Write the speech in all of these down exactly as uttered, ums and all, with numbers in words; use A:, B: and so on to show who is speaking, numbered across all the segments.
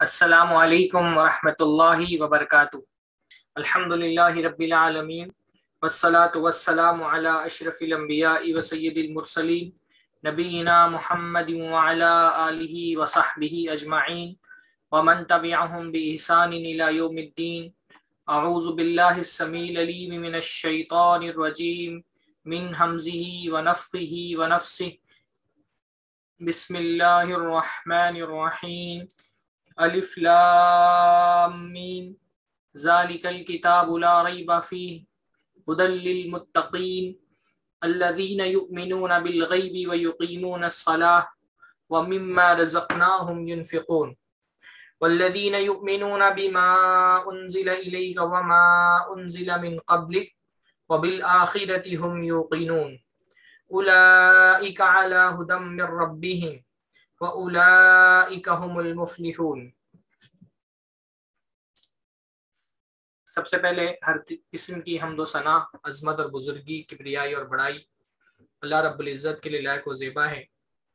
A: السلام علیکم ورحمۃ اللہ وبرکاتہ۔ الحمدللہ رب العالمین والصلاة والسلام علی اشرف الانبیاء وسید المرسلین نبینا محمد وعلی آلہ وصحبہ اجمعین ومن تبعہم بإحسان الی یوم الدین۔ اعوذ باللہ السمیع العلیم من الشیطان الرجیم من ہمزہ ونفخہ ونفثہ۔ بسم اللہ الرحمن الرحیم۔ الف لام میم ذالک الکتاب لا ریب فیہ ھدی للمتقین الذین یؤمنون بالغیب ویقیمون الصلاۃ ومما رزقناہم ینفقون والذین یؤمنون بما انزل الیک وما انزل من قبلک وبالآخرۃ ھم یوقنون اولئک علی ھدی من ربہم وَأُولَئِكَ هُمُ الْمُفْلِحُونَ۔ سب سے پہلے ہر قسم کی حمد و ثنا، عظمت اور بزرگی، کبریائی اور بڑائی اللہ رب العزت کے لیے لائق و زیبا ہے،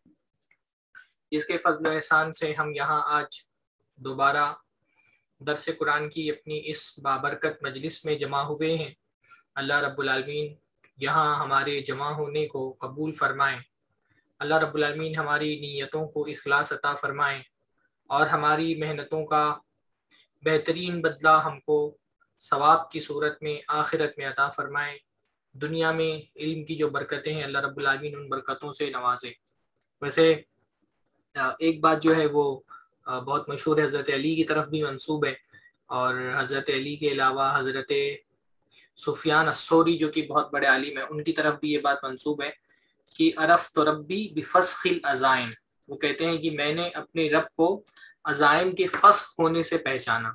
A: جس کے فضل و احسان سے ہم یہاں آج دوبارہ درس قرآن کی اپنی اس بابرکت مجلس میں جمع ہوئے ہیں۔ اللہ رب العالمین یہاں ہمارے جمع ہونے کو قبول فرمائیں۔ اللہ رب العالمین ہماری نیتوں کو اخلاص عطا فرمائیں اور ہماری محنتوں کا بہترین بدلہ ہم کو ثواب کی صورت میں آخرت میں عطا فرمائیں۔ دنیا میں علم کی جو برکتیں ہیں اللہ رب العالمین ان برکتوں سے نوازے۔ ویسے ایک بات جو ہے وہ بہت مشہور ہے، حضرت علی کی طرف بھی منسوب ہے، اور حضرت علی کے علاوہ حضرت سفیان الثوری جو کہ بہت بڑے عالم ہیں ان کی طرف بھی یہ بات منسوب ہے کہ عرفت ربی بفسخ العزائم۔ وہ کہتے ہیں کہ میں نے اپنے رب کو عزائم کے فسخ ہونے سے پہچانا۔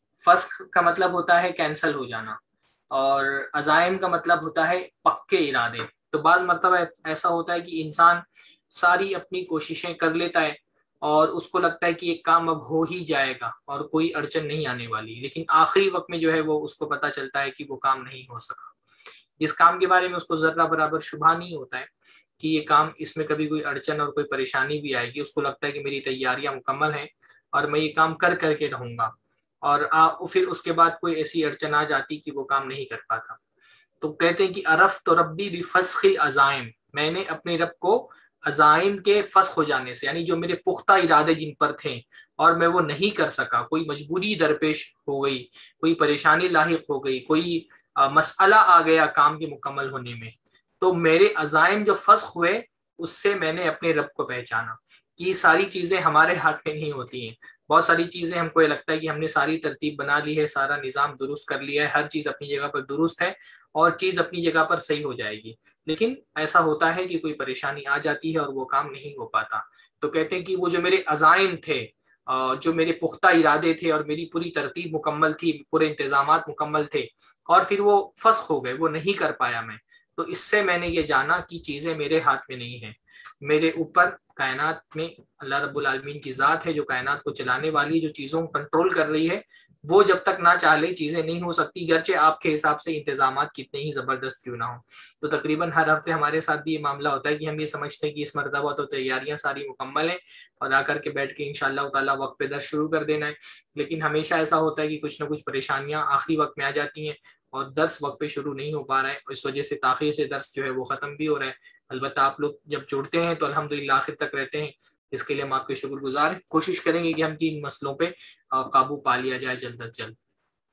A: فسخ کا مطلب ہوتا ہے کینسل ہو جانا، اور عزائم کا مطلب ہوتا ہے پکے ارادے۔ تو بعض مرتبہ ایسا ہوتا ہے کہ انسان ساری اپنی کوششیں کر لیتا ہے اور اس کو لگتا ہے کہ یہ کام اب ہو ہی جائے گا اور کوئی اڑچن نہیں آنے والی، لیکن آخری وقت میں جو ہے وہ اس کو پتہ چلتا ہے کہ وہ کام نہیں ہو سکا۔ جس کام کے بارے میں اس کو ذرہ برابر شبہ نہیں ہوتا ہے کہ یہ کام اس میں کبھی کوئی اڑچن اور کوئی پریشانی بھی آئے گی، اس کو لگتا ہے کہ میری تیاریاں مکمل ہیں اور میں یہ کام کر کر کے رہوں گا، اور پھر اس کے بعد کوئی ایسی اڑچن آ جاتی کہ وہ کام نہیں کر پاتا۔ تو کہتے ہیں کہ عرفت ربی بفسخ العزائم، میں نے اپنے رب کو عزائم کے فسخ ہو جانے سے، یعنی جو میرے پختہ ارادے جن پر تھے اور میں وہ نہیں کر سکا، کوئی مجبوری درپیش ہو گئی، کوئی پریشانی لاحق ہو گئی، کوئی مسئلہ آ گیا کام کے مکمل ہونے میں، تو میرے عزائم جو فسخ ہوئے اس سے میں نے اپنے رب کو پہچانا کہ یہ ساری چیزیں ہمارے ہاتھ میں نہیں ہوتی ہیں۔ بہت ساری چیزیں ہم کو یہ لگتا ہے کہ ہم نے ساری ترتیب بنا لی ہے، سارا نظام درست کر لیا ہے، ہر چیز اپنی جگہ پر درست ہے اور چیز اپنی جگہ پر صحیح ہو جائے گی، لیکن ایسا ہوتا ہے کہ کوئی پریشانی آ جاتی ہے اور وہ کام نہیں ہو پاتا۔ تو کہتے ہیں کہ وہ جو میرے عزائم تھے، جو میرے پختہ ارادے تھے اور میری پوری ترتیب مکمل تھی، پورے انتظامات مکمل تھے، اور پھر وہ فسخ ہو گئے، وہ نہیں کر پایا میں، تو اس سے میں نے یہ جانا کہ چیزیں میرے ہاتھ میں نہیں ہیں، میرے اوپر کائنات میں اللہ رب العالمین کی ذات ہے جو کائنات کو چلانے والی، جو چیزوں کو کنٹرول کر رہی ہے، وہ جب تک نہ چاہے چیزیں نہیں ہو سکتی، گرچہ آپ کے حساب سے انتظامات کتنے ہی زبردست کیوں نہ ہوں۔ تو تقریباً ہر ہفتے ہمارے ساتھ بھی یہ معاملہ ہوتا ہے کہ ہم یہ سمجھتے ہیں کہ اس مرتبہ تو تیاریاں ساری مکمل ہیں اور آ کر کے بیٹھ کے انشاءاللہ تعالیٰ وقت پہ درس شروع کر دینا ہے، لیکن ہمیشہ ایسا ہوتا ہے کہ کچھ نہ کچھ پریشانیاں آخری وقت میں آ جاتی ہیں اور درس وقت پہ شروع نہیں ہو پا رہا ہے، اور اس وجہ سے تاخیر سے درس جو ہے وہ ختم بھی ہو رہا ہے۔ البتہ آپ لوگ جب جڑتے ہیں تو الحمدللہ آخر تک رہتے ہیں، اس کے لیے ہم آپ کے شکر گزار ہیں۔ کوشش کریں گے کہ ہم تین مسئلوں پہ قابو پا لیا جائے جلد از جلد۔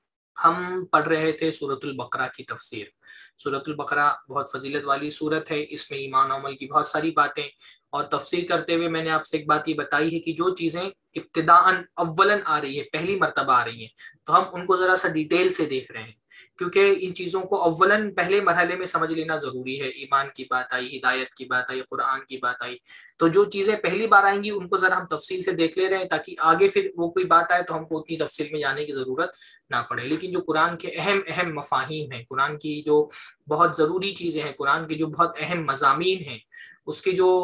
A: ہم پڑھ رہے تھے سورۃ البقرہ کی تفسیر۔ سورۃ البقرہ بہت فضیلت والی سورت ہے، اس میں ایمان و عمل کی بہت ساری باتیں، اور تفسیر کرتے ہوئے میں نے آپ سے ایک بات یہ بتائی ہے کہ جو چیزیں ابتداءً اولاً آ رہی ہے، پہلی مرتبہ آ رہی ہیں، تو ہم ان کو ذرا سا ڈیٹیل سے دیکھ رہے ہیں، کیونکہ ان چیزوں کو اولاً پہلے مرحلے میں سمجھ لینا ضروری ہے۔ ایمان کی بات آئی، ہدایت کی بات آئی، قرآن کی بات آئی، تو جو چیزیں پہلی بار آئیں گی ان کو ذرا ہم تفصیل سے دیکھ لے رہے ہیں تاکہ آگے پھر وہ کوئی بات آئے تو ہم کو اتنی تفصیل میں جانے کی ضرورت نہ پڑے۔ لیکن جو قرآن کے اہم اہم مفاہیم ہیں، قرآن کی جو بہت ضروری چیزیں ہیں، قرآن کے جو بہت اہم مضامین ہیں، اس کی جو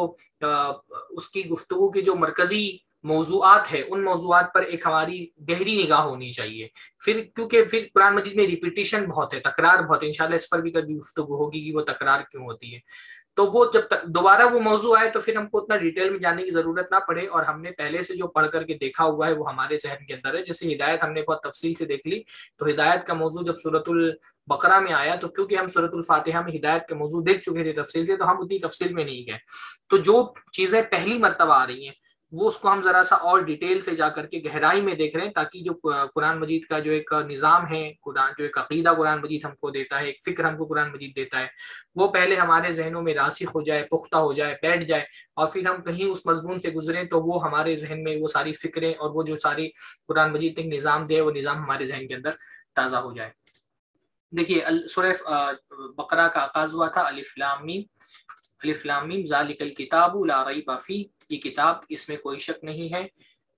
A: اس کی گفتگو کے جو مرکزی موضوعات ہے، ان موضوعات پر ایک ہماری گہری نگاہ ہونی چاہیے۔ پھر کیونکہ پھر قرآن مجید میں ریپیٹیشن بہت ہے، تکرار بہت ہے، انشاءاللہ اس پر بھی کبھی گفتگو ہوگی کہ وہ تکرار کیوں ہوتی ہے۔ تو وہ جب تک دوبارہ وہ موضوع آئے تو پھر ہم کو اتنا ڈیٹیل میں جانے کی ضرورت نہ پڑے، اور ہم نے پہلے سے جو پڑھ کر کے دیکھا ہوا ہے وہ ہمارے ذہن کے اندر ہے. جیسے ہدایت ہم نے بہت تفصیل سے دیکھ لی، تو ہدایت کا موضوع جب سورۃ البقرہ میں آیا تو کیونکہ ہم سورۃ الفاتحہ میں ہدایت کے موضوع دیکھ چکے تھے تفصیل سے، تو ہم اتنی تفصیل میں نہیں گئے. تو جو چیزیں پہلی مرتبہ آ رہی ہیں وہ اس کو ہم ذرا سا اور ڈیٹیل سے جا کر کے گہرائی میں دیکھ رہے ہیں، تاکہ جو قرآن مجید کا جو ایک نظام ہے، قرآن جو ایک عقیدہ قرآن مجید ہم کو دیتا ہے، ایک فکر ہم کو قرآن مجید دیتا ہے، وہ پہلے ہمارے ذہنوں میں راسخ ہو جائے، پختہ ہو جائے، بیٹھ جائے، اور پھر ہم کہیں اس مضمون سے گزریں تو وہ ہمارے ذہن میں وہ ساری فکریں اور وہ جو ساری قرآن مجید ایک نظام دے، وہ نظام ہمارے ذہن کے اندر تازہ ہو جائے. دیکھیے سورہ بقرہ کا آغاز ہوا تھا الف لام میم، الف لام میم ذالک الکتاب لا ریب فیہ، یہ کتاب اس میں کوئی شک نہیں ہے،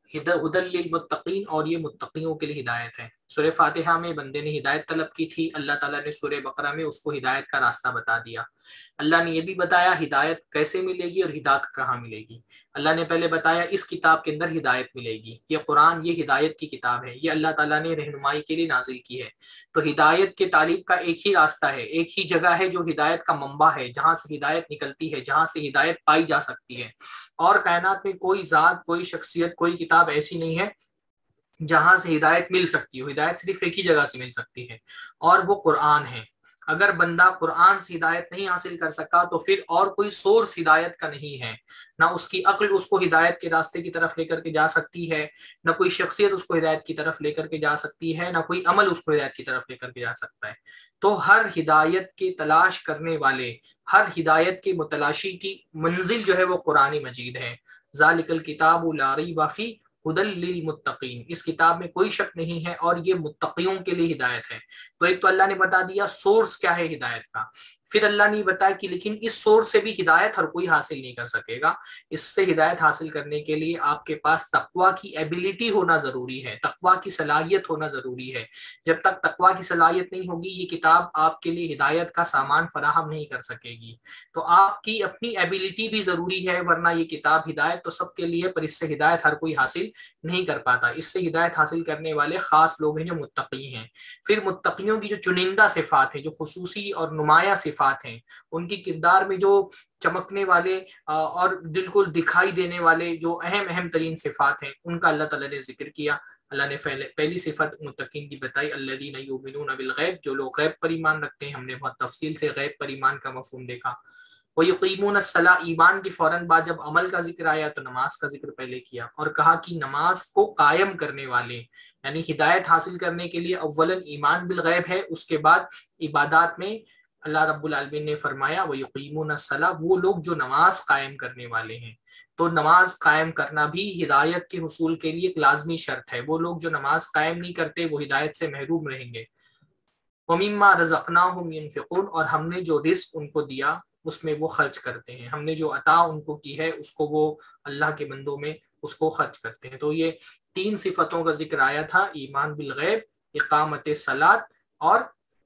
A: ہدی للمتقین، اور یہ متقیوں کے لیے ہدایت ہے. سورہ فاتحہ میں بندے نے ہدایت طلب کی تھی، اللہ تعالیٰ نے سورہ بقرہ میں اس کو ہدایت کا راستہ بتا دیا. اللہ نے یہ بھی بتایا ہدایت کیسے ملے گی اور ہدایت کہاں ملے گی. اللہ نے پہلے بتایا اس کتاب کے اندر ہدایت ملے گی، یہ قرآن یہ ہدایت کی کتاب ہے، یہ اللہ تعالیٰ نے رہنمائی کے لیے نازل کی ہے. تو ہدایت کے طالب کا ایک ہی راستہ ہے، ایک ہی جگہ ہے جو ہدایت کا منبع ہے، جہاں سے ہدایت نکلتی ہے، جہاں سے ہدایت پائی جا سکتی ہے. اور کائنات میں کوئی ذات، کوئی شخصیت، کوئی کتاب ایسی نہیں ہے جہاں سے ہدایت مل سکتی ہو. ہدایت صرف ایک ہی جگہ سے مل سکتی ہے، اور وہ قرآن ہے. اگر بندہ قرآن سے ہدایت نہیں حاصل کر سکا تو پھر اور کوئی سورس ہدایت کا نہیں ہے. نہ اس کی عقل اس کو ہدایت کے راستے کی طرف لے کر کے جا سکتی ہے، نہ کوئی شخصیت اس کو ہدایت کی طرف لے کر کے جا سکتی ہے، نہ کوئی عمل اس کو ہدایت کی طرف لے کر کے جا سکتا ہے. تو ہر ہدایت کی تلاش کرنے والے، ہر ہدایت کے متلاشی کی منزل جو ہے وہ قرآن مجید ہے. ذالک الکتاب لا ریب فیہ ہدی للمتقین، اس کتاب میں کوئی شک نہیں ہے اور یہ متقیوں کے لیے ہدایت ہے. تو ایک تو اللہ نے بتا دیا سورس کیا ہے ہدایت کا، پھر اللہ نے بتایا کہ لیکن اس سورس سے بھی ہدایت ہر کوئی حاصل نہیں کر سکے گا. اس سے ہدایت حاصل کرنے کے لیے آپ کے پاس تقویٰ کی ایبیلٹی ہونا ضروری ہے، تقویٰ کی صلاحیت ہونا ضروری ہے. جب تک تقویٰ کی صلاحیت نہیں ہوگی یہ کتاب آپ کے لیے ہدایت کا سامان فراہم نہیں کر سکے گی. تو آپ کی اپنی ایبیلٹی بھی ضروری ہے، ورنہ یہ کتاب ہدایت تو سب کے لیے، پر اس سے ہدایت ہر کوئی حاصل نہیں کر پاتا. اس سے ہدایت حاصل کرنے والے خاص لوگ ہیں جو متقی ہیں. پھر متقیوں کی جو چنندہ صفات ہیں، جو خصوصی اور نمایاں صفات ہیں، ان کی کردار میں جو چمکنے والے اور دل کو دکھائی دینے والے جو اہم اہم ترین صفات ہیں، ان کا اللہ تعالیٰ نے ذکر کیا. اللہ نے پہلی صفت متقین کی بتائی الذین یؤمنون بالغیب، جو لوگ غیب پر ایمان رکھتے ہیں. ہم نے بہت تفصیل سے غیب پر ایمان کا مفہوم دیکھا. وَيُقِيمُونَ الصَّلَاةَ، ایمان کی فوراً بعد جب عمل کا ذکر آیا تو نماز کا ذکر پہلے کیا، اور کہا کہ نماز کو قائم کرنے والے، یعنی ہدایت حاصل کرنے کے لیے اولاً ایمان بالغیب ہے، اس کے بعد عبادات میں اللہ رب العالمین نے فرمایا وَيُقِيمُونَ الصَّلَاةَ، وہ لوگ جو نماز قائم کرنے والے ہیں. تو نماز قائم کرنا بھی ہدایت کے حصول کے لیے ایک لازمی شرط ہے. وہ لوگ جو نماز قائم نہیں کرتے وہ ہدایت سے محروم رہیں گے. وَمِمَّا رَزَقْنَاهُمْ يُنْفِقُونَ، اور ہم نے جو رزق ان کو دیا اس میں وہ خرچ کرتے ہیں. ہم نے جو عطا ان کو کی ہے اس کو وہ اللہ کے بندوں میں اس کو خرچ کرتے ہیں. تو یہ تین صفتوں کا ذکر آیا تھا، ایمان بالغیب، اقامت صلاۃ، اور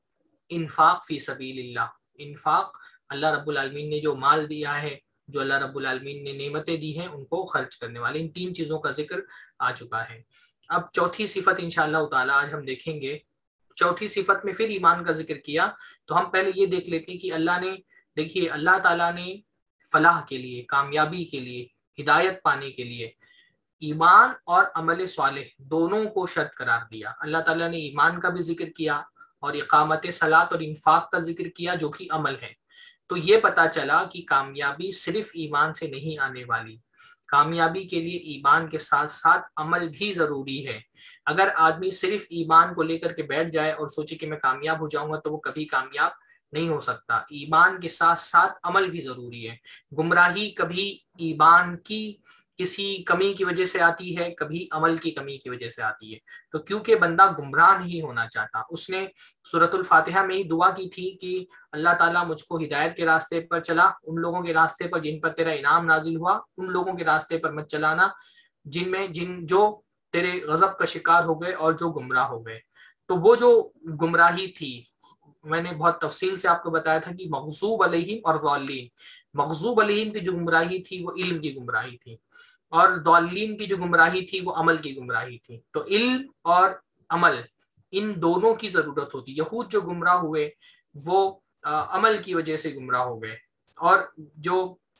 A: انفاق فی سبیل اللہ. انفاق، اللہ رب العالمین نے جو مال دیا ہے، جو اللہ رب العالمین نے نعمتیں دی ہیں، ان کو خرچ کرنے والے. ان تین چیزوں کا ذکر آ چکا ہے. اب چوتھی صفت انشاءاللہ تعالی آج ہم دیکھیں گے. چوتھی صفت میں پھر ایمان کا ذکر کیا. تو ہم پہلے یہ دیکھ لیتے ہیں کہ اللہ نے، دیکھیے اللہ تعالیٰ نے فلاح کے لیے، کامیابی کے لیے، ہدایت پانے کے لیے ایمان اور عمل صالح دونوں کو شرط قرار دیا. اللہ تعالیٰ نے ایمان کا بھی ذکر کیا اور اقامت صلاۃ اور انفاق کا ذکر کیا جو کہ عمل ہے. تو یہ پتہ چلا کہ کامیابی صرف ایمان سے نہیں آنے والی، کامیابی کے لیے ایمان کے ساتھ ساتھ عمل بھی ضروری ہے. اگر آدمی صرف ایمان کو لے کر کے بیٹھ جائے اور سوچے کہ میں کامیاب ہو جاؤں گا تو وہ کبھی کامیاب نہیں ہو سکتا. ایمان کے ساتھ ساتھ عمل بھی ضروری ہے. گمراہی کبھی ایمان کی کسی کمی کی وجہ سے آتی ہے، کبھی عمل کی کمی کی وجہ سے آتی ہے. تو کیونکہ بندہ گمراہ نہیں ہونا چاہتا، اس نے سورۃ الفاتحہ میں ہی دعا کی تھی کہ اللہ تعالیٰ مجھ کو ہدایت کے راستے پر چلا، ان لوگوں کے راستے پر جن پر تیرا انعام نازل ہوا، ان لوگوں کے راستے پر مت چلانا جن میں جن جو تیرے غضب کا شکار ہو گئے اور جو گمراہ ہو گئے. تو وہ جو گمراہی تھی، میں نے بہت تفصیل سے آپ کو بتایا تھا کہ مغضوب علیہم اور ضالین. مغضوب علیہم کی جو گمراہی تھی وہ علم کی گمراہی تھی، اور ضالین کی جو گمراہی تھی وہ عمل کی گمراہی تھی. تو علم اور عمل ان دونوں کی ضرورت ہوتی. یہود جو گمراہ ہوئے وہ عمل کی وجہ سے گمراہ ہو گئے، اور جو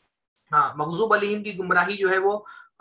A: ہاں مغضوب علیہم کی گمراہی جو ہے وہ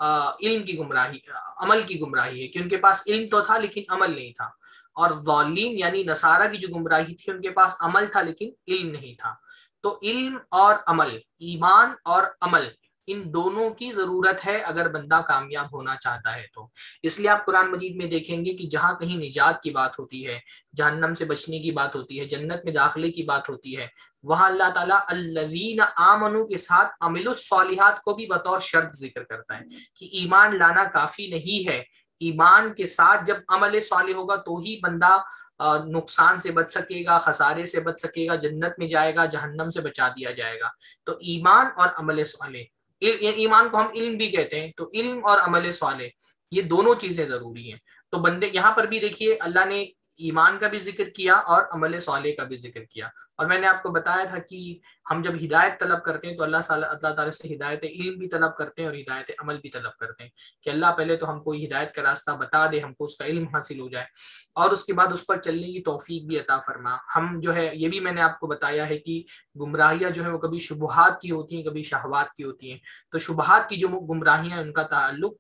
A: علم کی گمراہی، عمل کی گمراہی ہے کہ ان کے پاس علم تو تھا لیکن عمل نہیں تھا، اور ضالین یعنی نصارہ کی جو گمراہی تھی ان کے پاس عمل تھا لیکن علم نہیں تھا۔ تو علم اور عمل، ایمان اور عمل، ان دونوں کی ضرورت ہے اگر بندہ کامیاب ہونا چاہتا ہے تو۔ اس لیے آپ قرآن مجید میں دیکھیں گے کہ جہاں کہیں نجات کی بات ہوتی ہے، جہنم سے بچنے کی بات ہوتی ہے، جنت میں داخلے کی بات ہوتی ہے، وہاں اللہ تعالیٰ الذین آمنوا کے ساتھ عمل الصالحات کو بھی بطور شرط ذکر کرتا ہے کہ ایمان لانا کافی نہیں ہے، ایمان کے ساتھ جب عمل صالح ہوگا تو ہی بندہ نقصان سے بچ سکے گا، خسارے سے بچ سکے گا، جنت میں جائے گا، جہنم سے بچا دیا جائے گا۔ تو ایمان اور عمل صالح، ایمان کو ہم علم بھی کہتے ہیں، تو علم اور عمل صالح یہ دونوں چیزیں ضروری ہیں۔ تو بندے یہاں پر بھی دیکھیے اللہ نے ایمان کا بھی ذکر کیا اور عمل صالح کا بھی ذکر کیا، اور میں نے آپ کو بتایا تھا کہ ہم جب ہدایت طلب کرتے ہیں تو اللہ اللہ تعالیٰ سے ہدایت علم بھی طلب کرتے ہیں اور ہدایت عمل بھی طلب کرتے ہیں کہ اللہ پہلے تو ہم کو ہدایت کا راستہ بتا دے، ہم کو اس کا علم حاصل ہو جائے، اور اس کے بعد اس پر چلنے کی توفیق بھی عطا فرما۔ ہم جو ہے یہ بھی میں نے آپ کو بتایا ہے کہ گمراہیاں جو ہیں وہ کبھی شبہات کی ہوتی ہیں، کبھی شہوات کی ہوتی ہیں۔ تو شبہات کی جو گمراہیاں ان کا تعلق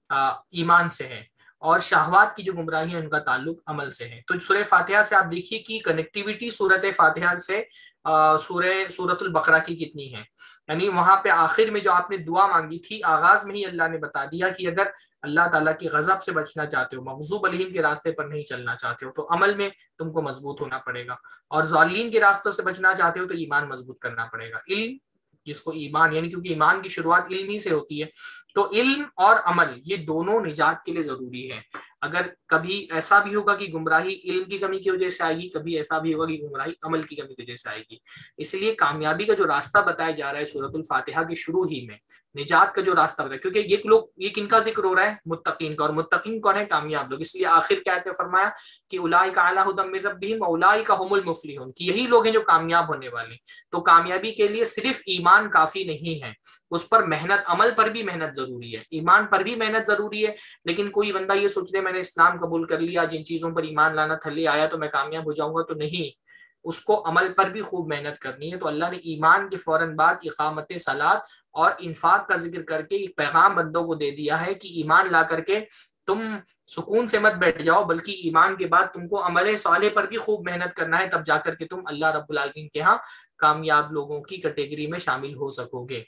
A: ایمان سے ہے، اور شہوات کی جو گمراہی ہے ان کا تعلق عمل سے ہے۔ تو سورہ فاتحہ سے آپ دیکھیے کہ کنیکٹیوٹی سورت فاتحہ سے سورہ سورۃ البقرہ کی کتنی ہے، یعنی وہاں پہ آخر میں جو آپ نے دعا مانگی تھی آغاز میں ہی اللہ نے بتا دیا کہ اگر اللہ تعالیٰ کی غضب سے بچنا چاہتے ہو، مغضوب علیہم کے راستے پر نہیں چلنا چاہتے ہو، تو عمل میں تم کو مضبوط ہونا پڑے گا، اور ضالین کے راستوں سے بچنا چاہتے ہو تو ایمان مضبوط کرنا پڑے گا۔ علم جس کو ایمان، یعنی کیونکہ ایمان کی شروعات علم ہی سے ہوتی ہے، تو علم اور عمل یہ دونوں نجات کے لیے ضروری ہے۔ اگر کبھی ایسا بھی ہوگا کہ گمراہی علم کی کمی کی وجہ سے آئے گی، کبھی ایسا بھی ہوگا کہ گمراہی عمل کی کمی کی وجہ سے آئے گی۔ اس لیے کامیابی کا جو راستہ بتایا جا رہا ہے سورۃ الفاتحہ کی شروع ہی میں، نجات کا جو راستہ بتایا، کیونکہ یہ لوگ، یہ کن کا ذکر ہو رہا ہے؟ متقین کا، اور متقین کون ہے؟ کامیاب لوگ۔ اس لیے آخر کیا آیت میں فرمایا کہ اولئک علی ھدی من ربہم واولئک ھم المفلحون، کہ یہی لوگ ہیں جو کامیاب ہونے والے۔ تو کامیابی کے لیے صرف ایمان کافی نہیں ہے، اس پر محنت، عمل پر بھی محنت ضروری ہے، ایمان پر بھی محنت ضروری ہے۔ لیکن کوئی بندہ یہ سوچ لے میں نے اسلام قبول کر لیا، جن چیزوں پر ایمان لانا تھلے آیا تو میں کامیاب ہو جاؤں گا، تو نہیں، اس کو عمل پر بھی خوب محنت کرنی ہے۔ تو اللہ نے ایمان کے فوراً بعد اقامت صلاۃ اور انفاق کا ذکر کر کے ایک پیغام بندوں کو دے دیا ہے کہ ایمان لا کر کے تم سکون سے مت بیٹھ جاؤ، بلکہ ایمان کے بعد تم کو عمل صالح پر بھی خوب محنت کرنا ہے، تب جا کر کے تم اللہ رب العالمین کے ہاں کامیاب لوگوں کی کیٹیگری میں شامل ہو سکو گے۔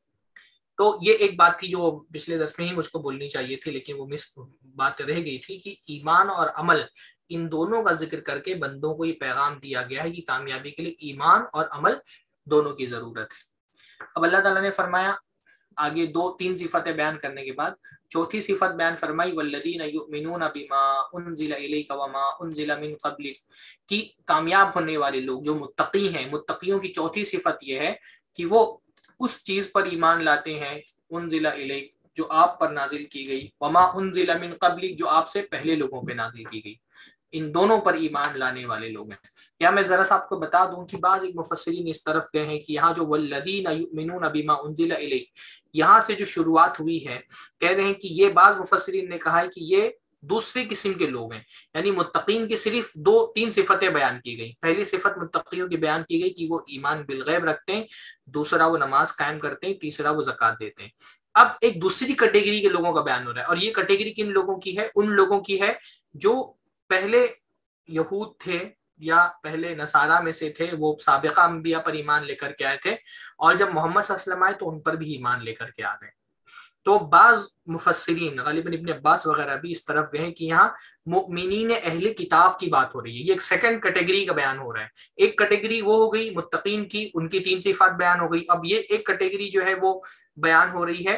A: تو یہ ایک بات تھی جو پچھلے درس میں ہی مجھ کو بولنی چاہیے تھی، لیکن وہ مس بات رہ گئی تھی کہ ایمان اور عمل ان دونوں کا ذکر کر کے بندوں کو یہ پیغام دیا گیا ہے کہ کامیابی کے لیے ایمان اور عمل دونوں کی ضرورت ہے۔ اب اللہ تعالیٰ نے فرمایا آگے دو تین صفتیں بیان کرنے کے بعد چوتھی صفت بیان فرمائی والذین یؤمنون بما انزل الیک وما انزل من قبلک، کہ کامیاب ہونے والے لوگ جو متقی ہیں، متقیوں کی چوتھی صفت یہ ہے کہ وہ اس چیز پر ایمان لاتے ہیں انزل الیک جو آپ پر نازل کی گئی، وما انزل من قبلک جو آپ سے پہلے لوگوں پہ نازل کی گئی، ان دونوں پر ایمان لانے والے لوگ ہیں۔ یا میں ذرا سا آپ کو بتا دوں کہ بعض ایک مفسرین اس طرف گئے ہیں کہ یہاں جو والذین یؤمنون بما انزل الیک، یہاں سے جو شروعات ہوئی ہے، کہہ رہے ہیں کہ یہ بعض مفسرین نے کہا ہے کہ یہ دوسرے قسم کے لوگ ہیں، یعنی متقین کی صرف دو تین صفتیں بیان کی گئی۔ پہلی صفت متقیوں کی بیان کی گئی کہ وہ ایمان بالغیب رکھتے ہیں، دوسرا وہ نماز قائم کرتے ہیں، تیسرا وہ زکوٰۃ دیتے ہیں۔ اب ایک دوسری کیٹیگری کے لوگوں کا بیان ہو رہا ہے، اور یہ کیٹیگری کن لوگوں کی ہے؟ ان لوگوں کی ہے جو پہلے یہود تھے یا پہلے نصارہ میں سے تھے، وہ سابقہ انبیاء پر ایمان لے کر کے آئے تھے، اور جب محمد صلی اللہ علیہ وسلم آئے تو ان پر بھی ایمان لے کر کے آ گئے۔ تو بعض مفسرین غالباً ابن عباس وغیرہ بھی اس طرف گئے کہ یہاں مؤمنین اہل کتاب کی بات ہو رہی ہے، یہ ایک سیکنڈ کیٹیگری کا بیان ہو رہا ہے۔ ایک کیٹیگری وہ ہو گئی متقین کی، ان کی تین صفات بیان ہو گئی، اب یہ ایک کیٹیگری جو ہے وہ بیان ہو رہی ہے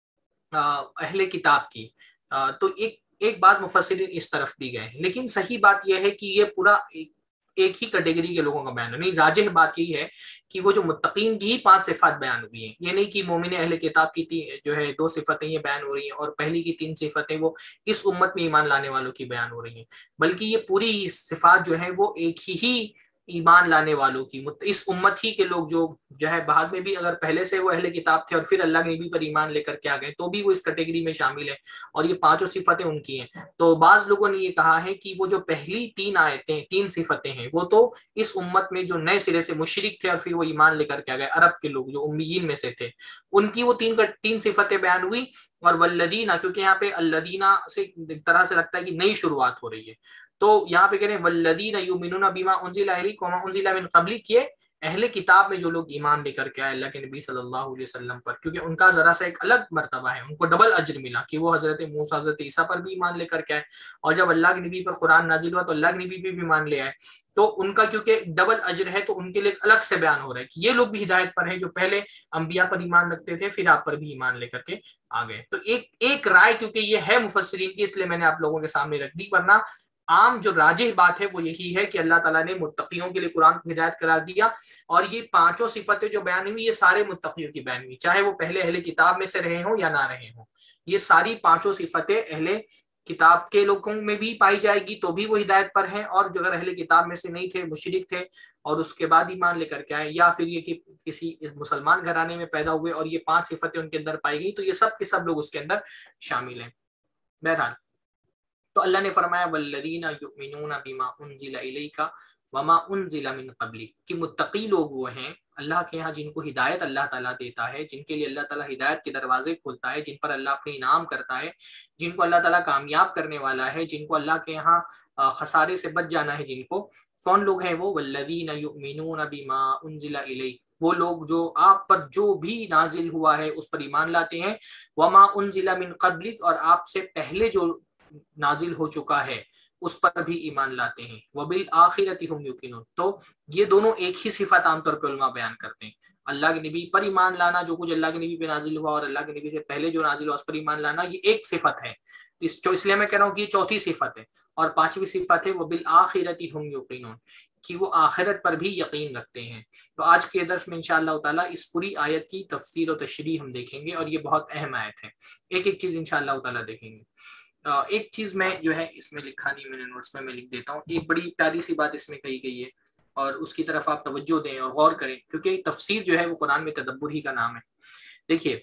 A: اہل کتاب کی۔ تو ایک ایک بعض مفسرین اس طرف بھی گئے ہیں، لیکن صحیح بات یہ ہے کہ یہ پورا ایک, ایک ہی کیٹیگری کے لوگوں کا بیان ہے، نہیں راجح بات یہی ہے کہ وہ جو متقین کی ہی پانچ صفات بیان ہوئی ہیں، یہ نہیں کہ مومن اہل کتاب کی جو ہے دو صفتیں یہ بیان ہو رہی ہیں اور پہلی کی تین صفتیں وہ اس امت میں ایمان لانے والوں کی بیان ہو رہی ہیں، بلکہ یہ پوری صفات جو ہیں وہ ایک ہی ہی ایمان لانے والوں کی، اس امت ہی کے لوگ جو جو ہے بعد میں بھی اگر پہلے سے وہ اہل کتاب تھے اور پھر اللہ کے نبی پر ایمان لے کر کے آ گئے تو بھی وہ اس کیٹیگری میں شامل ہے، اور یہ پانچوں صفتیں ان کی ہیں۔ تو بعض لوگوں نے یہ کہا ہے کہ وہ جو پہلی تین آیتیں تین صفتیں ہیں وہ تو اس امت میں جو نئے سرے سے مشرک تھے اور پھر وہ ایمان لے کر کے آ گئے عرب کے لوگ جو امیین میں سے تھے، ان کی وہ تین تین صفتیں بیان ہوئی، اور والذین، کیونکہ یہاں پہ الذین سے ایک طرح سے لگتا ہے کہ نئی شروعات ہو رہی ہے، تو یہاں پہ کہہ رہے ہیں والذین یؤمنون بما انزل الیک وما انزل من قبلک، یہ اہل کتاب میں جو لوگ ایمان لے کر کے آئے اللہ کے نبی صلی اللہ علیہ وسلم پر، کیونکہ ان کا ذرا سا ایک الگ مرتبہ ہے، ان کو ڈبل اجر ملا کہ وہ حضرت موسیٰ حضرت عیسیٰ پر بھی ایمان لے کر کے آئے، اور جب اللہ کے نبی پر قرآن نازل ہوا تو اللہ کے نبی بھی ایمان لے آئے، تو ان کا کیونکہ ڈبل اجر ہے تو ان کے لیے الگ سے بیان ہو رہا ہے کہ یہ لوگ بھی ہدایت پر ہیں جو پہلے انبیاء پر ایمان رکھتے تھے پھر آپ پر بھی ایمان لے کر کے آ گئے۔ تو ایک ایک رائے کیونکہ یہ ہے مفسرین کی، اس لیے میں نے آپ لوگوں کے سامنے رکھ دی، ورنہ عام جو راجح بات ہے وہ یہی ہے کہ اللہ تعالیٰ نے متقیوں کے لیے قرآن کو ہدایت قرار دیا، اور یہ پانچوں صفتیں جو بیان ہوئی یہ سارے متقیوں کی بیان ہوئی، چاہے وہ پہلے اہل کتاب میں سے رہے ہوں یا نہ رہے ہوں، یہ ساری پانچوں صفتیں اہل کتاب کے لوگوں میں بھی پائی جائے گی تو بھی وہ ہدایت پر ہیں، اور جو اگر اہل کتاب میں سے نہیں تھے مشرک تھے اور اس کے بعد ایمان لے کر کے آئے، یا پھر یہ کہ کسی مسلمان گھرانے میں پیدا ہوئے اور یہ پانچ صفتیں ان کے اندر پائی گئی، تو یہ سب کے سب لوگ اس کے اندر شامل ہیں۔ بہرحال تو اللہ نے فرمایا والذین یؤمنون بما انزل الیک وما انزل من قبلک، کہ متقی لوگ وہ ہیں اللہ کے ہاں جن کو ہدایت اللہ تعالیٰ دیتا ہے، جن کے لیے اللہ تعالیٰ ہدایت کے دروازے کھولتا ہے، جن پر اللہ اپنے انعام کرتا ہے، جن کو اللہ تعالیٰ کامیاب کرنے والا ہے، جن کو اللہ کے ہاں خسارے سے بچ جانا ہے، جن کو کون لوگ ہیں وہ والذین یؤمنون بما انزل الیک، وہ لوگ جو آپ پر جو بھی نازل ہوا ہے اس پر ایمان لاتے ہیں، وما انزل من قبلک، اور آپ سے پہلے جو نازل ہو چکا ہے اس پر بھی ایمان لاتے ہیں، وبالآخرۃ ھم یوقنون، تو یہ دونوں ایک ہی صفت عام طور پہ علماء بیان کرتے ہیں، اللہ کے نبی پر ایمان لانا، جو کچھ اللہ کے نبی پہ نازل ہوا اور اللہ کے نبی سے پہلے جو نازل ہوا اس پر ایمان لانا، یہ ایک صفت ہے، اس اس لیے میں کہہ رہا ہوں کہ یہ چوتھی صفت ہے، اور پانچویں صفت ہے وبالآخرۃ ھم یوقنون، کہ وہ آخرت پر بھی یقین رکھتے ہیں۔ تو آج کے درس میں انشاءاللہ تعالیٰ اس پوری آیت کی تفسیر و تشریح ہم دیکھیں گے، اور یہ بہت اہم آیت ہے، ایک ایک چیز انشاءاللہ تعالیٰ دیکھیں گے۔ ایک چیز میں جو ہے اس میں لکھا نہیں، میں نے نوٹس میں میں لکھ دیتا ہوں، ایک بڑی پیاری سی بات اس میں کہی گئی ہے اور اس کی طرف آپ توجہ دیں اور غور کریں، کیونکہ تفسیر جو ہے وہ قرآن میں تدبر ہی کا نام ہے۔ دیکھیے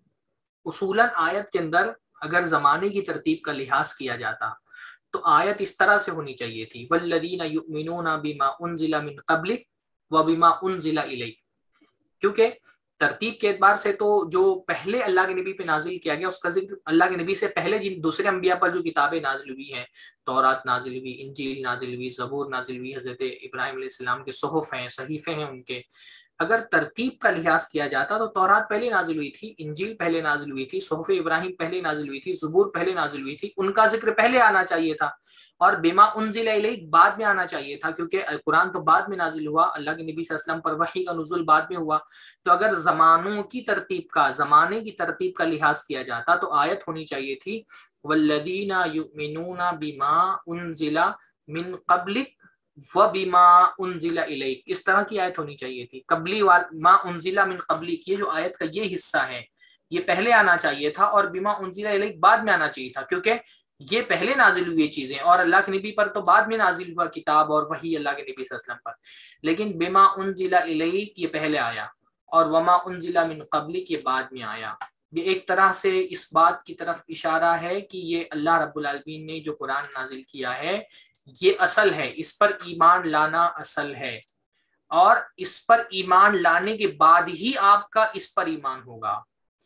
A: اصولاً آیت کے اندر اگر زمانے کی ترتیب کا لحاظ کیا جاتا تو آیت اس طرح سے ہونی چاہیے تھی والذین یؤمنون بما انزل من قبلک وبما انزل الیک، کیونکہ ترتیب کے اعتبار سے تو جو پہلے اللہ کے نبی پہ نازل کیا گیا اس کا ذکر اللہ کے نبی سے پہلے جن دوسرے انبیاء پر جو کتابیں نازل ہوئی ہیں، تورات نازل ہوئی، انجیل نازل ہوئی، زبور نازل ہوئی، حضرت ابراہیم علیہ السلام کے صحف ہیں، صحیفے ہیں ان کے، اگر ترتیب کا لحاظ کیا جاتا تو تورات پہلے نازل ہوئی تھی، انجیل پہلے نازل ہوئی تھی، صحف ابراہیم پہلے نازل ہوئی تھی، زبور پہلے نازل ہوئی تھی، ان کا ذکر پہلے آنا چاہیے تھا، اور بما انزل الیک بعد میں آنا چاہیے تھا، کیونکہ قرآن تو بعد میں نازل ہوا، اللہ کے نبی صلی اللہ علیہ وسلم پر وحی کا نزول بعد میں ہوا، تو اگر زمانوں کی ترتیب کا زمانے کی ترتیب کا لحاظ کیا جاتا تو آیت ہونی چاہیے تھی والذین یؤمنون بما انزل من قبلک وبما انزل الیک، اس طرح کی آیت ہونی چاہیے تھی، قبلی ما انزل من قبلک، یہ جو آیت کا یہ حصہ ہے یہ پہلے آنا چاہیے تھا، اور بما انزل الیک بعد میں آنا چاہیے تھا، کیونکہ یہ پہلے نازل ہوئی چیزیں اور اللہ کے نبی پر تو بعد میں نازل ہوا کتاب اور وحی اللہ کے نبی صلی اللہ علیہ وسلم پر، لیکن بما انزل الیک یہ پہلے آیا اور وما انزل من قبلک یہ بعد میں آیا۔ یہ ایک طرح سے اس بات کی طرف اشارہ ہے کہ یہ اللہ رب العالمین نے جو قرآن نازل کیا ہے یہ اصل ہے، اس پر ایمان لانا اصل ہے، اور اس پر ایمان لانے کے بعد ہی آپ کا اس پر ایمان ہوگا،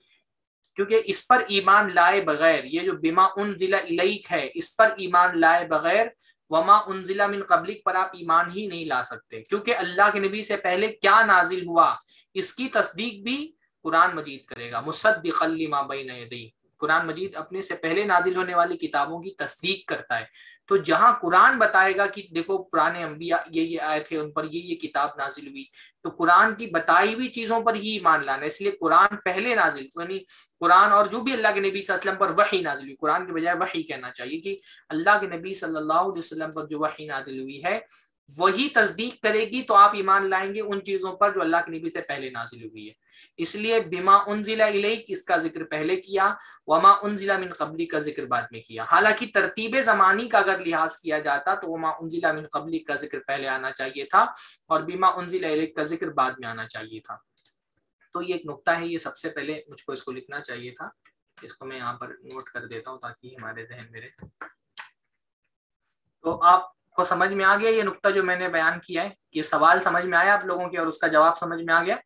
A: کیونکہ اس پر ایمان لائے بغیر، یہ جو بما انزل الیک ہے اس پر ایمان لائے بغیر وما انزل من قبلک پر آپ ایمان ہی نہیں لا سکتے، کیونکہ اللہ کے نبی سے پہلے کیا نازل ہوا اس کی تصدیق بھی قرآن مجید کرے گا، مصدقا لما بین یدیہ، قرآن مجید اپنے سے پہلے نازل ہونے والی کتابوں کی تصدیق کرتا ہے، تو جہاں قرآن بتائے گا کہ دیکھو پرانے انبیاء یہ یہ آئے تھے ان پر یہ یہ کتاب نازل ہوئی، تو قرآن کی بتائی ہوئی چیزوں پر ہی ایمان لانا، اس لیے قرآن پہلے نازل، یعنی قرآن اور جو بھی اللہ کے نبی صلی اللہ علیہ وسلم پر وحی نازل ہوئی، قرآن کے بجائے وحی کہنا چاہیے کہ اللہ کے نبی صلی اللہ علیہ وسلم پر جو وحی نازل ہوئی ہے وہی تصدیق کرے گی تو آپ ایمان لائیں گے ان چیزوں پر جو اللہ کے نبی سے پہلے نازل ہوئی ہے. اس لیے بما انزل الیک اس کا ذکر پہلے کیا، وما انزل من قبلی کا ذکر بعد میں کیا. حالانکہ ترتیب زمانی کا اگر لحاظ کیا جاتا تو وما انزل من قبلی کا ذکر پہلے آنا چاہیے تھا اور بما انزل الیک کا ذکر بعد میں آنا چاہیے تھا. تو یہ ایک نقطہ ہے، یہ سب سے پہلے مجھ کو اس کو لکھنا چاہیے تھا. اس کو میں یہاں پر نوٹ کر دیتا ہوں تاکہ ہمارے ذہن میں رہے. تو آپ کو سمجھ میں آ گیا یہ نقطہ جو میں نے بیان کیا ہے؟ یہ سوال سمجھ میں آیا آپ لوگوں کے اور اس کا جواب سمجھ میں آ گیا؟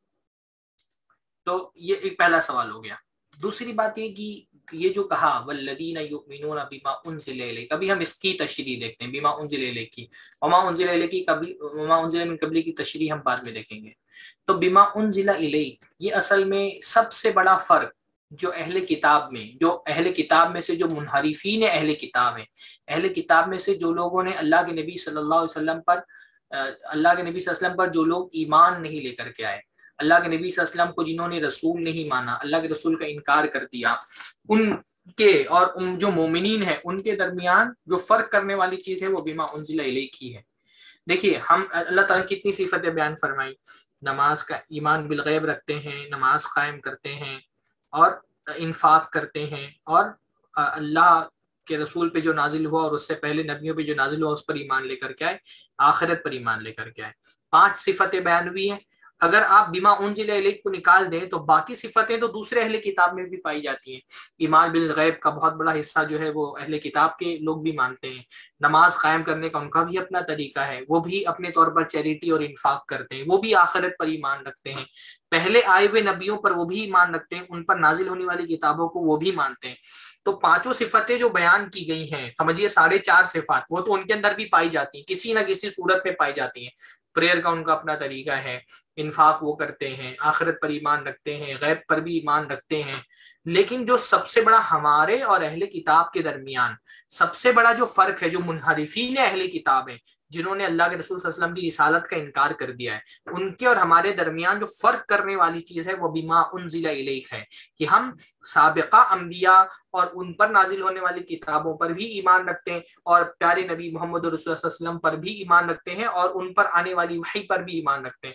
A: تو یہ ایک پہلا سوال ہو گیا. دوسری بات یہ کہ یہ جو کہا والذین یؤمنون بما انزل الیک، ابھی ہم اس کی تشریح دیکھتے ہیں، بما انزل الیک کی، وما انزل الیک کی قبل وما انزل من قبل کی تشریح ہم بعد میں دیکھیں گے. تو بما انزل الیک یہ اصل میں سب سے بڑا فرق جو اہل کتاب میں جو اہل کتاب میں سے جو منحرفین اہل کتاب ہیں، اہل کتاب میں سے جو لوگوں نے اللہ کے نبی صلی اللہ علیہ وسلم پر اللہ کے نبی صلی اللہ علیہ وسلم پر جو لوگ ایمان نہیں لے کر کے آئے، اللہ کے نبی صلی اللہ علیہ وسلم کو جنہوں نے رسول نہیں مانا، اللہ کے رسول کا انکار کر دیا، ان کے اور ان جو مومنین ہیں ان کے درمیان جو فرق کرنے والی چیز ہے وہ بما انزل الیک ہی ہے. دیکھیے ہم اللہ تعالیٰ کتنی صفتیں بیان فرمائی، نماز کا ایمان بالغیب رکھتے ہیں، نماز قائم کرتے ہیں اور انفاق کرتے ہیں، اور اللہ کے رسول پہ جو نازل ہوا اور اس سے پہلے نبیوں پہ جو نازل ہوا اس پر ایمان لے کر کے آئے، آخرت پر ایمان لے کر کے آئے. پانچ صفتیں بیان ہوئی ہیں. اگر آپ بما انزل الیک کو نکال دیں تو باقی صفتیں تو دوسرے اہل کتاب میں بھی پائی جاتی ہیں. ایمان بالغیب کا بہت بڑا حصہ جو ہے وہ اہل کتاب کے لوگ بھی مانتے ہیں. نماز قائم کرنے کا ان کا بھی اپنا طریقہ ہے، وہ بھی اپنے طور پر چیریٹی اور انفاق کرتے ہیں، وہ بھی آخرت پر ایمان رکھتے ہیں. پہلے آئے ہوئے نبیوں پر وہ بھی ایمان رکھتے ہیں، ان پر نازل ہونے والی کتابوں کو وہ بھی مانتے ہیں. تو پانچوں صفتیں جو بیان کی گئی ہیں، سمجھیے ساڑھے چار صفات، وہ تو ان کے اندر بھی پائی جاتی ہیں، کسی نہ کسی صورت میں پائی جاتی ہیں. پریئر کا ان کا اپنا طریقہ ہے، انفاق وہ کرتے ہیں، آخرت پر ایمان رکھتے ہیں، غیب پر بھی ایمان رکھتے ہیں. لیکن جو سب سے بڑا ہمارے اور اہل کتاب کے درمیان سب سے بڑا جو فرق ہے، جو منحرفین اہل کتاب ہیں جنہوں نے اللہ کے رسول صلی اللہ علیہ وسلم کی رسالت کا انکار کر دیا ہے، ان کے اور ہمارے درمیان جو فرق کرنے والی چیز ہے وہ بما انزل الیک ہے کہ ہم سابقہ انبیاء اور ان پر نازل ہونے والی کتابوں پر بھی ایمان رکھتے ہیں اور پیارے نبی محمد رسول اللہ صلی اللہ علیہ وسلم پر بھی ایمان رکھتے ہیں اور ان پر آنے والی وحی پر بھی ایمان رکھتے ہیں.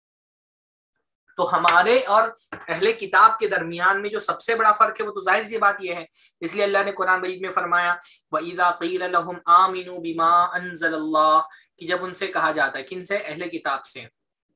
A: تو ہمارے اور اہل کتاب کے درمیان میں جو سب سے بڑا فرق ہے وہ تو ظاہر سی بات یہ ہے. اس لیے اللہ نے قرآن مجید میں فرمایا وَإِذَا قِيلَ لَهُمْ آمِنُوا بِمَا أَنزَلَ اللَّهُ کہ جب ان سے کہا جاتا ہے، کن سے؟ اہل کتاب سے،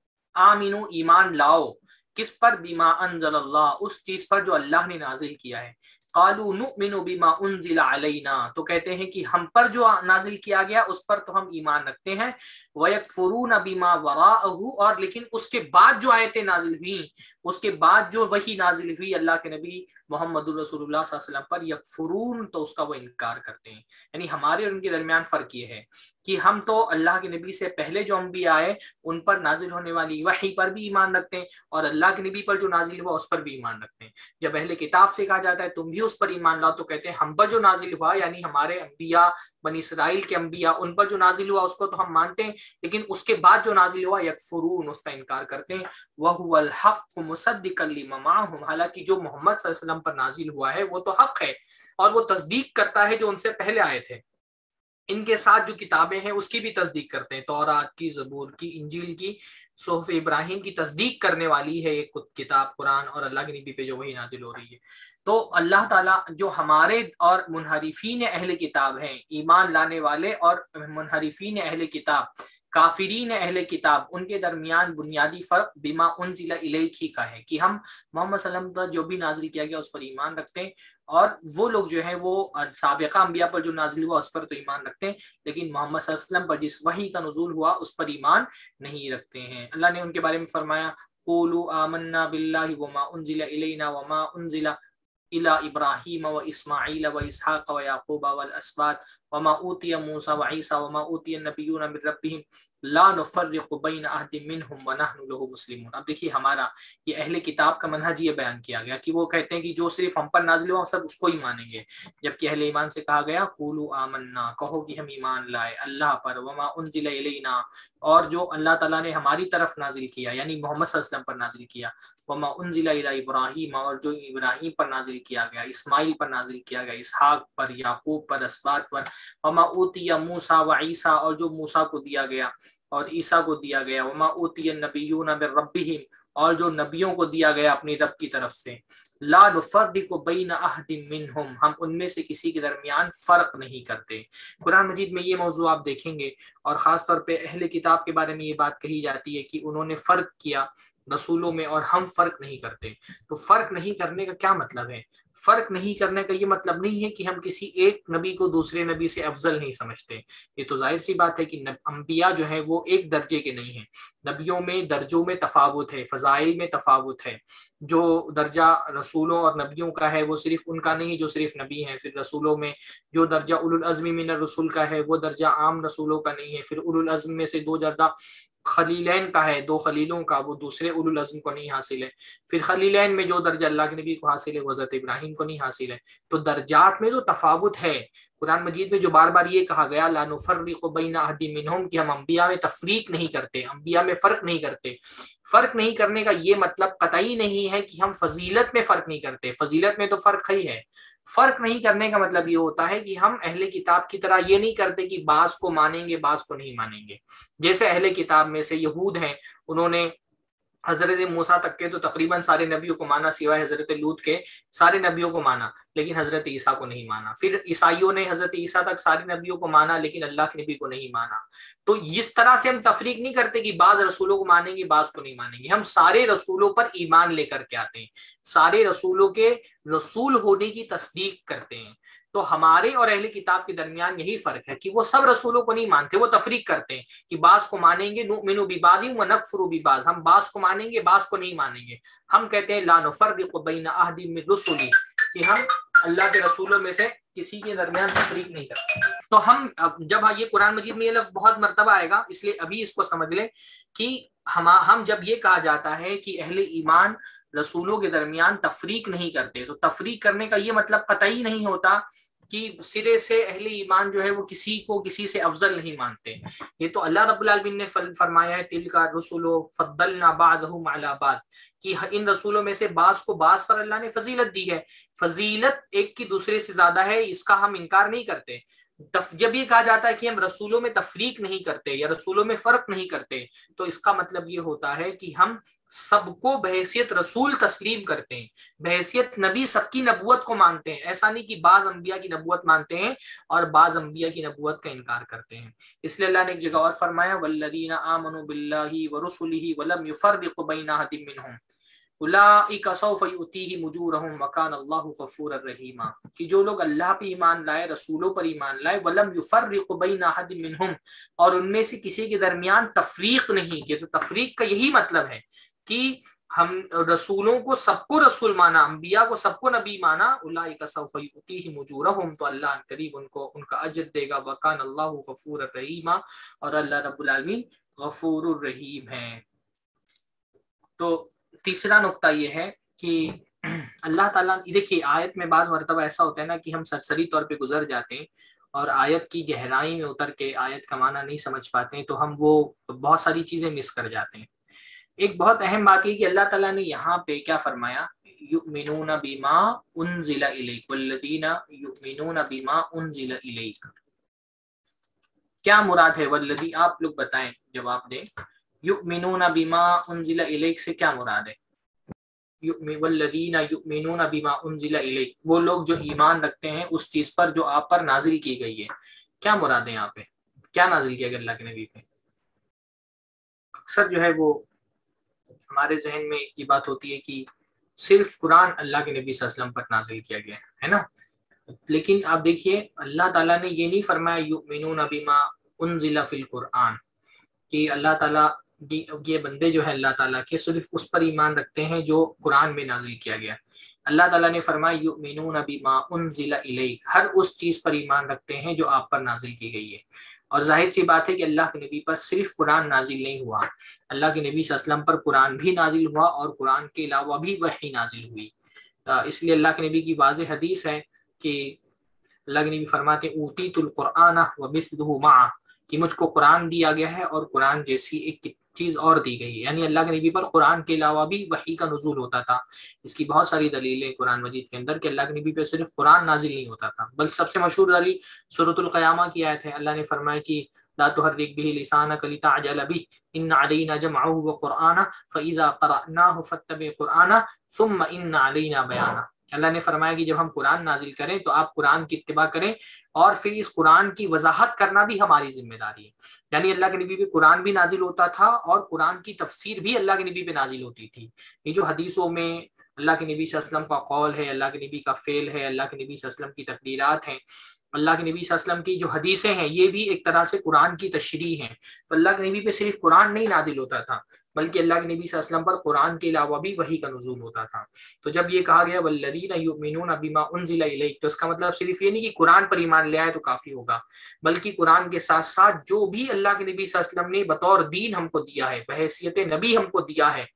A: آمینو ایمان لاؤ، کس پر؟ بما انزل اللہ، اس چیز پر جو اللہ نے نازل کیا ہے. قالوا نؤمن بما انزل علینا، تو کہتے ہیں کہ ہم پر جو نازل کیا گیا اس پر تو ہم ایمان رکھتے ہیں. ویکفرون بما وراءہ، اور لیکن اس کے بعد جو آیتیں نازل ہوئیں، اس کے بعد جو وحی نازل ہوئی اللہ کے نبی محمد رسول اللہ صلی اللہ علیہ وسلم پر، یکفرون، تو اس کا وہ انکار کرتے ہیں. یعنی ہمارے اور ان کے درمیان فرق یہ ہے کہ ہم تو اللہ کے نبی سے پہلے جو انبیاء آئے ان پر نازل ہونے والی وحی پر بھی ایمان رکھتے ہیں اور اللہ کے نبی پر جو نازل ہوا اس پر بھی ایمان رکھتے ہیں. جب اہل کتاب سے کہا جاتا ہے تم بھی اس پر ایمان لاؤ تو کہتے ہیں ہم پر جو نازل ہوا، یعنی ہمارے انبیاء بنی اسرائیل کے انبیاء ان پر جو نازل ہوا اس کو تو ہم مانتے ہیں، لیکن اس کے بعد جو نازل ہوا یکفرون، اس کا انکار کرتے ہیں. وَهُوَ الْحَقُّ مُصَدِّقًا لِمَا مَعَهُمْ، حالانکہ جو محمد صلی اللہ علیہ وسلم پر نازل ہوا ہے وہ تو حق ہے اور وہ تصدیق کرتا ہے جو ان سے پہلے آئے تھے. ان کے ساتھ جو کتابیں ہیں اس کی بھی تصدیق کرتے ہیں، تورات کی، زبور کی، انجیل کی، صحف ابراہیم کی تصدیق کرنے والی ہے ایک کتاب قرآن، اور اللہ کے نبی پہ جو وحی نازل ہو رہی ہے. تو اللہ تعالیٰ جو ہمارے اور منحرفین اہل کتاب ہیں، ایمان لانے والے اور منحرفین اہل کتاب، کافرین اہل کتاب، ان کے درمیان بنیادی فرق بما انزل الیک ہی کا ہے کہ ہم محمد صلی اللہ علیہ وسلم پر جو بھی نازل کیا گیا اس پر ایمان رکھتے ہیں، اور وہ لوگ جو ہیں وہ سابقہ انبیاء پر جو نازل ہوا اس پر تو ایمان رکھتے ہیں، لیکن محمد صلی اللہ علیہ وسلم پر جس وحی کا نزول ہوا اس پر ایمان نہیں رکھتے ہیں. اللہ نے ان کے بارے میں فرمایا قولوا آمنا باللہ وما انزل الینا وما انزل الی ابراہیم و اسماعیل و اسحاق و یعقوب والاسباط وما اوتی موسیٰ و عیسیٰ وما اوتی النبیون من ربہم لا نفرق بین احد منہم ونحن لہ مسلمون. اب دیکھیے ہمارا یہ اہل کتاب کا منہج یہ بیان کیا گیا کہ وہ کہتے ہیں کہ جو صرف ہم پر نازل ہوا سب اس کو ہی مانیں گے، جبکہ اہل ایمان سے کہا گیا قولوا آمنا، کہو کہ ہم ایمان لائے اللہ پر، وما انزل الینا، اور جو اللہ تعالیٰ نے ہماری طرف نازل کیا یعنی محمد صلی اللہ علیہ وسلم پر نازل کیا، وما انزل الی ابراہیم، اور جو ابراہیم پر نازل کیا گیا، اسماعیل پر نازل کیا گیا، اسحاق پر، یعقوب پر، اسباط پر، وما اوتی موسیٰ و عیسیٰ، اور جو موسیٰ کو دیا گیا اور عیسیٰ کو دیا گیا، وما اوتی النبیون من ربہم، اور جو نبیوں کو دیا گیا اپنی رب کی طرف سے، لا نفرق بین احد منہم، ہم ان میں سے کسی کے درمیان فرق نہیں کرتے۔ قرآن مجید میں یہ موضوع آپ دیکھیں گے، اور خاص طور پہ اہل کتاب کے بارے میں یہ بات کہی جاتی ہے کہ انہوں نے فرق کیا رسولوں میں اور ہم فرق نہیں کرتے۔ تو فرق نہیں کرنے کا کیا مطلب ہے؟ فرق نہیں کرنے کا یہ مطلب نہیں ہے کہ ہم کسی ایک نبی کو دوسرے نبی سے افضل نہیں سمجھتے، یہ تو ظاہر سی بات ہے کہ انبیاء جو ہیں وہ ایک درجے کے نہیں ہیں، نبیوں میں درجوں میں تفاوت ہے، فضائل میں تفاوت ہے۔ جو درجہ رسولوں اور نبیوں کا ہے وہ صرف ان کا نہیں جو صرف نبی ہیں، پھر رسولوں میں جو درجہ اولو العزم من الرسول کا ہے وہ درجہ عام رسولوں کا نہیں ہے، پھر اولو العزم میں سے دو درجہ خلیلین کا ہے، دو خلیلوں کا، وہ دوسرے اولو العزم کو نہیں حاصل ہے، پھر خلیلین میں جو درجہ اللہ کے نبی کو حاصل ہے وہ حضرت ابراہیم کو نہیں حاصل ہے۔ تو درجات میں تو تفاوت ہے۔ قرآن مجید میں جو بار بار یہ کہا گیا لا نفرق بین احد منہم، کہ ہم انبیاء میں تفریق نہیں کرتے، انبیاء میں فرق نہیں کرتے، فرق نہیں کرنے کا یہ مطلب قطعی نہیں ہے کہ ہم فضیلت میں فرق نہیں کرتے، فضیلت میں تو فرق ہی ہے۔ فرق نہیں کرنے کا مطلب یہ ہوتا ہے کہ ہم اہل کتاب کی طرح یہ نہیں کرتے کہ بعض کو مانیں گے بعض کو نہیں مانیں گے۔ جیسے اہل کتاب میں سے یہود ہیں، انہوں نے حضرت موسیٰ تک کے تو تقریباً سارے نبیوں کو مانا، سوائے حضرت لوط کے سارے نبیوں کو مانا، لیکن حضرت عیسیٰ کو نہیں مانا۔ پھر عیسائیوں نے حضرت عیسیٰ تک سارے نبیوں کو مانا لیکن اللہ کے نبی کو نہیں مانا۔ تو اس طرح سے ہم تفریق نہیں کرتے کہ بعض رسولوں کو مانیں گے بعض کو نہیں مانیں گے، ہم سارے رسولوں پر ایمان لے کر کے آتے ہیں، سارے رسولوں کے رسول ہونے کی تصدیق کرتے ہیں۔ تو ہمارے اور اہل کتاب کے درمیان یہی فرق ہے کہ وہ سب رسولوں کو نہیں مانتے، وہ تفریق کرتے ہیں کہ بعض کو مانیں گے نؤمن ببعض ونکفر ببعض، ہم بعض کو مانیں گے بعض کو نہیں مانیں گے۔ ہم کہتے ہیں لا نفرق بین احد من رسلی، کہ ہم اللہ کے رسولوں میں سے کسی کے درمیان تفریق نہیں کرتے۔ تو ہم جب یہ قرآن مجید میں یہ لفظ بہت مرتبہ آئے گا، اس لیے ابھی اس کو سمجھ لیں کہ ہم ہم جب یہ کہا جاتا ہے کہ اہل ایمان رسولوں کے درمیان تفریق نہیں کرتے، تو تفریق کرنے کا یہ مطلب قطعی نہیں ہوتا کہ سرے سے اہل ایمان جو ہے وہ کسی کو کسی سے افضل نہیں مانتے۔ یہ تو اللہ رب العالمین نے فرمایا ہے تلک الرسل فضلنا بعضهم علی بعض، کہ ان رسولوں میں سے بعض کو بعض پر اللہ نے فضیلت دی ہے، فضیلت ایک کی دوسرے سے زیادہ ہے، اس کا ہم انکار نہیں کرتے۔ جب یہ کہا جاتا ہے کہ ہم رسولوں میں تفریق نہیں کرتے یا رسولوں میں فرق نہیں کرتے، تو اس کا مطلب یہ ہوتا ہے کہ ہم سب کو بحیثیت رسول تسلیم کرتے ہیں، بحیثیت نبی سب کی نبوت کو مانتے ہیں۔ ایسا نہیں کہ بعض انبیاء کی نبوت مانتے ہیں اور بعض انبیاء کی نبوت کا انکار کرتے ہیں۔ اس لیے اللہ نے ایک جگہ اور فرمایا والذین آمنوا باللہ ورسلہ ولم یفرقوا بین احد منہم اولئک سوف یؤتیہم اجورہم وکان اللہ غفورا رحیما، کہ جو لوگ اللہ پہ ایمان لائے، رسولوں پر ایمان لائے، ولم یفرقوا بین احد منہم، اور ان میں سے کسی کے درمیان تفریق نہیں کی۔ تو تفریق کا یہی مطلب ہے کہ ہم رسولوں کو سب کو رسول مانا، انبیاء کو سب کو نبی مانا، اولئک سوف یؤتیہم اجورہم، تو اللہ ان قریب ان کو ان کا اجر دے گا، وکان اللہ غفورا رحیما، اور اللہ رب العالمین غفور الرحیم ہے۔ تو تیسرا نقطہ یہ ہے کہ اللہ تعالیٰ، دیکھیے آیت میں بعض مرتبہ ایسا ہوتا ہے نا کہ ہم سرسری طور پہ گزر جاتے ہیں اور آیت کی گہرائی میں اتر کے آیت کا معنی نہیں سمجھ پاتے ہیں، تو ہم وہ بہت ساری چیزیں مس کر جاتے ہیں۔ ایک بہت اہم بات یہ کہ اللہ تعالیٰ نے یہاں پہ کیا فرمایا، یؤمنون بما انزل الیک والذین یؤمنون بما انزل الیک، کیا مراد ہے؟ والذی، آپ لوگ بتائیں، جواب دیں۔ یؤمنون بما انزل الیک سے کیا مراد ہے؟ والذین یؤمنون بما انزل الیک، وہ لوگ جو ایمان رکھتے ہیں اس چیز پر جو آپ پر نازل کی گئی ہے، کیا مراد ہے یہاں پہ؟ کیا نازل کیا گیا اللہ کے نبی پہ؟ اکثر جو ہے وہ ہمارے ذہن میں یہ بات ہوتی ہے کہ صرف قرآن اللہ کے نبی صلی اللہ علیہ وسلم پر نازل کیا گیا ہے نا، لیکن آپ دیکھیے اللہ تعالیٰ نے یہ نہیں فرمایا یؤمنون بما انزل فی القرآن، کہ اللہ تعالیٰ یہ بندے جو ہیں اللہ تعالیٰ کے صرف اس پر ایمان رکھتے ہیں جو قرآن میں نازل کیا گیا۔ اللہ تعالیٰ نے فرمایا یؤمنون بما انزل الیک، ہر اس چیز پر ایمان رکھتے ہیں جو آپ پر نازل کی گئی ہے۔ اور ظاہر سی بات ہے کہ اللہ کے نبی پر صرف قرآن نازل نہیں ہوا، اللہ کے نبی صلی اللہ علیہ وسلم پر قرآن بھی نازل ہوا اور قرآن کے علاوہ بھی وحی نازل ہوئی۔ اس لیے اللہ کے نبی کی واضح حدیث ہے کہ اللہ کے نبی فرماتے اوتیت القرآن ومثلہ معہ، کہ مجھ کو قرآن دیا گیا ہے اور قرآن جیسی ایک چیز اور دی گئی ہے، یعنی اللہ کے نبی پر قرآن کے علاوہ بھی وحی کا نزول ہوتا تھا۔ اس کی بہت ساری دلیلیں قرآن مجید کے اندر کہ اللہ کے نبی پہ صرف قرآن نازل نہیں ہوتا تھا، بل سب سے مشہور دلیل سورۃ القیامہ کی آیت ہے۔ اللہ نے فرمایا کہ لا تحرک به لسانک لتعجل به ان علینا جمعه وقرآنہ فاذا قرأناه فاتبع قرآنہ ثم ان علینا بیانہ۔ اللہ نے فرمایا کہ جب ہم قرآن نازل کریں تو آپ قرآن کی اتباع کریں اور پھر اس قرآن کی وضاحت کرنا بھی ہماری ذمہ داری ہے۔ یعنی اللہ کے نبی پہ قرآن بھی نازل ہوتا تھا اور قرآن کی تفسیر بھی اللہ کے نبی پہ نازل ہوتی تھی۔ یہ جو حدیثوں میں اللہ کے نبی صلی اللہ علیہ وسلم کا قول ہے، اللہ کے نبی کا فعل ہے، اللہ کے نبی صلی اللہ علیہ وسلم کی تقریرات ہیں، اللہ کے نبی صلی اللہ علیہ وسلم کی جو حدیثیں ہیں، یہ بھی ایک طرح سے قرآن کی تشریح ہیں۔ تو اللہ کے نبی پہ صرف قرآن نہیں نازل ہوتا تھا بلکہ اللہ کے نبی صلی اللہ علیہ وسلم پر قرآن کے علاوہ بھی وحی کا نزول ہوتا تھا۔ تو جب یہ کہا گیا والذین یؤمنون بما انزل الیک، تو اس کا مطلب صرف یہ نہیں کہ قرآن پر ایمان لے آئے تو کافی ہوگا، بلکہ قرآن کے ساتھ ساتھ جو بھی اللہ کے نبی صلی اللہ علیہ وسلم نے بطور دین ہم کو دیا ہے، بحیثیت نبی ہم کو دیا ہے،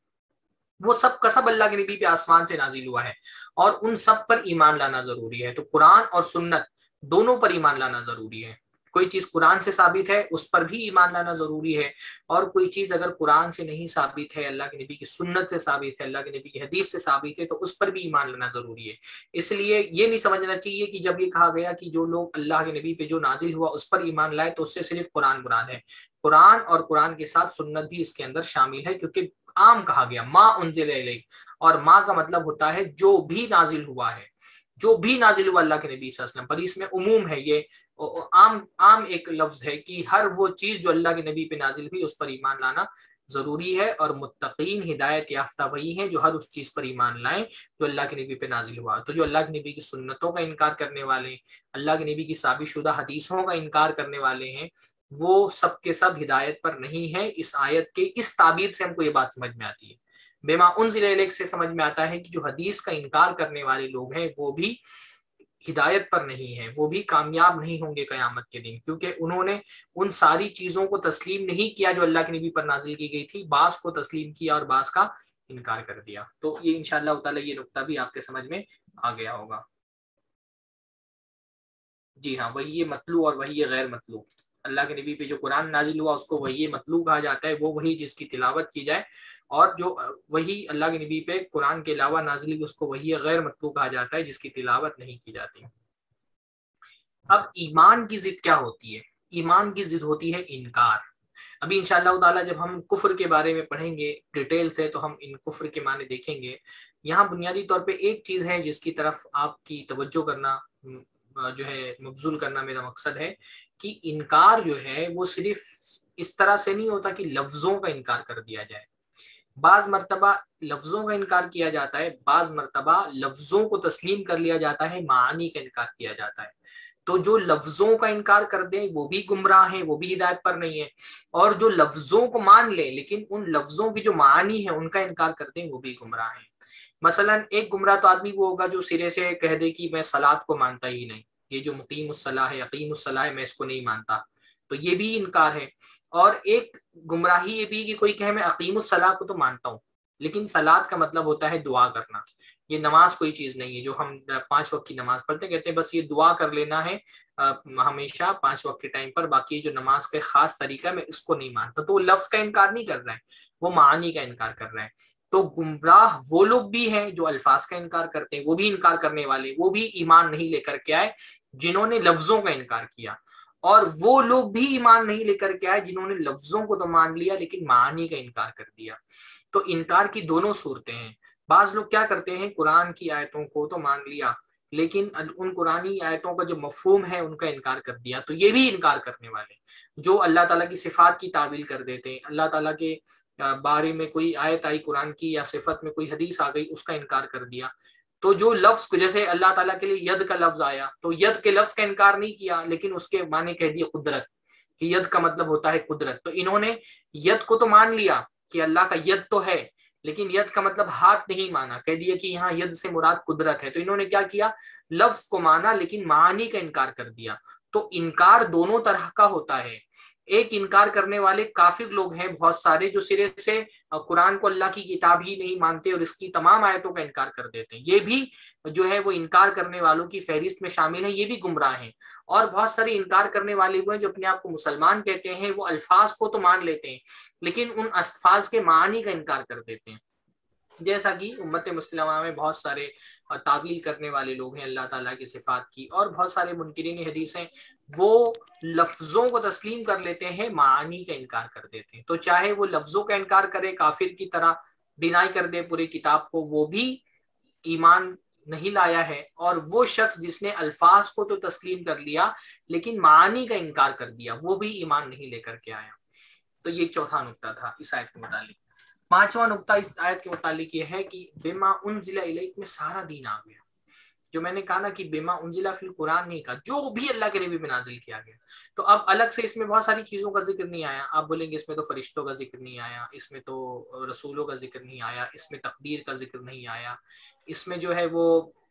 A: وہ سب کا سب اللہ کے نبی پہ آسمان سے نازل ہوا ہے اور ان سب پر ایمان لانا ضروری ہے۔ تو قرآن اور سنت دونوں پر ایمان لانا ضروری ہے۔ کوئی چیز قرآن سے ثابت ہے اس پر بھی ایمان لانا ضروری ہے، اور کوئی چیز اگر قرآن سے نہیں ثابت ہے، اللہ کے نبی کی سنت سے ثابت ہے، اللہ کے نبی کی حدیث سے ثابت ہے، تو اس پر بھی ایمان لانا ضروری ہے۔ اس لیے یہ نہیں سمجھنا چاہیے کہ جب یہ کہا گیا کہ جو لوگ اللہ کے نبی پہ جو نازل ہوا اس پر ایمان لائے تو اس سے صرف قرآن مراد ہے۔ قرآن اور قرآن کے ساتھ سنت بھی اس کے اندر شامل ہے، کیونکہ عام کہا گیا ما انزل الیک، اور ما کا مطلب ہوتا ہے جو بھی نازل ہوا ہے، جو بھی نازل ہوا اللہ کے نبی صلی اللہ علیہ وسلم پر، اس میں عموم ہے، یہ عام عام ایک لفظ ہے کہ ہر وہ چیز جو اللہ کے نبی پہ نازل ہوئی اس پر ایمان لانا ضروری ہے، اور متقین ہدایت یافتہ وہی ہیں جو ہر اس چیز پر ایمان لائیں جو اللہ کے نبی پہ نازل ہوا۔ تو جو اللہ کے نبی کی سنتوں کا انکار کرنے والے ہیں، اللہ کے نبی کی ثابت شدہ حدیثوں کا انکار کرنے والے ہیں، وہ سب کے سب ہدایت پر نہیں ہے۔ اس آیت کے اس تعبیر سے ہم کو یہ بات سمجھ میں آتی ہے، بما انزل الیک سے سمجھ میں آتا ہے کہ جو حدیث کا انکار کرنے والے لوگ ہیں وہ بھی ہدایت پر نہیں ہیں، وہ بھی کامیاب نہیں ہوں گے قیامت کے دن، کیونکہ انہوں نے ان ساری چیزوں کو تسلیم نہیں کیا جو اللہ کے نبی پر نازل کی گئی تھی، بعض کو تسلیم کیا اور بعض کا انکار کر دیا۔ تو یہ انشاءاللہ تعالی یہ نقطہ بھی آپ کے سمجھ میں آ گیا ہوگا۔ جی ہاں، وہی مطلوع اور وہی غیر مطلوع، اللہ کے نبی پہ جو قرآن نازل ہوا اس کو وہی مطلوع کہا جاتا ہے، وہ وہی جس کی تلاوت کی جائے، اور جو وہی اللہ کے نبی پہ قرآن کے علاوہ نازل ہوئی اس کو وہی غیر مطلوع کہا جاتا ہے جس کی تلاوت نہیں کی جاتی۔ اب ایمان کی ضد کیا ہوتی ہے؟ ایمان کی ضد ہوتی ہے انکار۔ ابھی انشاءاللہ تعالی جب ہم کفر کے بارے میں پڑھیں گے ڈیٹیل سے تو ہم ان کفر کے معنی دیکھیں گے۔ یہاں بنیادی طور پہ ایک چیز ہے جس کی طرف آپ کی توجہ کرنا جو ہے مبذول کرنا میرا مقصد ہے کہ انکار جو ہے وہ صرف اس طرح سے نہیں ہوتا کہ لفظوں کا انکار کر دیا جائے۔ بعض مرتبہ لفظوں کا انکار کیا جاتا ہے، بعض مرتبہ لفظوں کو تسلیم کر لیا جاتا ہے، معانی کا انکار کیا جاتا ہے۔ تو جو لفظوں کا انکار کر دیں وہ بھی گمراہ ہیں، وہ بھی ہدایت پر نہیں ہے، اور جو لفظوں کو مان لیں لیکن ان لفظوں کی جو معانی ہے ان کا انکار کر دیں وہ بھی گمراہ ہیں۔ مثلا ایک گمراہ تو آدمی وہ ہوگا جو سرے سے کہہ دے کہ میں صلاۃ کو مانتا ہی نہیں، یہ جو مقیم الصلاۃ ہے، یقیم الصلاۃ ہے، میں اس کو نہیں مانتا، تو یہ بھی انکار ہے۔ اور ایک گمراہی یہ بھی کہ کوئی کہے میں اقیم الصلاۃ کو تو مانتا ہوں، لیکن صلاۃ کا مطلب ہوتا ہے دعا کرنا، یہ نماز کوئی چیز نہیں ہے جو ہم پانچ وقت کی نماز پڑھتے ہیں، کہتے ہیں بس یہ دعا کر لینا ہے ہمیشہ پانچ وقت کے ٹائم پر، باقی جو نماز کا خاص طریقہ ہے میں اس کو نہیں مانتا، تو وہ لفظ کا انکار نہیں کر رہا ہے، وہ معانی کا انکار کر رہا ہے۔ تو گمراہ وہ لوگ بھی ہیں جو الفاظ کا انکار کرتے ہیں، وہ بھی انکار کرنے والے، وہ بھی ایمان نہیں لے کر کے آئے جنہوں نے لفظوں کا انکار کیا، اور وہ لوگ بھی ایمان نہیں لے کر کے آئے جنہوں نے لفظوں کو تو مان لیا لیکن معانی کا انکار کر دیا۔ تو انکار کی دونوں صورتیں ہیں۔ بعض لوگ کیا کرتے ہیں، قرآن کی آیتوں کو تو مان لیا لیکن ان قرآنی آیتوں کا جو مفہوم ہے ان کا انکار کر دیا، تو یہ بھی انکار کرنے والے جو اللہ تعالیٰ کی صفات کی تعویل کر دیتے ہیں، اللہ تعالیٰ کے بارے میں کوئی آیت آئی قرآن کی یا صفت میں کوئی حدیث آ گئی اس کا انکار کر دیا۔ تو جو لفظ جیسے اللہ تعالیٰ کے لیے ید کا لفظ آیا تو ید کے لفظ کا انکار نہیں کیا لیکن اس کے معنی کہہ دیے قدرت، کہ ید کا مطلب ہوتا ہے قدرت، تو انہوں نے ید کو تو مان لیا کہ اللہ کا ید تو ہے لیکن ید کا مطلب ہاتھ نہیں مانا، کہہ دیا کہ یہاں ید سے مراد قدرت ہے، تو انہوں نے کیا کیا، لفظ کو مانا لیکن معانی کا انکار کر دیا۔ تو انکار دونوں طرح کا ہوتا ہے. ایک انکار کرنے والے کافر لوگ ہیں بہت سارے جو سرے سے قرآن کو اللہ کی کتاب ہی نہیں مانتے اور اس کی تمام آیتوں کا انکار کر دیتے ہیں. یہ بھی جو ہے وہ انکار کرنے والوں کی فہرست میں شامل ہیں, یہ بھی گمراہ ہیں. اور بہت سارے انکار کرنے والے ہوئے جو اپنے آپ کو مسلمان کہتے ہیں, وہ الفاظ کو تو مان لیتے ہیں لیکن ان الفاظ کے معنی کا انکار کر دیتے ہیں. جیسا کہ امت مسلمہ میں بہت سارے تعویل کرنے والے لوگ ہیں اللہ تعالیٰ کی صفات کی, اور بہت سارے منکرین حدیث ہیں, وہ لفظوں کو تسلیم کر لیتے ہیں, معانی کا انکار کر دیتے ہیں. تو چاہے وہ لفظوں کا انکار کرے, کافر کی طرح ڈینائی کر دے پوری کتاب کو, وہ بھی ایمان نہیں لایا ہے. اور وہ شخص جس نے الفاظ کو تو تسلیم کر لیا لیکن معانی کا انکار کر دیا, وہ بھی ایمان نہیں لے کر کے آیا. تو یہ چوتھا نقطہ تھا اس آیت کے متعلق. پانچواں نقطہ اس آیت کے متعلق یہ ہے کہ بما انزل الیک میں سارا دین آ گیا. جو میں نے کہا نا کہ بما انزل فی القرآن نہیں کہا, جو بھی اللہ کے نبی پہ نازل کیا گیا. تو اب الگ سے اس میں بہت ساری چیزوں کا ذکر نہیں آیا. آپ بولیں گے اس میں تو فرشتوں کا ذکر نہیں آیا, اس میں تو رسولوں کا ذکر نہیں آیا, اس میں تقدیر کا ذکر نہیں آیا, اس میں جو ہے وہ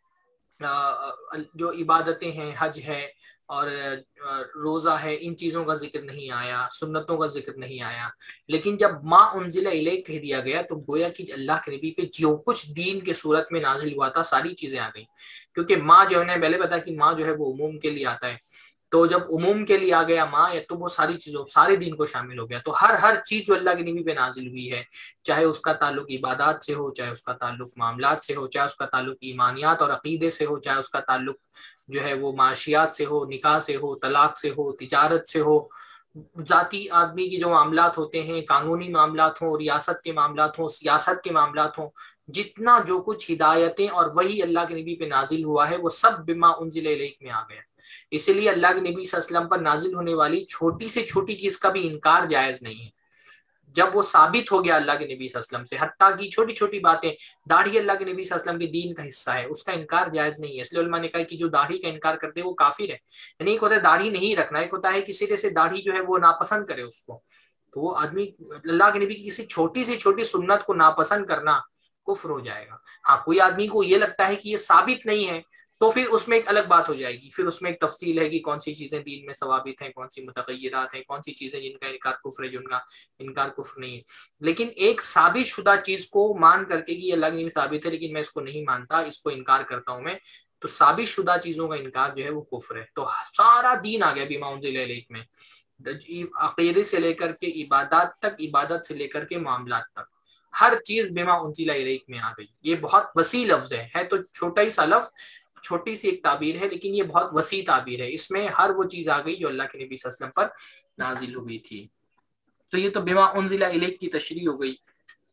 A: جو عبادتیں ہیں, حج ہے اور روزہ ہے, ان چیزوں کا ذکر نہیں آیا, سنتوں کا ذکر نہیں آیا. لیکن جب ما انزل الیک کہہ دیا گیا تو گویا کہ اللہ کے نبی پہ جو کچھ دین کے صورت میں نازل ہوا تھا ساری چیزیں آ گئیں. کیونکہ ما جو ہے پہلے پتا کہ ما جو ہے وہ عموم کے لیے آتا ہے, تو جب عموم کے لیے آ گیا ما, یا تو وہ ساری چیزوں سارے دین کو شامل ہو گیا. تو ہر ہر چیز جو اللہ کے نبی پہ نازل ہوئی ہے, چاہے اس کا تعلق عبادات سے ہو, چاہے اس کا تعلق معاملات سے ہو, چاہے اس کا تعلق ایمانیات اور عقیدے سے ہو, چاہے اس کا تعلق جو ہے وہ معاشیات سے ہو, نکاح سے ہو, طلاق سے ہو, تجارت سے ہو, ذاتی آدمی کی جو معاملات ہوتے ہیں, قانونی معاملات ہوں, ریاست کے معاملات ہوں, سیاست کے معاملات ہوں, جتنا جو کچھ ہدایتیں اور وہی اللہ کے نبی پہ نازل ہوا ہے وہ سب بما انزل الیک میں آ گیا. اسی لیے اللہ کے نبی صلی اللہ علیہ وسلم پر نازل ہونے والی چھوٹی سے چھوٹی چیز کا بھی انکار جائز نہیں ہے جب وہ ثابت ہو گیا اللہ کے نبی صلی اللہ علیہ وسلم سے. حتیٰ کی چھوٹی چھوٹی باتیں, داڑھی اللہ کے نبی صلی اللہ علیہ وسلم کے دین کا حصہ ہے, اس کا انکار جائز نہیں ہے. اس لیے علماء نے کہا کہ جو داڑھی کا انکار کرتے ہیں وہ کافر ہے. یعنی ایک ہوتا ہے داڑھی نہیں رکھنا, ایک ہوتا ہے کسی طرح سے داڑھی جو ہے وہ ناپسند کرے اس کو, تو وہ آدمی اللہ کے نبی کی کسی چھوٹی سے چھوٹی سنت کو ناپسند کرنا کفر ہو جائے گا. ہاں کوئی آدمی کو یہ لگتا ہے کہ یہ ثابت نہیں ہے تو پھر اس میں ایک الگ بات ہو جائے گی, پھر اس میں ایک تفصیل ہے کہ کون سی چیزیں دین میں ثوابت ہیں, کون سی متغیرات ہیں, کون سی چیزیں جن کا انکار کفر ہے, جن کا انکار کفر نہیں ہے. لیکن ایک ثابت شدہ چیز کو مان کر کے کہ یہ اللہ کی ثابت ہے لیکن میں اس کو نہیں مانتا, اس کو انکار کرتا ہوں میں, تو ثابت شدہ چیزوں کا انکار جو ہے وہ کفر ہے. تو سارا دین آ گیا بما انزل الیک میں, عقیدے سے لے کر کے عبادات تک, عبادت سے لے کر کے معاملات تک, ہر چیز بما انزل الیک میں آ گئی. یہ بہت وسیع لفظ ہے, ہے تو چھوٹا ہی سا لفظ, چھوٹی سی ایک تعبیر ہے, لیکن یہ بہت وسیع تعبیر ہے. اس میں ہر وہ چیز آ گئی جو اللہ کے نبی صلی اللہ علیہ وسلم پر نازل ہوئی تھی. تو یہ تو بما انزل الیک کی تشریح ہو گئی.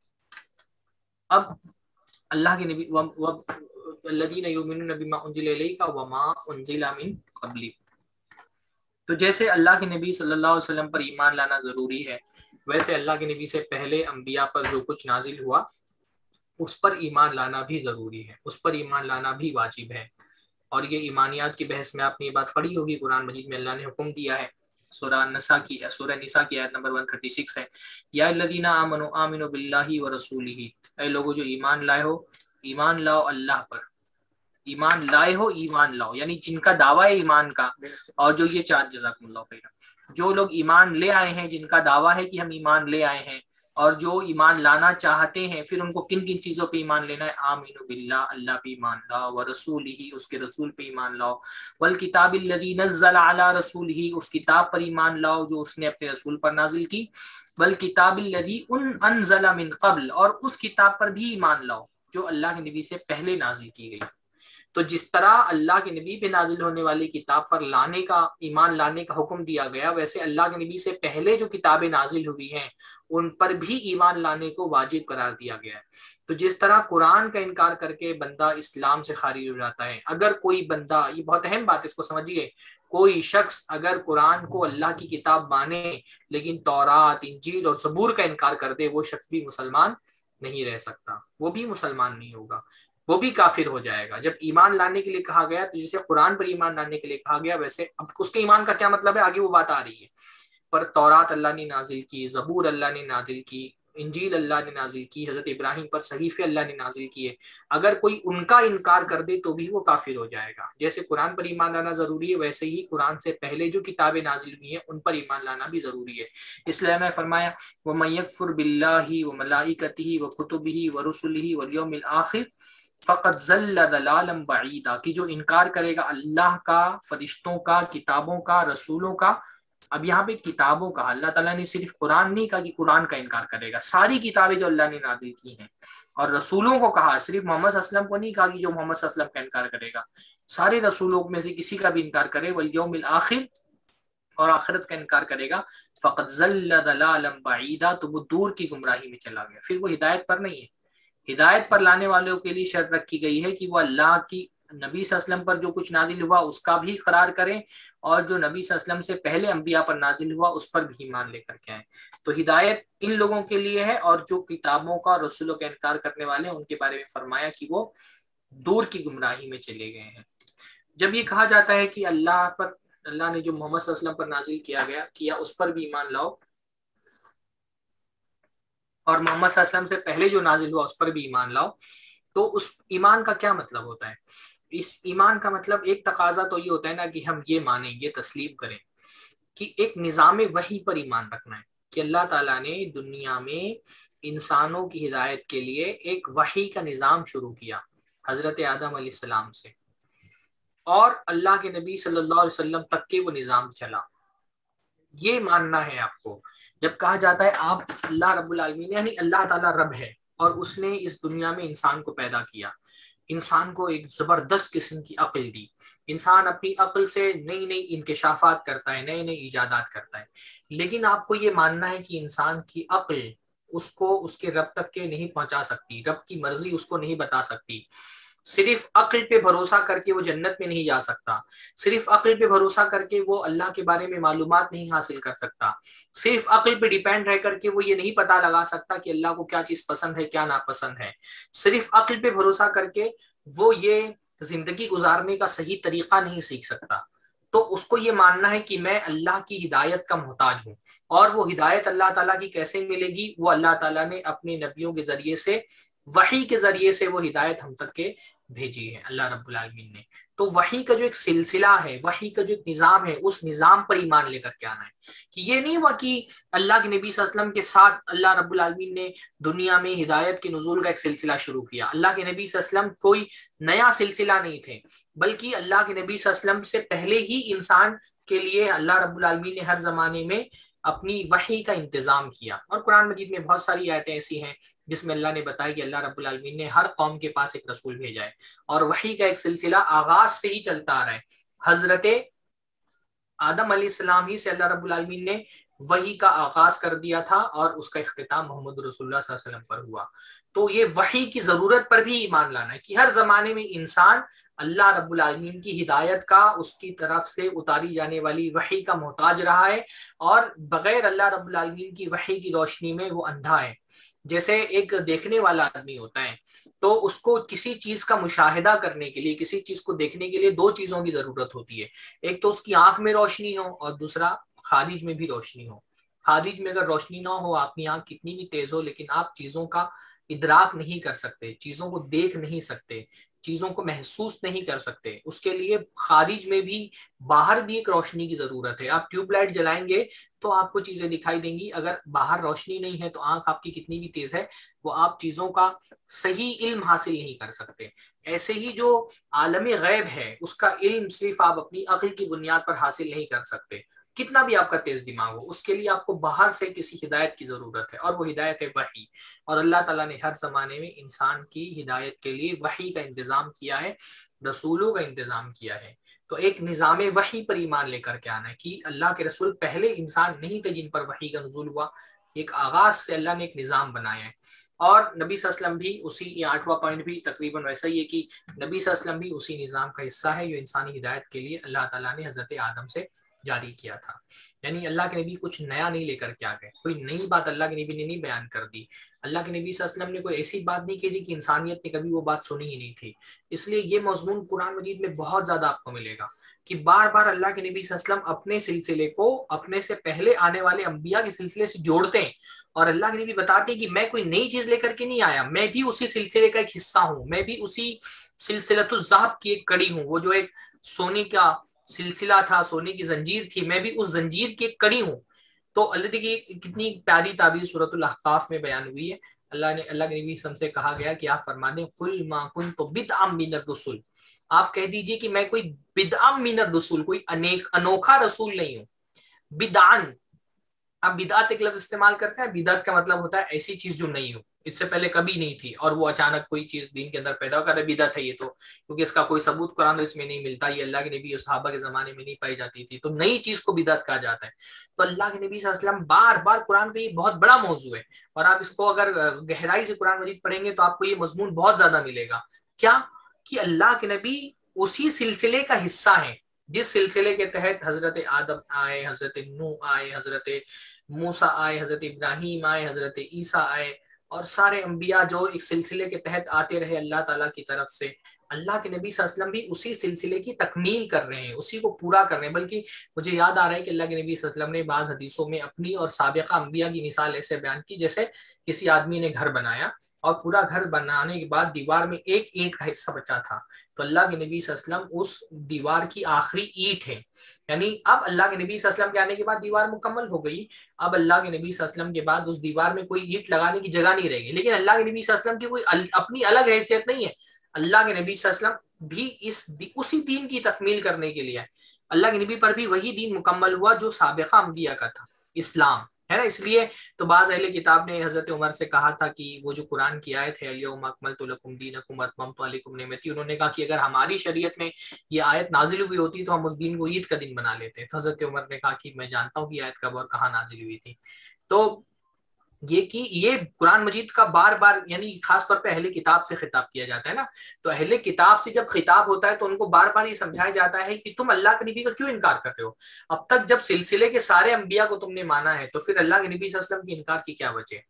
A: اب اللہ کے نبی الذین یؤمنون بما انزل الیک وما انزل من قبلک, تو جیسے اللہ کے نبی صلی اللہ علیہ وسلم پر ایمان لانا ضروری ہے, ویسے اللہ کے نبی سے پہلے انبیاء پر جو کچھ نازل ہوا اس پر ایمان لانا بھی ضروری ہے, اس پر ایمان لانا بھی واجب ہے. اور یہ ایمانیات کی بحث میں آپ نے یہ بات پڑھی ہوگی, قرآن مجید میں اللہ نے حکم دیا ہے, سورہ نساء کی سورہ نساء کی آیت نمبر ایک سو چھتیس ہے, یا الذین آمنوا آمنوا باللہ ورسولہ, اے لوگو جو ایمان لائے ہو ایمان لاؤ اللہ پر, ایمان لائے ہو ایمان لاؤ, یعنی جن کا دعویٰ ہے ایمان کا, اور جو یہ چار جزاکم اللہ خیر, جو لوگ ایمان لے آئے ہیں, جن کا دعویٰ ہے کہ ہم ایمان لے آئے ہیں, اور جو ایمان لانا چاہتے ہیں, پھر ان کو کن کن چیزوں پہ ایمان لینا ہے, آمنوا باللہ, اللہ پہ ایمان لاؤ, ورسولہ, اس کے رسول پہ ایمان لاؤ, والکتاب الذی نزل علی رسولہ, اس کتاب پر ایمان لاؤ جو اس نے اپنے رسول پر نازل کی, والکتاب الذی انزل من قبل, اور اس کتاب پر بھی ایمان لاؤ جو اللہ کے نبی سے پہلے نازل کی گئی. تو جس طرح اللہ کے نبی پہ نازل ہونے والی کتاب پر لانے کا, ایمان لانے کا حکم دیا گیا, ویسے اللہ کے نبی سے پہلے جو کتابیں نازل ہوئی ہیں ان پر بھی ایمان لانے کو واجب قرار دیا گیا ہے. تو جس طرح قرآن کا انکار کر کے بندہ اسلام سے خارج ہو جاتا ہے, اگر کوئی بندہ, یہ بہت اہم بات ہے اس کو سمجھیے, کوئی شخص اگر قرآن کو اللہ کی کتاب مانے لیکن تورات, انجیل اور زبور کا انکار کر دے, وہ شخص بھی مسلمان نہیں رہ سکتا, وہ بھی مسلمان نہیں ہوگا, وہ بھی کافر ہو جائے گا. جب ایمان لانے کے لیے کہا گیا تو جسے قرآن پر ایمان لانے کے لیے کہا گیا, ویسے اب اس کے ایمان کا کیا مطلب ہے آگے وہ بات آ رہی ہے, پر تورات اللہ نے نازل کی, زبور اللہ نے نازل کی, انجیل اللہ نے نازل کی، حضرت ابراہیم پر صحیفے اللہ نے نازل کیے، اگر کوئی ان کا انکار کر دے تو بھی وہ کافر ہو جائے گا۔ جیسے قرآن پر ایمان لانا ضروری ہے، ویسے ہی قرآن سے پہلے جو کتابیں نازل ہوئی ہیں ان پر ایمان لانا بھی ضروری ہے۔ اس لیے میں فرمایا وَمَن يَكْفُرْ بِاللَّهِ وَمَلَائِكَتِهِ وَكُتُبِهِ وَرُسُلِهِ وَالْيَوْمِ الْآخِرِ فقط ضل ضلالا بعیدا، کہ جو انکار کرے گا اللہ کا، فرشتوں کا، کتابوں کا، رسولوں کا۔ اب یہاں پہ کتابوں کا اللہ تعالیٰ نے صرف قرآن نہیں کہا کہ قرآن کا انکار کرے گا، ساری کتابیں جو اللہ نے نازل کی ہیں، اور رسولوں کو کہا، صرف محمد صلی اللہ علیہ وسلم کو نہیں کہا کہ جو محمد صلی اللہ علیہ وسلم کا انکار کرے گا، سارے رسولوں میں سے کسی کا بھی انکار کرے، والیوم الآخر، اور آخرت کا انکار کرے گا، فقط ضل ضلالا بعیدا، تو وہ دور کی گمراہی میں چلا گیا، پھر وہ ہدایت پر نہیں ہے۔ ہدایت پر لانے والوں کے لیے شرط رکھی گئی ہے کہ وہ اللہ کی نبی صلی اللہ علیہ وسلم پر جو کچھ نازل ہوا اس کا بھی اقرار کریں، اور جو نبی صلی اللہ علیہ وسلم سے پہلے انبیاء پر نازل ہوا اس پر بھی ایمان لے کر کے آئیں۔ تو ہدایت ان لوگوں کے لیے ہے، اور جو کتابوں کا اور رسولوں کا انکار کرنے والے ہیں ان کے بارے میں فرمایا کہ وہ دور کی گمراہی میں چلے گئے ہیں۔ جب یہ کہا جاتا ہے کہ اللہ پر، اللہ نے جو محمد صلی اللہ علیہ وسلم پر نازل کیا گیا کیا اس پر بھی ایمان لاؤ، اور محمد صلی اللہ علیہ وسلم سے پہلے جو نازل ہوا اس پر بھی ایمان لاؤ، تو اس ایمان کا کیا مطلب ہوتا ہے؟ اس ایمان کا مطلب ایک تقاضا تو یہ ہوتا ہے نا کہ ہم یہ مانیں، یہ تسلیم کریں کہ ایک نظام وحی پر ایمان رکھنا ہے، کہ اللہ تعالیٰ نے دنیا میں انسانوں کی ہدایت کے لیے ایک وحی کا نظام شروع کیا حضرت آدم علیہ السلام سے، اور اللہ کے نبی صلی اللہ علیہ وسلم تک کے وہ نظام چلا۔ یہ ماننا ہے آپ کو۔ جب کہا جاتا ہے آپ اللہ رب العالمین، یعنی اللہ تعالیٰ رب ہے اور اس نے اس دنیا میں انسان کو پیدا کیا، انسان کو ایک زبردست قسم کی عقل دی، انسان اپنی عقل سے نئی نئی انکشافات کرتا ہے، نئے نئے ایجادات کرتا ہے، لیکن آپ کو یہ ماننا ہے کہ انسان کی عقل اس کو اس کے رب تک کے نہیں پہنچا سکتی، رب کی مرضی اس کو نہیں بتا سکتی۔ صرف عقل پہ بھروسہ کر کے وہ جنت میں نہیں جا سکتا، صرف عقل پہ بھروسہ کر کے وہ اللہ کے بارے میں معلومات نہیں حاصل کر سکتا، صرف عقل پہ ڈیپینڈ رہ کر کے وہ یہ نہیں پتا لگا سکتا کہ اللہ کو کیا چیز پسند ہے کیا ناپسند ہے، صرف عقل پہ بھروسہ کر کے وہ یہ زندگی گزارنے کا صحیح طریقہ نہیں سیکھ سکتا۔ تو اس کو یہ ماننا ہے کہ میں اللہ کی ہدایت کا محتاج ہوں، اور وہ ہدایت اللہ تعالیٰ کی کیسے ملے گی؟ وہ اللہ تعالیٰ نے اپنے نبیوں کے ذریعے سے، وحی کے ذریعے سے وہ ہدایت ہم تک کے بھیجی ہے اللہ رب العالمین نے۔ تو وحی کا جو ایک سلسلہ ہے، وحی کا جو ایک نظام ہے، اس نظام پر ایمان لے کر کے آنا ہے، کہ یہ نہیں ہوا کہ اللہ کے نبی صلی اللہ علیہ وسلم کے ساتھ اللہ رب العالمین نے دنیا میں ہدایت کے نزول کا ایک سلسلہ شروع کیا۔ اللہ کے نبی صلی اللہ علیہ وسلم کوئی نیا سلسلہ نہیں تھے، بلکہ اللہ کے نبی صلی اللہ علیہ وسلم سے پہلے ہی انسان کے لیے اللہ رب العالمین نے ہر زمانے میں اپنی وحی کا انتظام کیا۔ اور قرآن مجید میں بہت ساری آیتیں ایسی ہیں جس میں اللہ نے بتایا کہ اللہ رب العالمین نے ہر قوم کے پاس ایک رسول بھیجا ہے، اور وحی کا ایک سلسلہ آغاز سے ہی چلتا آ رہا ہے۔ حضرت آدم علیہ السلام ہی سے اللہ رب العالمین نے وحی کا آغاز کر دیا تھا، اور اس کا اختتام محمد رسول اللہ صلی اللہ علیہ وسلم پر ہوا۔ تو یہ وحی کی ضرورت پر بھی ایمان لانا ہے کہ ہر زمانے میں انسان اللہ رب العالمین کی ہدایت کا، اس کی طرف سے اتاری جانے والی وحی کا محتاج رہا ہے، اور بغیر اللہ رب العالمین کی وحی کی روشنی میں وہ اندھا ہے۔ جیسے ایک دیکھنے والا آدمی ہوتا ہے تو اس کو کسی چیز کا مشاہدہ کرنے کے لیے، کسی چیز کو دیکھنے کے لیے دو چیزوں کی ضرورت ہوتی ہے، ایک تو اس کی آنکھ میں روشنی ہو، اور دوسرا خارج میں بھی روشنی ہو۔ خارج میں اگر روشنی نہ ہو، آپ کی آنکھ کتنی بھی تیز ہو، لیکن آپ چیزوں کا ادراک نہیں کر سکتے، چیزوں کو دیکھ نہیں سکتے، چیزوں کو محسوس نہیں کر سکتے۔ اس کے لیے خارج میں بھی، باہر بھی ایک روشنی کی ضرورت ہے۔ آپ ٹیوب لائٹ جلائیں گے تو آپ کو چیزیں دکھائی دیں گی، اگر باہر روشنی نہیں ہے تو آنکھ آپ کی کتنی بھی تیز ہے، وہ آپ چیزوں کا صحیح علم حاصل نہیں کر سکتے۔ ایسے ہی جو عالم غیب ہے اس کا علم صرف آپ اپنی عقل کی بنیاد پر حاصل نہیں کر سکتے، کتنا بھی آپ کا تیز دماغ ہو، اس کے لیے آپ کو باہر سے کسی ہدایت کی ضرورت ہے، اور وہ ہدایت ہے وحی۔ اور اللہ تعالیٰ نے ہر زمانے میں انسان کی ہدایت کے لیے وحی کا انتظام کیا ہے، رسولوں کا انتظام کیا ہے۔ تو ایک نظام وحی پر ایمان لے کر کے آنا ہے کہ اللہ کے رسول پہلے انسان نہیں تھے جن پر وحی کا نزول ہوا، ایک آغاز سے اللہ نے ایک نظام بنایا ہے۔ اور نبی صلی اللہ علیہ وسلم بھی اسی، یہ آٹھواں پوائنٹ بھی تقریباً ویسا ہی ہے کہ نبی صلی اللہ علیہ وسلم بھی اسی نظام کا حصہ ہے جو انسانی ہدایت کے لیے اللہ تعالیٰ نے حضرت آدم سے جاری کیا تھا۔ یعنی اللہ کے نبی کچھ نیا نہیں لے کر کے آ گئے، کوئی نئی بات اللہ کے نبی نے نہیں بیان کر دی۔ اللہ کے نبی صلی اللہ علیہ وسلم نے کوئی ایسی بات نہیں کی تھی کہ انسانیت نے کبھی وہ بات سنی ہی نہیں تھی۔ اس لیے یہ مضمون قرآن مجید میں بہت زیادہ آپ کو ملے گا کہ بار بار اللہ کے نبی صلی اللہ علیہ وسلم اپنے سلسلے کو اپنے سے پہلے آنے والے انبیاء کے سلسلے سے جوڑتے ہیں، اور اللہ کے نبی بتاتے ہیں کہ میں کوئی نئی چیز لے کر کے نہیں آیا، میں بھی اسی سلسلے کا ایک حصہ ہوں، میں بھی اسی سلسلۃ الذہب کی ایک کڑی ہوں، وہ جو ایک سونے کا سلسلہ تھا، سونے کی زنجیر تھی، میں بھی اس زنجیر کی ایک کڑی ہوں۔ تو اللہ دیکھیے کتنی پیاری تعبیر سورۃ الاحقاف میں بیان ہوئی ہے۔ اللہ نے اللہ کے نبی صلی اللہ علیہ وسلم سے کہا گیا کہ آپ فرما دیں قل ما کنت بدعا من الرسل، آپ کہہ دیجئے کہ میں کوئی بدعا من الرسول، کوئی انیک انوکھا رسول نہیں ہوں۔ بدعن، اب بدعت ایک لفظ استعمال کرتے ہیں، بدعت کا مطلب ہوتا ہے ایسی چیز جو نہیں ہو، اس سے پہلے کبھی نہیں تھی اور وہ اچانک کوئی چیز دین کے اندر پیدا ہو کر بدعت ہے یہ تو، کیونکہ اس کا کوئی ثبوت قرآن اس میں نہیں ملتا، یہ اللہ کے نبی اور صحابہ کے زمانے میں نہیں پائی جاتی تھی، تو نئی چیز کو بدعت کہا جاتا ہے۔ تو اللہ کے نبی صلی اللہ علیہ وسلم بار بار قرآن کا یہ بہت بڑا موضوع ہے، اور آپ اس کو اگر گہرائی سے قرآن مجید پڑھیں گے تو آپ کو یہ مضمون بہت زیادہ ملے گا، کیا کہ اللہ کے نبی اسی سلسلے کا حصہ ہیں جس سلسلے کے تحت حضرت آدم آئے، حضرت نوح آئے، حضرت موسیٰ آئے، حضرت ابراہیم آئے، حضرت عیسیٰ آئے، اور سارے انبیاء جو ایک سلسلے کے تحت آتے رہے اللہ تعالیٰ کی طرف سے، اللہ کے نبی صلی اللہ علیہ وسلم بھی اسی سلسلے کی تکمیل کر رہے ہیں، اسی کو پورا کر رہے ہیں۔ بلکہ مجھے یاد آ رہا ہے کہ اللہ کے نبی صلی اللہ علیہ وسلم نے بعض حدیثوں میں اپنی اور سابقہ انبیاء کی مثال ایسے بیان کی جیسے کسی آدمی نے گھر بنایا اور پورا گھر بنانے کے بعد دیوار میں ایک اینٹ کا حصہ بچا تھا، تو اللہ کے نبی صلی اللہ علیہ وسلم اس دیوار کی آخری اینٹ ہے، یعنی اب اللہ کے نبی صلی اللہ علیہ وسلم کے آنے کے بعد دیوار مکمل ہو گئی، اب اللہ کے نبی صلی اللہ علیہ وسلم کے بعد اس دیوار میں کوئی اینٹ لگانے کی جگہ نہیں رہے گی، لیکن اللہ کے نبی صلی اللہ علیہ وسلم کی کوئی اپنی الگ حیثیت نہیں ہے، اللہ کے نبی صلی اللہ علیہ وسلم بھی اس اسی دین کی تکمیل کرنے کے لیے اللہ کے نبی پر بھی وہی دین مکمل ہوا جو سابقہ انبیاء کا تھا، اسلام ہے نا۔ اس لیے تو بعض اہل کتاب نے حضرت عمر سے کہا تھا کہ وہ جو قرآن کی آیت ہے الیوم اکملت لکم دینکم واتممت علیکم نعمتی، انہوں نے کہا کہ اگر ہماری شریعت میں یہ آیت نازل ہوئی ہوتی تو ہم اس دن کو عید کا دن بنا لیتے، تو حضرت عمر نے کہا کہ میں جانتا ہوں کہ آیت کب اور کہاں نازل ہوئی تھی۔ تو یہ کہ یہ قرآن مجید کا بار بار یعنی خاص طور پہ اہل کتاب سے خطاب کیا جاتا ہے نا، تو اہل کتاب سے جب خطاب ہوتا ہے تو ان کو بار بار یہ سمجھایا جاتا ہے کہ تم اللہ کے نبی کا کیوں انکار کر رہے ہو، اب تک جب سلسلے کے سارے انبیاء کو تم نے مانا ہے تو پھر اللہ کے نبی صلی اللہ علیہ وسلم کی انکار کی کیا وجہ ہے؟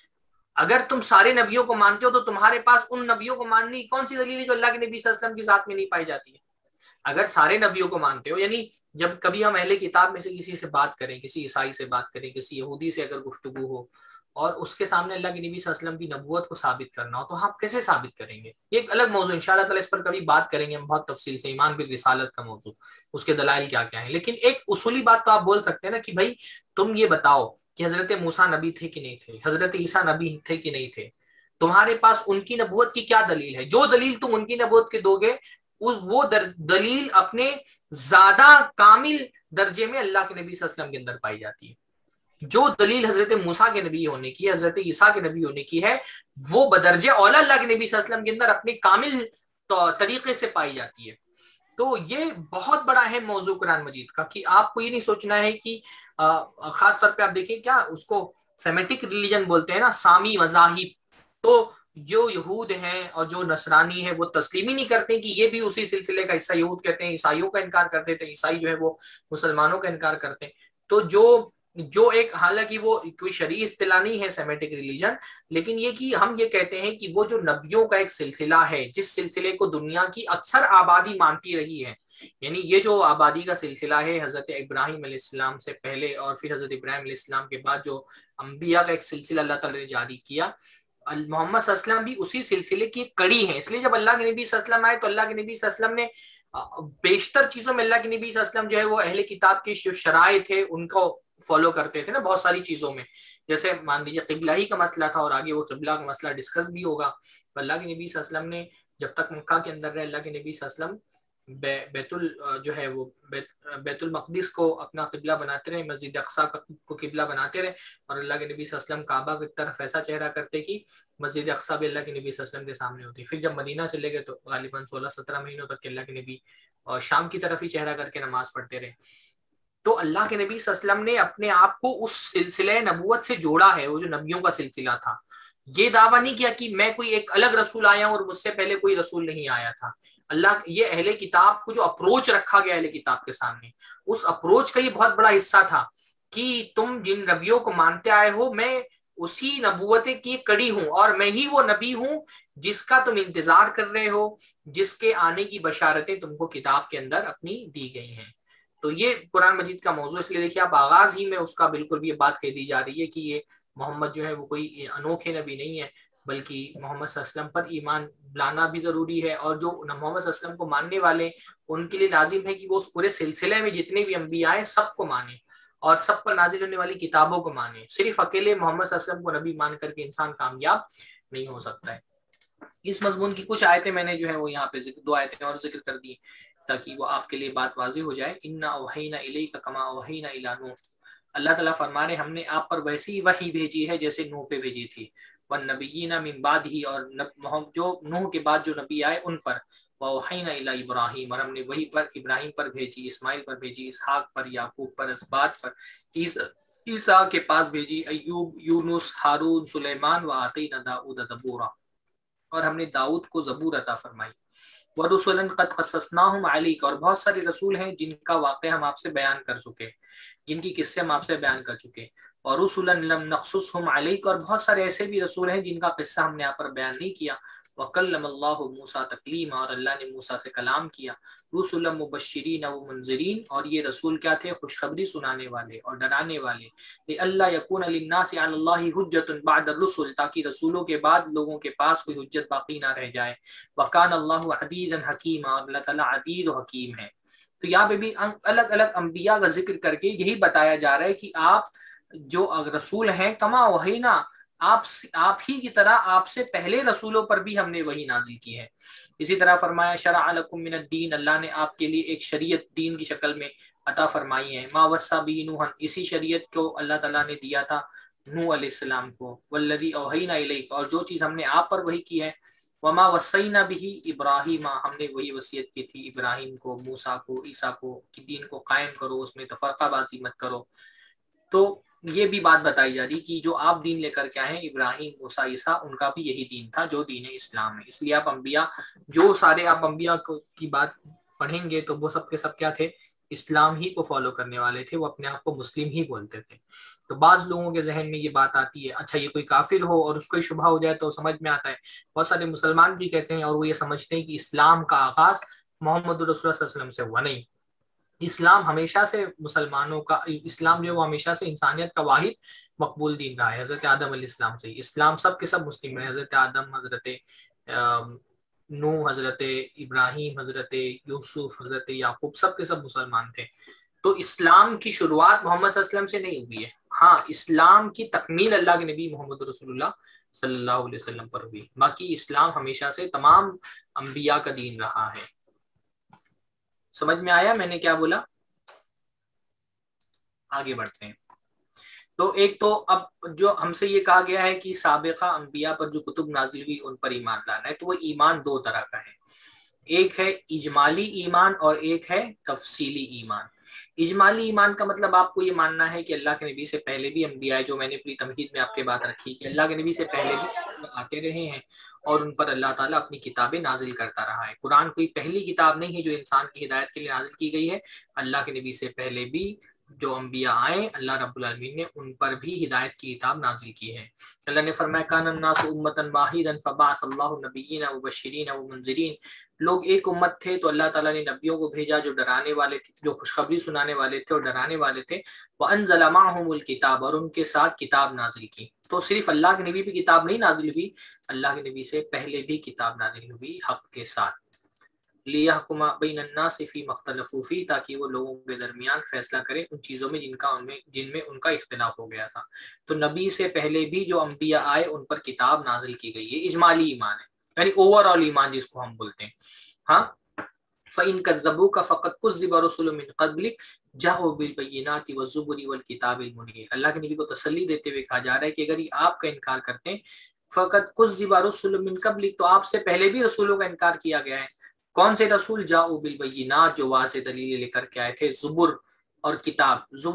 A: اگر تم سارے نبیوں کو مانتے ہو تو تمہارے پاس ان نبیوں کو ماننے کی کون سی دلیل ہے جو اللہ کے نبی صلی اللہ علیہ وسلم کی ذات میں نہیں پائی جاتی ہے؟ اگر سارے نبیوں کو مانتے ہو، یعنی جب کبھی ہم اہل کتاب میں سے کسی سے بات کریں، کسی عیسائی سے بات کریں، کسی یہودی سے اگر گفتگو ہو اور اس کے سامنے اللہ کے نبی صلی اللہ علیہ وسلم کی نبوت کو ثابت کرنا ہو تو ہم کیسے ثابت کریں گے؟ یہ ایک الگ موضوع انشاءاللہ تعالی، اس پر کبھی بات کریں گے ہم بہت تفصیل سے، ایمان بالرسالت کا موضوع، اس کے دلائل کیا کیا ہیں۔ لیکن ایک اصولی بات تو آپ بول سکتے ہیں نا کہ بھائی تم یہ بتاؤ کہ حضرت موسیٰ نبی تھے کہ نہیں تھے، حضرت عیسیٰ نبی تھے کہ نہیں تھے، تمہارے پاس ان کی نبوت کی کیا دلیل ہے؟ جو دلیل تم ان کی نبوت کے دو گے وہ دلیل اپنے زیادہ کامل درجے میں اللہ کے نبی صلی اللہ علیہ وسلم کے اندر پائی جاتی ہے۔ جو دلیل حضرت موسیٰ کے نبی ہونے کی، حضرت عیسیٰ کے نبی ہونے کی ہے، وہ بدرجہ اولا اللہ کے نبی صلی اللہ علیہ وسلم کے اندر اپنے کامل طریقے سے پائی جاتی ہے۔ تو یہ بہت بڑا اہم موضوع قرآن مجید کا، کہ آپ کو یہ نہیں سوچنا ہے کہ خاص طور پہ آپ دیکھیں کیا اس کو سیمیٹک ریلیجن بولتے ہیں نا، سامی مذاہب، تو جو یہود ہیں اور جو نصرانی ہے وہ تسلیم ہی نہیں کرتے کہ یہ بھی اسی سلسلے کا حصہ، یہود کہتے ہیں عیسائیوں کا انکار کرتے تھے، عیسائی جو ہے وہ مسلمانوں کا انکار کرتے ہیں۔ تو جو جو ایک حالانکہ وہ کوئی شرعی اصطلاح نہیں ہے سیمیٹک ریلیجن، لیکن یہ کہ ہم یہ کہتے ہیں کہ وہ جو نبیوں کا ایک سلسلہ ہے جس سلسلے کو دنیا کی اکثر آبادی مانتی رہی ہے، یعنی یہ جو آبادی کا سلسلہ ہے حضرت ابراہیم علیہ السلام سے پہلے اور پھر حضرت ابراہیم علیہ السلام کے بعد جو انبیاء کا ایک سلسلہ اللہ تعالی نے جاری کیا، محمد صلی اللہ علیہ وسلم بھی اسی سلسلے کی کڑی ہیں۔ اس لیے جب اللہ کے نبی صلی اللہ علیہ وسلم آئے تو اللہ کے نبی صلی اللہ علیہ وسلم نے بیشتر چیزوں میں اللہ کے نبی صلی اللہ علیہ وسلم جو ہے وہ اہل کتاب کے جو شرائط تھے ان کو فالو کرتے تھے نا، بہت ساری چیزوں میں، جیسے مان لیجیے قبلہ ہی کا مسئلہ تھا اور آگے وہ قبلہ کا مسئلہ ڈسکس بھی ہوگا۔ اللہ کے نبی صلی اللہ علیہ وسلم نے جب تک مکہ کے اندر رہے، اللہ کے نبی صلی اللہ علیہ وسلم بیت ال جو ہے وہ بیت, بیت المقدس کو اپنا قبلہ بناتے رہے، مسجد اقصیٰ کو قبلہ بناتے رہے، اور اللہ کے نبی صلی اللہ علیہ وسلم کعبہ کی طرف ایسا چہرہ کرتے کہ مسجد اقصیٰ بھی اللہ کے نبی صلی اللہ علیہ وسلم کے سامنے ہوتی۔ پھر جب مدینہ سے لے گئے تو غالباً سولہ سترہ مہینوں تک کہ اللہ کے نبی اور شام کی طرف ہی چہرہ کر کے نماز پڑھتے رہے۔ تو اللہ کے نبی صلی اللہ علیہ وسلم نے اپنے آپ کو اس سلسلہ نبوت سے جوڑا ہے، وہ جو نبیوں کا سلسلہ تھا۔ یہ دعویٰ نہیں کیا کہ میں کوئی ایک الگ رسول آیا ہوں اور مجھ سے پہلے کوئی رسول نہیں آیا تھا۔ اللہ یہ اہل کتاب کو جو اپروچ رکھا گیا اہل کتاب کے سامنے، اس اپروچ کا یہ بہت بڑا حصہ تھا کہ تم جن نبیوں کو مانتے آئے ہو، میں اسی نبوت کی کڑی ہوں اور میں ہی وہ نبی ہوں جس کا تم انتظار کر رہے ہو، جس کے آنے کی بشارتیں تم کو کتاب کے اندر اپنی دی گئی ہیں۔ تو یہ قرآن مجید کا موضوع، اس لیے دیکھیے آپ آغاز ہی میں اس کا بالکل بھی یہ بات کہہ دی جا رہی ہے کہ یہ محمد جو ہے وہ کوئی انوکھے نبی نہیں ہے، بلکہ محمد صلی اللہ علیہ وسلم پر ایمان لانا بھی ضروری ہے، اور جو محمد صلی اللہ علیہ وسلم کو ماننے والے ان کے لیے لازم ہے کہ وہ اس پورے سلسلے میں جتنے بھی انبیاء ہیں سب کو مانیں اور سب پر نازل ہونے والی کتابوں کو مانے۔ صرف اکیلے محمد صلی اللہ علیہ وسلم کو نبی مان کر کے انسان کامیاب نہیں ہو سکتا ہے۔ اس مضمون کی کچھ آیتیں میں نے جو ہے وہ یہاں پہ ذکر دو آیتیں اور ذکر کر دی تاکہ وہ آپ کے لیے بات واضح ہو جائے۔ انا اوحینا الیک کما اوحینا الی نوح، اللہ تعالیٰ فرما رہے ہم نے آپ پر ویسی وحی بھیجی ہے جیسے نوح پہ بھیجی تھی، والنبیین من بعدہ، اور جو نوح کے بعد جو نبی آئے ان پر، وَأَوْحَيْنَا إِلَىٰ ابراہیم، اور ہم نے وہی پر ابراہیم پر بھیجی، اسماعیل پر بھیجی، اسحاق پر، یعقوب پر، اسباط پر، عیسیٰ کے پاس بھیجی، ایوب، یونس، ہارون، سلیمان، وَآتَيْنَا دَاؤُودَ زَبُورًا، اور ہم نے داؤد کو زبور عطا فرمائی، وَرُسُلًا قَدْ قَصَّصْنَاهُمْ عَلَيْكَ، اور بہت سارے رسول ہیں جن کا واقعہ ہم آپ سے بیان کر چکے، جن کی قصے ہم آپ سے بیان کر چکے، وَرُسُلًا لَمْ نَقْصُصْهُمْ عَلَيْكَ، اور بہت سارے ایسے بھی رسول ہیں جن کا قصہ ہم نے آپ پر بیان نہیں کیا، وَكَلَّمَ اللَّهُ مُوسَىٰ تَكْلِيمًا، اور اللہ نے موسیٰ سے کلام کیا، رُسُلًا مُبَشِّرِينَ وَمُنذِرِينَ، اور یہ رسول کیا تھے؟ خوشخبری سنانے والے اور ڈرانے والے، لِأَلَّا يَكُونَ لِلنَّاسِ عَلَى اللَّهِ حُجَّةٌ بَعْدَ الرُّسُلِ، تاکہ رسولوں کے بعد لوگوں کے پاس کوئی حجت باقی نہ رہ جائے، وَكَانَ اللَّهُ عَزِيزًا حَكِيمًا، اور اللہ تعالیٰ عزیز و حکیم ہے۔ تو یہاں پہ بھی الگ الگ انبیاء کا ذکر کر کے یہی بتایا جا رہا ہے کہ آپ جو رسول ہیں کما وحینا، آپ آپ ہی کی طرح آپ سے پہلے رسولوں پر بھی ہم نے وہی نازل کی ہے۔ اسی طرح فرمایا شرع لکم من الدین، اللہ نے آپ کے لیے ایک شریعت دین کی شکل میں عطا فرمائی ہے، ما وصی بہ نوحا، اسی شریعت کو اللہ تعالیٰ نے دیا تھا نوح علیہ السلام کو، والذی اوحینا الیک، اور جو چیز ہم نے آپ پر وحی کی ہے، وما وصینا بہ ابراہیم، ہم نے وہی وصیت کی تھی ابراہیم کو، موسیٰ کو، عیسیٰ کو کہ دین کو قائم کرو، اس میں تفرقہ بازی مت کرو۔ تو یہ بھی بات بتائی جا رہی کہ جو آپ دین لے کر کے آئے ہیں ابراہیم، موسیٰ، عیسیٰ، ان کا بھی یہی دین تھا جو دین اسلام ہے۔ اس لیے آپ انبیاء، جو سارے آپ انبیاء کی بات پڑھیں گے تو وہ سب کے سب کیا تھے؟ اسلام ہی کو فالو کرنے والے تھے، وہ اپنے آپ کو مسلم ہی بولتے تھے۔ تو بعض لوگوں کے ذہن میں یہ بات آتی ہے، اچھا یہ کوئی کافر ہو اور اس کو شبہ ہو جائے تو سمجھ میں آتا ہے، بہت سارے مسلمان بھی کہتے ہیں اور وہ یہ سمجھتے ہیں کہ اسلام کا آغاز محمد رسول اللہ صلی اللہ علیہ وسلم سے ہوا، نہیں، اسلام ہمیشہ سے مسلمانوں کا، اسلام جو ہے وہ ہمیشہ سے انسانیت کا واحد مقبول دین رہا ہے، حضرت آدم علیہ السلام سے اسلام سب کے سب مسلم رہے، حضرت آدم، حضرت نوح، حضرت ابراہیم، حضرت یوسف، حضرت یعقوب، سب کے سب مسلمان تھے۔ تو اسلام کی شروعات محمد صلی اللہ علیہ وسلم سے نہیں ہوئی ہے، ہاں اسلام کی تکمیل اللہ کے نبی محمد رسول اللہ صلی اللہ علیہ وسلم پر ہوئی، باقی اسلام ہمیشہ سے تمام انبیاء کا دین رہا ہے۔ سمجھ میں آیا میں نے کیا بولا؟ آگے بڑھتے ہیں۔ تو ایک تو اب جو ہم سے یہ کہا گیا ہے کہ سابقہ انبیاء پر جو کتب نازل ہوئی ان پر ایمان لانا ہے، تو وہ ایمان دو طرح کا ہے، ایک ہے اجمالی ایمان اور ایک ہے تفصیلی ایمان۔ اجمالی ایمان کا مطلب آپ کو یہ ماننا ہے کہ اللہ کے نبی سے پہلے بھی انبیاء، جو میں نے اپنی تمہید میں آپ کے بات رکھی کہ اللہ کے نبی سے پہلے بھی آتے رہے ہیں اور ان پر اللہ تعالیٰ اپنی کتابیں نازل کرتا رہا ہے۔ قرآن کوئی پہلی کتاب نہیں ہے جو انسان کی ہدایت کے لیے نازل کی گئی ہے، اللہ کے نبی سے پہلے بھی جو انبیاء آئے اللہ رب العالمین نے ان پر بھی ہدایت کی کتاب نازل کی ہے۔ اللہ نے فرمایا کان الناس امۃ واحدا فبعث اللہ النبیین مبشرین ومنذرین، لوگ ایک امت تھے تو اللہ تعالیٰ نے نبیوں کو بھیجا جو ڈرانے والے تھے، جو خوشخبری سنانے والے تھے اور ڈرانے والے تھے، وانزل معهم الکتاب، اور ان کے ساتھ کتاب نازل کی۔ تو صرف اللہ کے نبی بھی کتاب نہیں نازل ہوئی، اللہ کے نبی سے پہلے بھی کتاب نازل ہوئی حق کے ساتھ، لِيَحْكُمَ بَيْنَ النَّاسِ فِي مَا اخْتَلَفُوا فِيهِ، تاکہ وہ لوگوں کے درمیان فیصلہ کرے ان چیزوں میں جن کا ان میں جن میں ان کا اختلاف ہو گیا تھا۔ تو نبی سے پہلے بھی جو انبیاء آئے ان پر کتاب نازل کی گئی ہے، اجمالی ایمان ہے، یعنی اوور آل ایمان جس کو ہم بولتے ہیں۔ ہاں فَإِن كَذَّبُوكَ فَقَدْ كُذِّبَ رُسُلٌ مِّن قَبْلِكَ جَاءُوا بِالْبَيِّنَاتِ وَالزُّبُرِ وَالْكِتَابِ الْمُنِيرِ، اللہ کے نبی کو تسلی دیتے ہوئے کہا جا رہا ہے کہ اگر یہ آپ کا انکار کرتے ہیں، فَقَدْ كُذِّبَ رُسُلٌ مِّن قَبْلِكَ، تو آپ سے پہلے بھی رسولوں کا انکار کیا گیا ہے۔ کون سے رسول؟ جاؤ بالبینات، جو واضح دلیل لے کر کے آئے تھے، زبر اور کتاب۔ زبر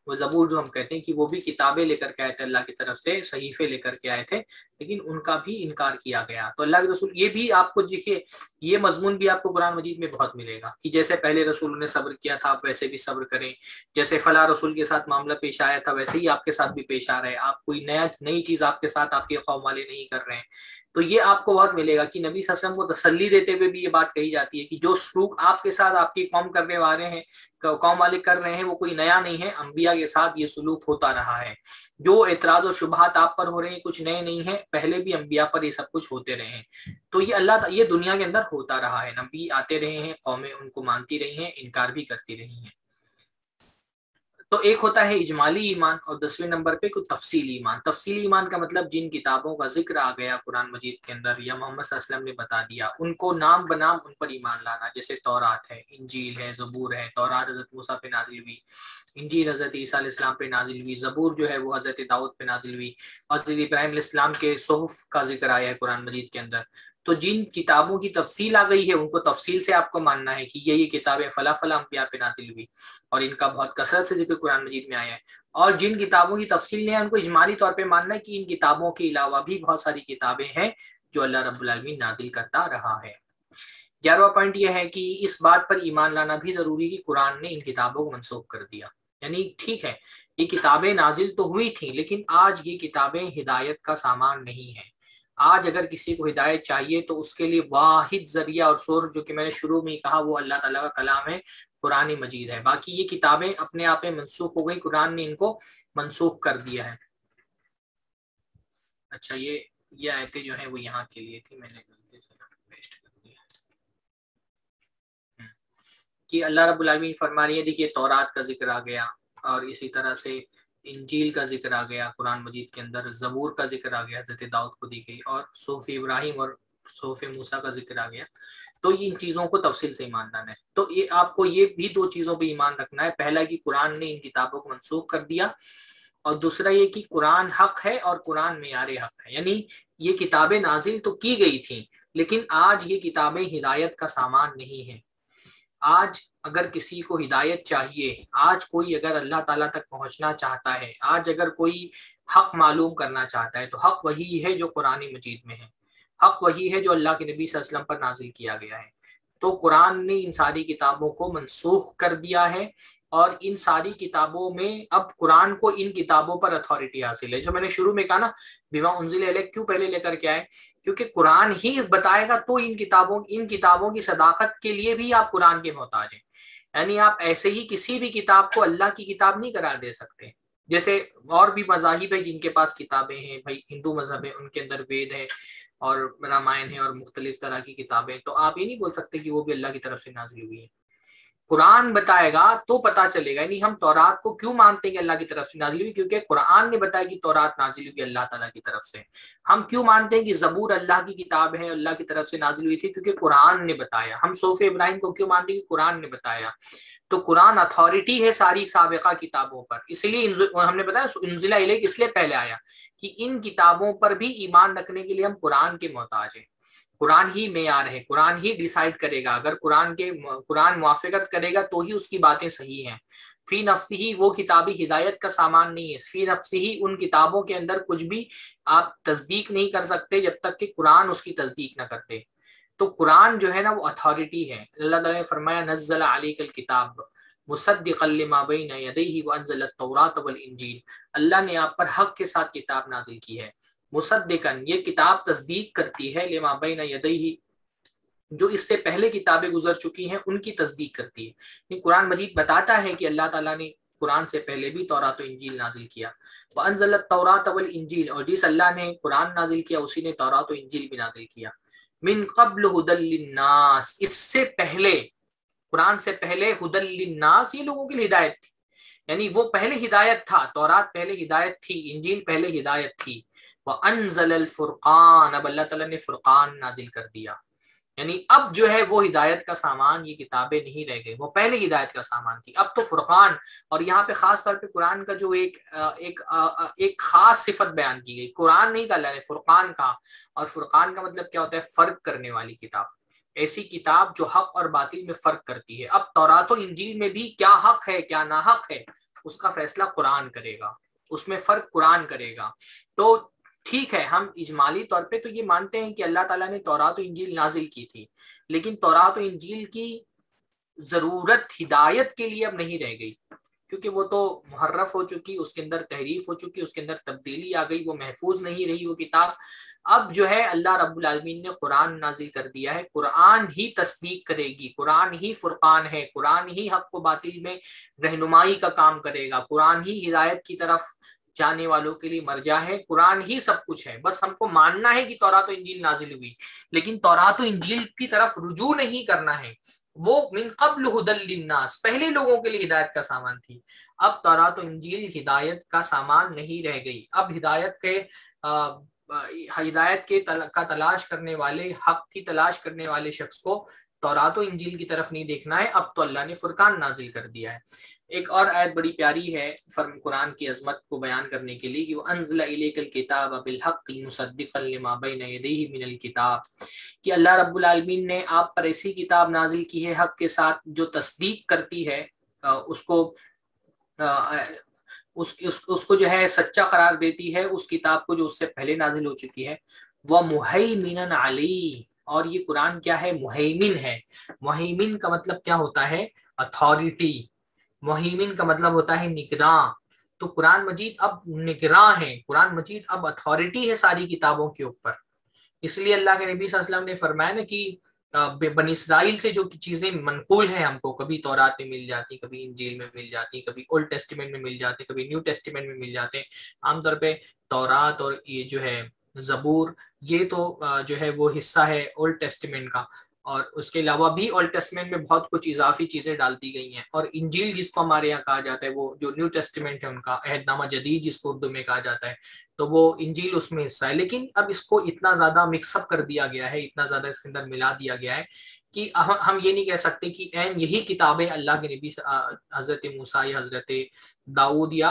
A: وہ زبور جو ہم کہتے ہیں کہ وہ بھی کتابیں لے کر کے آئے تھے اللہ کی طرف سے، صحیفے لے کر کے آئے تھے، لیکن ان کا بھی انکار کیا گیا۔ تو اللہ کے رسول یہ بھی آپ کو دیکھیے، یہ مضمون بھی آپ کو قرآن مجید میں بہت ملے گا کہ جیسے پہلے رسول نے صبر کیا تھا آپ ویسے بھی صبر کریں، جیسے فلاں رسول کے ساتھ معاملہ پیش آیا تھا ویسے ہی آپ کے ساتھ بھی پیش آ رہا ہے، آپ کوئی نیا نئی چیز آپ کے ساتھ آپ کے قوم والے نہیں کر رہے ہیں۔ تو یہ آپ کو بہت ملے گا کہ نبی صلی اللہ علیہ وسلم کو تسلی دیتے ہوئے بھی یہ بات کہی جاتی ہے کہ جو سلوک آپ کے ساتھ آپ کی قوم کرنے والے ہیں قوم والے کر رہے ہیں وہ کوئی نیا نہیں ہے، انبیاء کے ساتھ یہ سلوک ہوتا رہا ہے۔ جو اعتراض و شبہات آپ پر ہو رہے ہیں کچھ نئے نہیں ہیں، پہلے بھی انبیاء پر یہ سب کچھ ہوتے رہے ہیں۔ تو یہ اللہ یہ دنیا کے اندر ہوتا رہا ہے، نبی آتے رہے ہیں، قومیں ان کو مانتی رہی ہیں، انکار بھی کرتی رہی ہیں۔ تو ایک ہوتا ہے اجمالی ایمان، اور دسویں نمبر پہ کوئی تفصیلی ایمان۔ تفصیلی ایمان کا مطلب جن کتابوں کا ذکر آ گیا قرآن مجید کے اندر یا محمد صلی اللہ علیہ وسلم نے بتا دیا ان کو نام بنام ان پر ایمان لانا، جیسے تورات ہے، انجیل ہے، زبور ہے۔ تورات حضرت موسیٰ پہ نازل ہوئی، انجیل حضرت عیسیٰ علیہ السلام پہ نازل ہوئی، زبور جو ہے وہ حضرت داؤد پہ نازل ہوئی، حضرت ابراہیم علیہ السلام کے صحف کا ذکر آیا ہے قرآن مجید کے اندر۔ تو جن کتابوں کی تفصیل آ گئی ہے ان کو تفصیل سے آپ کو ماننا ہے کہ یہ یہ کتابیں فلاں فلاں انبیاء پہ نازل ہوئی اور ان کا بہت کثرت سے ذکر قرآن مجید میں آیا ہے۔ اور جن کتابوں کی تفصیل نہیں ہے ان کو اجمالی طور پہ ماننا ہے کہ ان کتابوں کے علاوہ بھی بہت ساری کتابیں ہیں جو اللہ رب العالمین نازل کرتا رہا ہے۔ گیارہواں پوائنٹ یہ ہے کہ اس بات پر ایمان لانا بھی ضروری کہ قرآن نے ان کتابوں کو منسوخ کر دیا۔ یعنی ٹھیک ہے یہ کتابیں نازل تو ہوئی تھیں لیکن آج یہ کتابیں ہدایت کا سامان نہیں ہیں۔ آج اگر کسی کو ہدایت چاہیے تو اس کے لیے واحد ذریعہ اور سورس جو کہ میں نے شروع میں ہی کہا وہ اللہ تعالیٰ کا کلام ہے، قرآن مجید ہے۔ باقی یہ کتابیں اپنے آپ میں منسوخ ہو گئی، قرآن نے ان کو منسوخ کر دیا ہے۔ اچھا یہ یہ آیتیں جو ہیں وہ یہاں کے لیے تھی، میں نے غلطی سے پیسٹ کر دیا کہ اللہ رب العالمین فرما رہی ہے، دیکھیے تورات کا ذکر آ گیا اور اسی طرح سے انجیل کا ذکر آ گیا قرآن مجید کے اندر، زبور کا ذکر آ گیا حضرت داؤد کو دی گئی، اور صحف ابراہیم اور صحف موسیٰ کا ذکر آ گیا۔ تو ان چیزوں کو تفصیل سے ایمان لانا ہے۔ تو یہ آپ کو یہ بھی دو چیزوں پہ ایمان رکھنا ہے، پہلا کہ قرآن نے ان کتابوں کو منسوخ کر دیا، اور دوسرا یہ کہ قرآن حق ہے اور قرآن معیار حق ہے۔ یعنی یہ کتابیں نازل تو کی گئی تھیں لیکن آج یہ کتابیں ہدایت کا سامان نہیں ہیں۔ آج اگر کسی کو ہدایت چاہیے، آج کوئی اگر اللہ تعالیٰ تک پہنچنا چاہتا ہے، آج اگر کوئی حق معلوم کرنا چاہتا ہے تو حق وہی ہے جو قرآن مجید میں ہے، حق وہی ہے جو اللہ کے نبی صلی اللہ علیہ وسلم پر نازل کیا گیا ہے۔ تو قرآن نے ان ساری کتابوں کو منسوخ کر دیا ہے، اور ان ساری کتابوں میں اب قرآن کو ان کتابوں پر اتھارٹی حاصل ہے۔ جو میں نے شروع میں کہا نا بما انزل الیک کیوں پہلے لے کر کے آئے، کیونکہ قرآن ہی بتائے گا تو ان کتابوں ان کتابوں کی صداقت کے لیے بھی آپ قرآن کے محتاج ہیں۔ یعنی آپ ایسے ہی کسی بھی کتاب کو اللہ کی کتاب نہیں قرار دے سکتے۔ جیسے اور بھی مذاہب ہیں جن کے پاس کتابیں ہیں، بھائی ہندو مذہب ہے ان کے اندر وید ہے اور رامائن ہے اور مختلف طرح کی کتابیں، تو آپ یہ نہیں بول سکتے کہ وہ بھی اللہ کی طرف سے نازل ہوئی ہیں۔ قرآن بتائے گا تو پتہ چلے گا۔ یعنی ہم تورات کو کیوں مانتے ہیں کہ اللہ کی طرف سے نازل ہوئی، کیونکہ قرآن نے بتایا کہ تورات نازل ہوئی اللہ تعالیٰ کی طرف سے۔ ہم کیوں مانتے ہیں کہ زبور اللہ کی کتاب ہے، اللہ کی طرف سے نازل ہوئی تھی، کیونکہ قرآن نے بتایا۔ ہم صحف ابراہیم کو کیوں مانتے ہیں کہ قرآن نے بتایا۔ تو قرآن اتھارٹی ہے ساری سابقہ کتابوں پر، اس لیے ہم نے بتایا انزل الیک اس لیے پہلے آیا کہ ان کتابوں پر بھی ایمان رکھنے کے لیے ہم قرآن کے محتاج ہیں۔ قرآن ہی معیار ہے، قرآن ہی ڈیسائیڈ کرے گا، اگر قرآن کے قرآن موافقت کرے گا تو ہی اس کی باتیں صحیح ہیں۔ فی نفس ہی وہ کتابی ہدایت کا سامان نہیں ہے، فی نفس ہی ان کتابوں کے اندر کچھ بھی آپ تصدیق نہیں کر سکتے جب تک کہ قرآن اس کی تصدیق نہ کرتے۔ تو قرآن جو ہے نا وہ اتھارٹی ہے۔ اللہ تعالیٰ نے فرمایا نزل علیک الکتاب مصدقا لما بین یدیہ وانزل التوراۃ والانجیل، اللہ نے آپ پر حق کے ساتھ کتاب نازل کی ہے۔ مصدقاً یہ کتاب تصدیق کرتی ہے، لما بین یدیہ جو اس سے پہلے کتابیں گزر چکی ہیں ان کی تصدیق کرتی ہے۔ قرآن مجید بتاتا ہے کہ اللہ تعالیٰ نے قرآن سے پہلے بھی تورات و انجیل نازل کیا۔ وانزل التوراۃ والانجیل، اور جس اللہ نے قرآن نازل کیا اسی نے تورات و انجیل بھی نازل کیا۔ من قبل ھدی للناس، اس سے پہلے قرآن سے پہلے ھدی للناس یہ لوگوں کے لیے ہدایت تھی۔ یعنی وہ پہلے ہدایت تھا، تورات پہلے ہدایت تھی، انجیل پہلے ہدایت تھی۔ وانزل الفرقان، اب اللہ تعالیٰ نے فرقان نازل کر دیا۔ یعنی اب جو ہے وہ ہدایت کا سامان یہ کتابیں نہیں رہ گئی، وہ پہلے ہدایت کا سامان تھی، اب تو فرقان۔ اور یہاں پہ خاص طور پہ قرآن کا جو ایک ایک ایک خاص صفت بیان کی گئی، قرآن نہیں کہا اللہ نے، فرقان کہا۔ اور فرقان کا مطلب کیا ہوتا ہے؟ فرق کرنے والی کتاب، ایسی کتاب جو حق اور باطل میں فرق کرتی ہے۔ اب تورات و انجیل میں بھی کیا حق ہے کیا ناحق ہے اس کا فیصلہ قرآن کرے گا، اس میں فرق قرآن کرے گا۔ تو ٹھیک ہے، ہم اجمالی طور پہ تو یہ مانتے ہیں کہ اللہ تعالیٰ نے تورات و انجیل نازل کی تھی، لیکن تورات و انجیل کی ضرورت ہدایت کے لیے اب نہیں رہ گئی، کیونکہ وہ تو محرف ہو چکی، اس کے اندر تحریف ہو چکی، اس کے اندر تبدیلی آ گئی، وہ محفوظ نہیں رہی وہ کتاب۔ اب جو ہے اللہ رب العالمین نے قرآن نازل کر دیا ہے، قرآن ہی تصدیق کرے گی، قرآن ہی فرقان ہے، قرآن ہی حق و باطل میں رہنمائی کا کام کرے گا، قرآن ہی ہدایت کی طرف جانے والوں کے لیے مرجع ہے، قرآن ہی سب کچھ ہے۔ بس ہم کو ماننا ہے کہ تورات و انجیل نازل ہوئی، لیکن تورات و انجیل کی طرف رجوع نہیں کرنا ہے۔ وہ من قبل ہدی للناس، پہلے لوگوں کے لیے ہدایت کا سامان تھی، اب تورات و انجیل ہدایت کا سامان نہیں رہ گئی۔ اب ہدایت کے آ, ہدایت کے تل, کا تلاش کرنے والے، حق کی تلاش کرنے والے شخص کو تورات و انجیل کی طرف نہیں دیکھنا ہے، اب تو اللہ نے فرقان نازل کر دیا ہے۔ ایک اور آیت بڑی پیاری ہے فرم قرآن کی عظمت کو بیان کرنے کے لیے کہ وَأَنزَلَ إِلَيْكَ الْكِتَابَ بِالْحَقِّ مُصَدِّقًا لِمَا بَيْنَ يَدَيْهِ مِنَ الْكِتَابِ، کہ اللہ رب العالمین نے آپ پر ایسی کتاب نازل کی ہے حق کے ساتھ جو تصدیق کرتی ہے، اس کو اس, اس, اس کو جو ہے سچا قرار دیتی ہے اس کتاب کو جو اس سے پہلے نازل ہو چکی ہے۔ وَمُهَيْمِنًا عَلَيْهِ، اور یہ قرآن کیا ہے؟ مہیمن ہے۔ مہیمن کا مطلب کیا ہوتا ہے؟ اتھارٹی۔ مہیمن کا مطلب ہوتا ہے نگراں، تو قرآن مجید اب نگراں ہے، قرآن مجید اب اتھارٹی ہے ساری کتابوں کے اوپر۔ اس لیے اللہ کے نبی صلی اللہ علیہ وسلم نے فرمایا نا کہ بنی اسرائیل سے جو چیزیں منقول ہیں ہم کو، کبھی تورات میں مل جاتی، کبھی انجیل میں مل جاتی، کبھی اولڈ ٹیسٹیمنٹ میں مل جاتے، کبھی نیو ٹیسٹیمنٹ میں مل جاتے۔ عام طور پہ تورات اور یہ جو ہے زبور، یہ تو جو ہے وہ حصہ ہے اولڈ ٹیسٹیمنٹ کا، اور اس کے علاوہ بھی اولڈ ٹیسٹیمنٹ میں بہت کچھ اضافی چیزیں ڈال دی گئی ہیں۔ اور انجیل جس کو ہمارے یہاں کہا جاتا ہے، وہ جو نیو ٹیسٹیمنٹ ہے ان کا، عہد نامہ جدید جس کو اردو میں کہا جاتا ہے، تو وہ انجیل اس میں حصہ ہے۔ لیکن اب اس کو اتنا زیادہ مکس اپ کر دیا گیا ہے، اتنا زیادہ اس کے اندر ملا دیا گیا ہے کہ ہم یہ نہیں کہہ سکتے کہ این یہی کتابیں اللہ کے نبی حضرت موسیٰ یا حضرت داؤد یا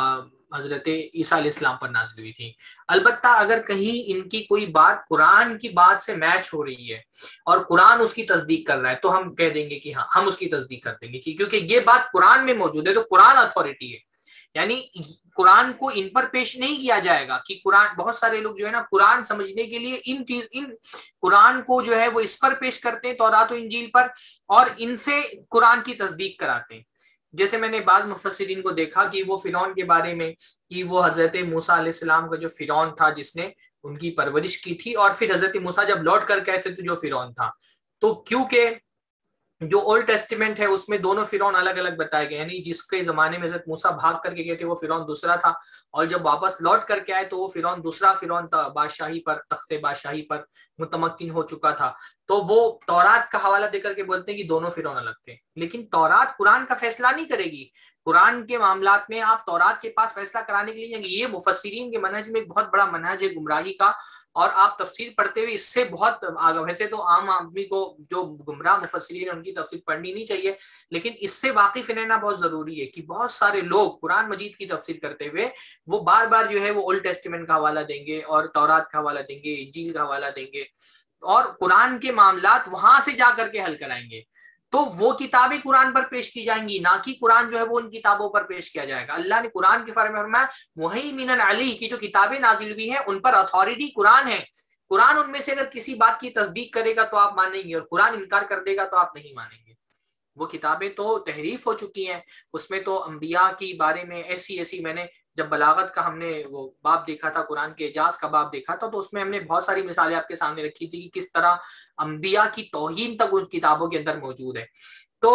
A: حضرت عیسیٰ علیہ السلام پر نازل ہوئی تھی۔ البتہ اگر کہیں ان کی کوئی بات قرآن کی بات سے میچ ہو رہی ہے اور قرآن اس کی تصدیق کر رہا ہے تو ہم کہہ دیں گے کہ ہاں ہم اس کی تصدیق کر دیں گے، کیونکہ یہ بات قرآن میں موجود ہے، تو قرآن اتھارٹی ہے۔ یعنی قرآن کو ان پر پیش نہیں کیا جائے گا کہ قرآن، بہت سارے لوگ جو ہے نا قرآن سمجھنے کے لیے ان چیز ان قرآن کو جو ہے وہ اس پر پیش کرتے ہیں، تورات و انجیل پر، اور ان سے قرآن کی تصدیق کراتے ہیں۔ جیسے میں نے بعض مفسرین کو دیکھا کہ وہ فرعون کے بارے میں، کہ وہ حضرت موسیٰ علیہ السلام کا جو فرعون تھا جس نے ان کی پرورش کی تھی، اور پھر حضرت موسیٰ جب لوٹ کر کہتے تھے جو فرعون تھا، تو کیونکہ جو اولڈ ٹیسٹیمنٹ ہے اس میں دونوں فرعون الگ الگ بتائے گئے، یعنی جس کے زمانے میں حضرت موسیٰ بھاگ کر کے گئے تھے وہ فرعون دوسرا تھا، اور جب واپس لوٹ کر کے آئے تو وہ فرعون دوسرا فرعون تھا، بادشاہی پر، تخت بادشاہی پر متمکن ہو چکا تھا۔ تو وہ تورات کا حوالہ دے کر کے بولتے ہیں کہ دونوں فرعون الگ تھے، لیکن تورات قرآن کا فیصلہ نہیں کرے گی۔ قرآن کے معاملات میں آپ تورات کے پاس فیصلہ کرانے کے لیے جائیں گے، یہ مفسرین کے منہج میں ایک بہت بڑا منہج ہے گمراہی کا، اور آپ تفسیر پڑھتے ہوئے اس سے بہت آگے، ویسے تو عام آدمی کو جو گمراہ مفسرین ہیں ان کی تفسیر پڑھنی نہیں چاہیے، لیکن اس سے واقف رہنا بہت ضروری ہے کہ بہت سارے لوگ قرآن مجید کی تفسیر کرتے ہوئے وہ بار بار جو ہے وہ اولڈ ٹیسٹیمنٹ کا حوالہ دیں گے اور تورات کا حوالہ دیں گے، انجیل کا حوالہ دیں گے، اور قرآن کے معاملات وہاں سے جا کر کے حل کرائیں گے، تو وہ کتابیں قرآن پر پیش کی جائیں گی، نہ کہ قرآن جو ہے وہ ان کتابوں پر پیش کیا جائے گا۔ اللہ نے قرآن کے بارے میں فرمایا مہیمن علیہ، کی جو کتابیں نازل ہوئی ہیں ان پر اتھارٹی قرآن ہے، قرآن ان میں سے اگر کسی بات کی تصدیق کرے گا تو آپ مانیں گے، اور قرآن انکار کر دے گا تو آپ نہیں مانیں گے۔ وہ کتابیں تو تحریف ہو چکی ہیں، اس میں تو انبیاء کی بارے میں ایسی ایسی، میں نے جب بلاغت کا ہم نے وہ باب دیکھا تھا، قرآن کے اعجاز کا باب دیکھا تھا، تو اس میں ہم نے بہت ساری مثالیں آپ کے سامنے رکھی تھی کہ کس طرح انبیاء کی توہین تک ان کتابوں کے اندر موجود ہے۔ تو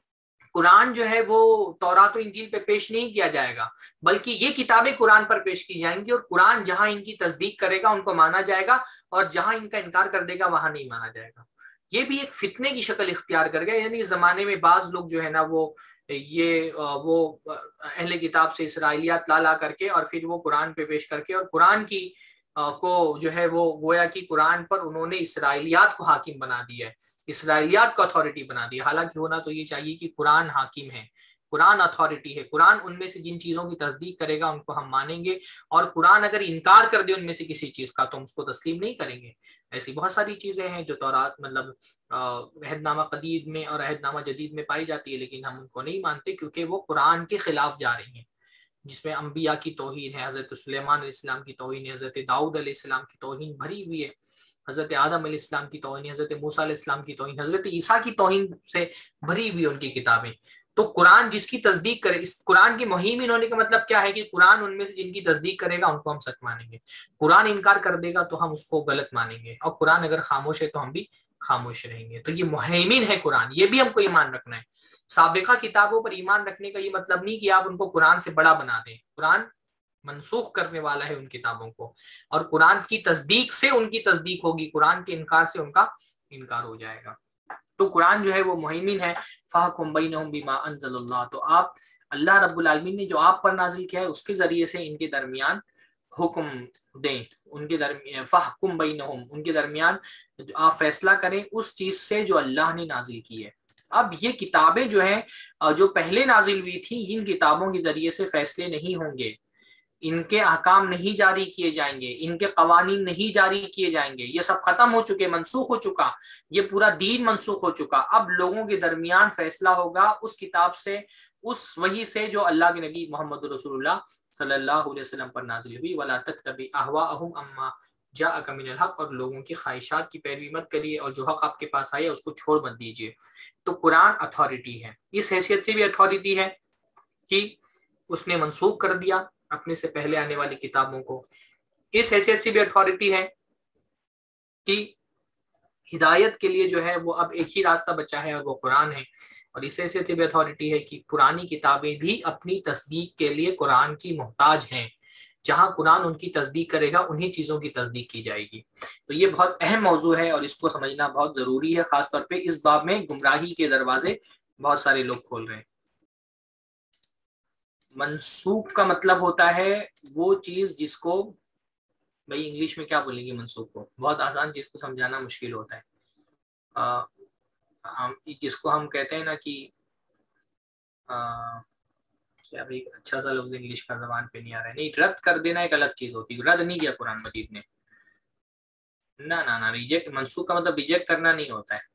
A: قرآن جو ہے وہ تورات و انجیل پہ پیش نہیں کیا جائے گا، بلکہ یہ کتابیں قرآن پر پیش کی جائیں گی، اور قرآن جہاں ان کی تصدیق کرے گا ان کو مانا جائے گا، اور جہاں ان کا انکار کر دے گا وہاں نہیں مانا جائے گا۔ یہ بھی ایک فتنے کی شکل اختیار کر گیا، یعنی اس زمانے میں بعض لوگ جو ہے نا وہ یہ وہ اہل کتاب سے اسرائیلیات لا لا کر کے اور پھر وہ قرآن پہ پیش کر کے، اور قرآن کی کو جو ہے وہ گویا کہ قرآن پر انہوں نے اسرائیلیات کو حاکم بنا دیا ہے، اسرائیلیات کو اتھارٹی بنا دیا، حالانکہ ہونا تو یہ چاہیے کہ قرآن حاکم ہے، قرآن اتھارٹی ہے، قرآن ان میں سے جن چیزوں کی تصدیق کرے گا ان کو ہم مانیں گے، اور قرآن اگر انکار کر دے ان میں سے کسی چیز کا تو ہم اس کو تسلیم نہیں کریں گے۔ ایسی بہت ساری چیزیں ہیں جو تورات مطلب عہد نامہ قدیم میں اور عہد نامہ جدید میں پائی جاتی ہے، لیکن ہم ان کو نہیں مانتے کیونکہ وہ قرآن کے خلاف جا رہی ہیں، جس میں انبیاء کی توہین ہے، حضرت سلیمان علیہ السلام کی توہین ہے، حضرت داؤد علیہ السلام کی توہین بھری ہوئی ہے، حضرت آدم علیہ السلام کی توہین، حضرت موسیٰ علیہ السلام کی توہین، حضرت عیسیٰ کی توہین سے بھری ہوئی ان کی کتابیں۔ تو قرآن جس کی تصدیق کرے، اس قرآن کی مہمین ہونے کا مطلب کیا ہے کہ قرآن ان میں سے جن کی تصدیق کرے گا ان کو ہم سچ مانیں گے، قرآن انکار کر دے گا تو ہم اس کو غلط مانیں گے، اور قرآن اگر خاموش ہے تو ہم بھی خاموش رہیں گے۔ تو یہ مہمین ہے قرآن، یہ بھی ہم کو ایمان رکھنا ہے۔ سابقہ کتابوں پر ایمان رکھنے کا یہ مطلب نہیں کہ آپ ان کو قرآن سے بڑا بنا دیں، قرآن منسوخ کرنے والا ہے ان کتابوں کو، اور قرآن کی تصدیق سے ان کی تصدیق ہوگی، قرآن کے انکار سے ان کا انکار ہو جائے گا۔ تو قرآن جو ہے وہ مہمین ہے۔ فَحْكُم بَيْنَهُم بِمَا أَنزَلَ اللَّهُ، تو آپ اللہ رب العالمین نے جو آپ پر نازل کیا ہے اس کے ذریعے سے ان کے درمیان حکم دیں، ان کے درمیان فَحْكُم بَيْنَهُم، ان کے درمیان آپ فیصلہ کریں اس چیز سے جو اللہ نے نازل کی ہے۔ اب یہ کتابیں جو ہیں جو پہلے نازل ہوئی تھیں، ان کتابوں کے ذریعے سے فیصلے نہیں ہوں گے، ان کے احکام نہیں جاری کیے جائیں گے، ان کے قوانین نہیں جاری کیے جائیں گے، یہ سب ختم ہو چکے، منسوخ ہو چکا، یہ پورا دین منسوخ ہو چکا۔ اب لوگوں کے درمیان فیصلہ ہوگا اس کتاب سے، اس وحی سے جو اللہ کے نبی محمد رسول اللہ صلی اللہ علیہ وسلم پر نازل ہوئی۔ وَلَا تَتَّبِعْ أَهْوَاءَهُمْ عَمَّا جَاءَكَ مِنَ الْحَقِّ، اور لوگوں کی خواہشات کی پیروی مت کریے، اور جو حق آپ کے پاس آیا اس کو چھوڑ مت دیجیے۔ تو قرآن اتھارٹی ہے، اس حیثیت سے بھی اتھارٹی ہے کہ اس نے منسوخ کر دیا اپنے سے پہلے آنے والی کتابوں کو، اس حیثیت سے بھی اتھارٹی ہے کہ ہدایت کے لیے جو ہے وہ اب ایک ہی راستہ بچا ہے اور وہ قرآن ہے، اور اس حیثیت سے بھی اتھارٹی ہے کہ پرانی کتابیں بھی اپنی تصدیق کے لیے قرآن کی محتاج ہیں، جہاں قرآن ان کی تصدیق کرے گا انہی چیزوں کی تصدیق کی جائے گی۔ تو یہ بہت اہم موضوع ہے اور اس کو سمجھنا بہت ضروری ہے، خاص طور پہ اس باب میں گمراہی کے دروازے بہت سارے لوگ کھول رہے ہیں۔ منسوخ کا مطلب ہوتا ہے وہ چیز جس کو، بھائی انگلش میں کیا بولیں گے منسوخ کو، بہت آسان چیز کو سمجھانا مشکل ہوتا ہے، آ, ہم جس کو ہم کہتے ہیں نا کہ آ, کیا بھائی اچھا سا لفظ انگلش کا زبان پہ نہیں آ رہا ہے، نہیں، رد کر دینا ایک الگ چیز ہوتی ہے، رد نہیں کیا قرآن مجید نے، نہ نہ نہ ریجیکٹ، منسوخ کا مطلب ریجیکٹ کرنا نہیں ہوتا ہے،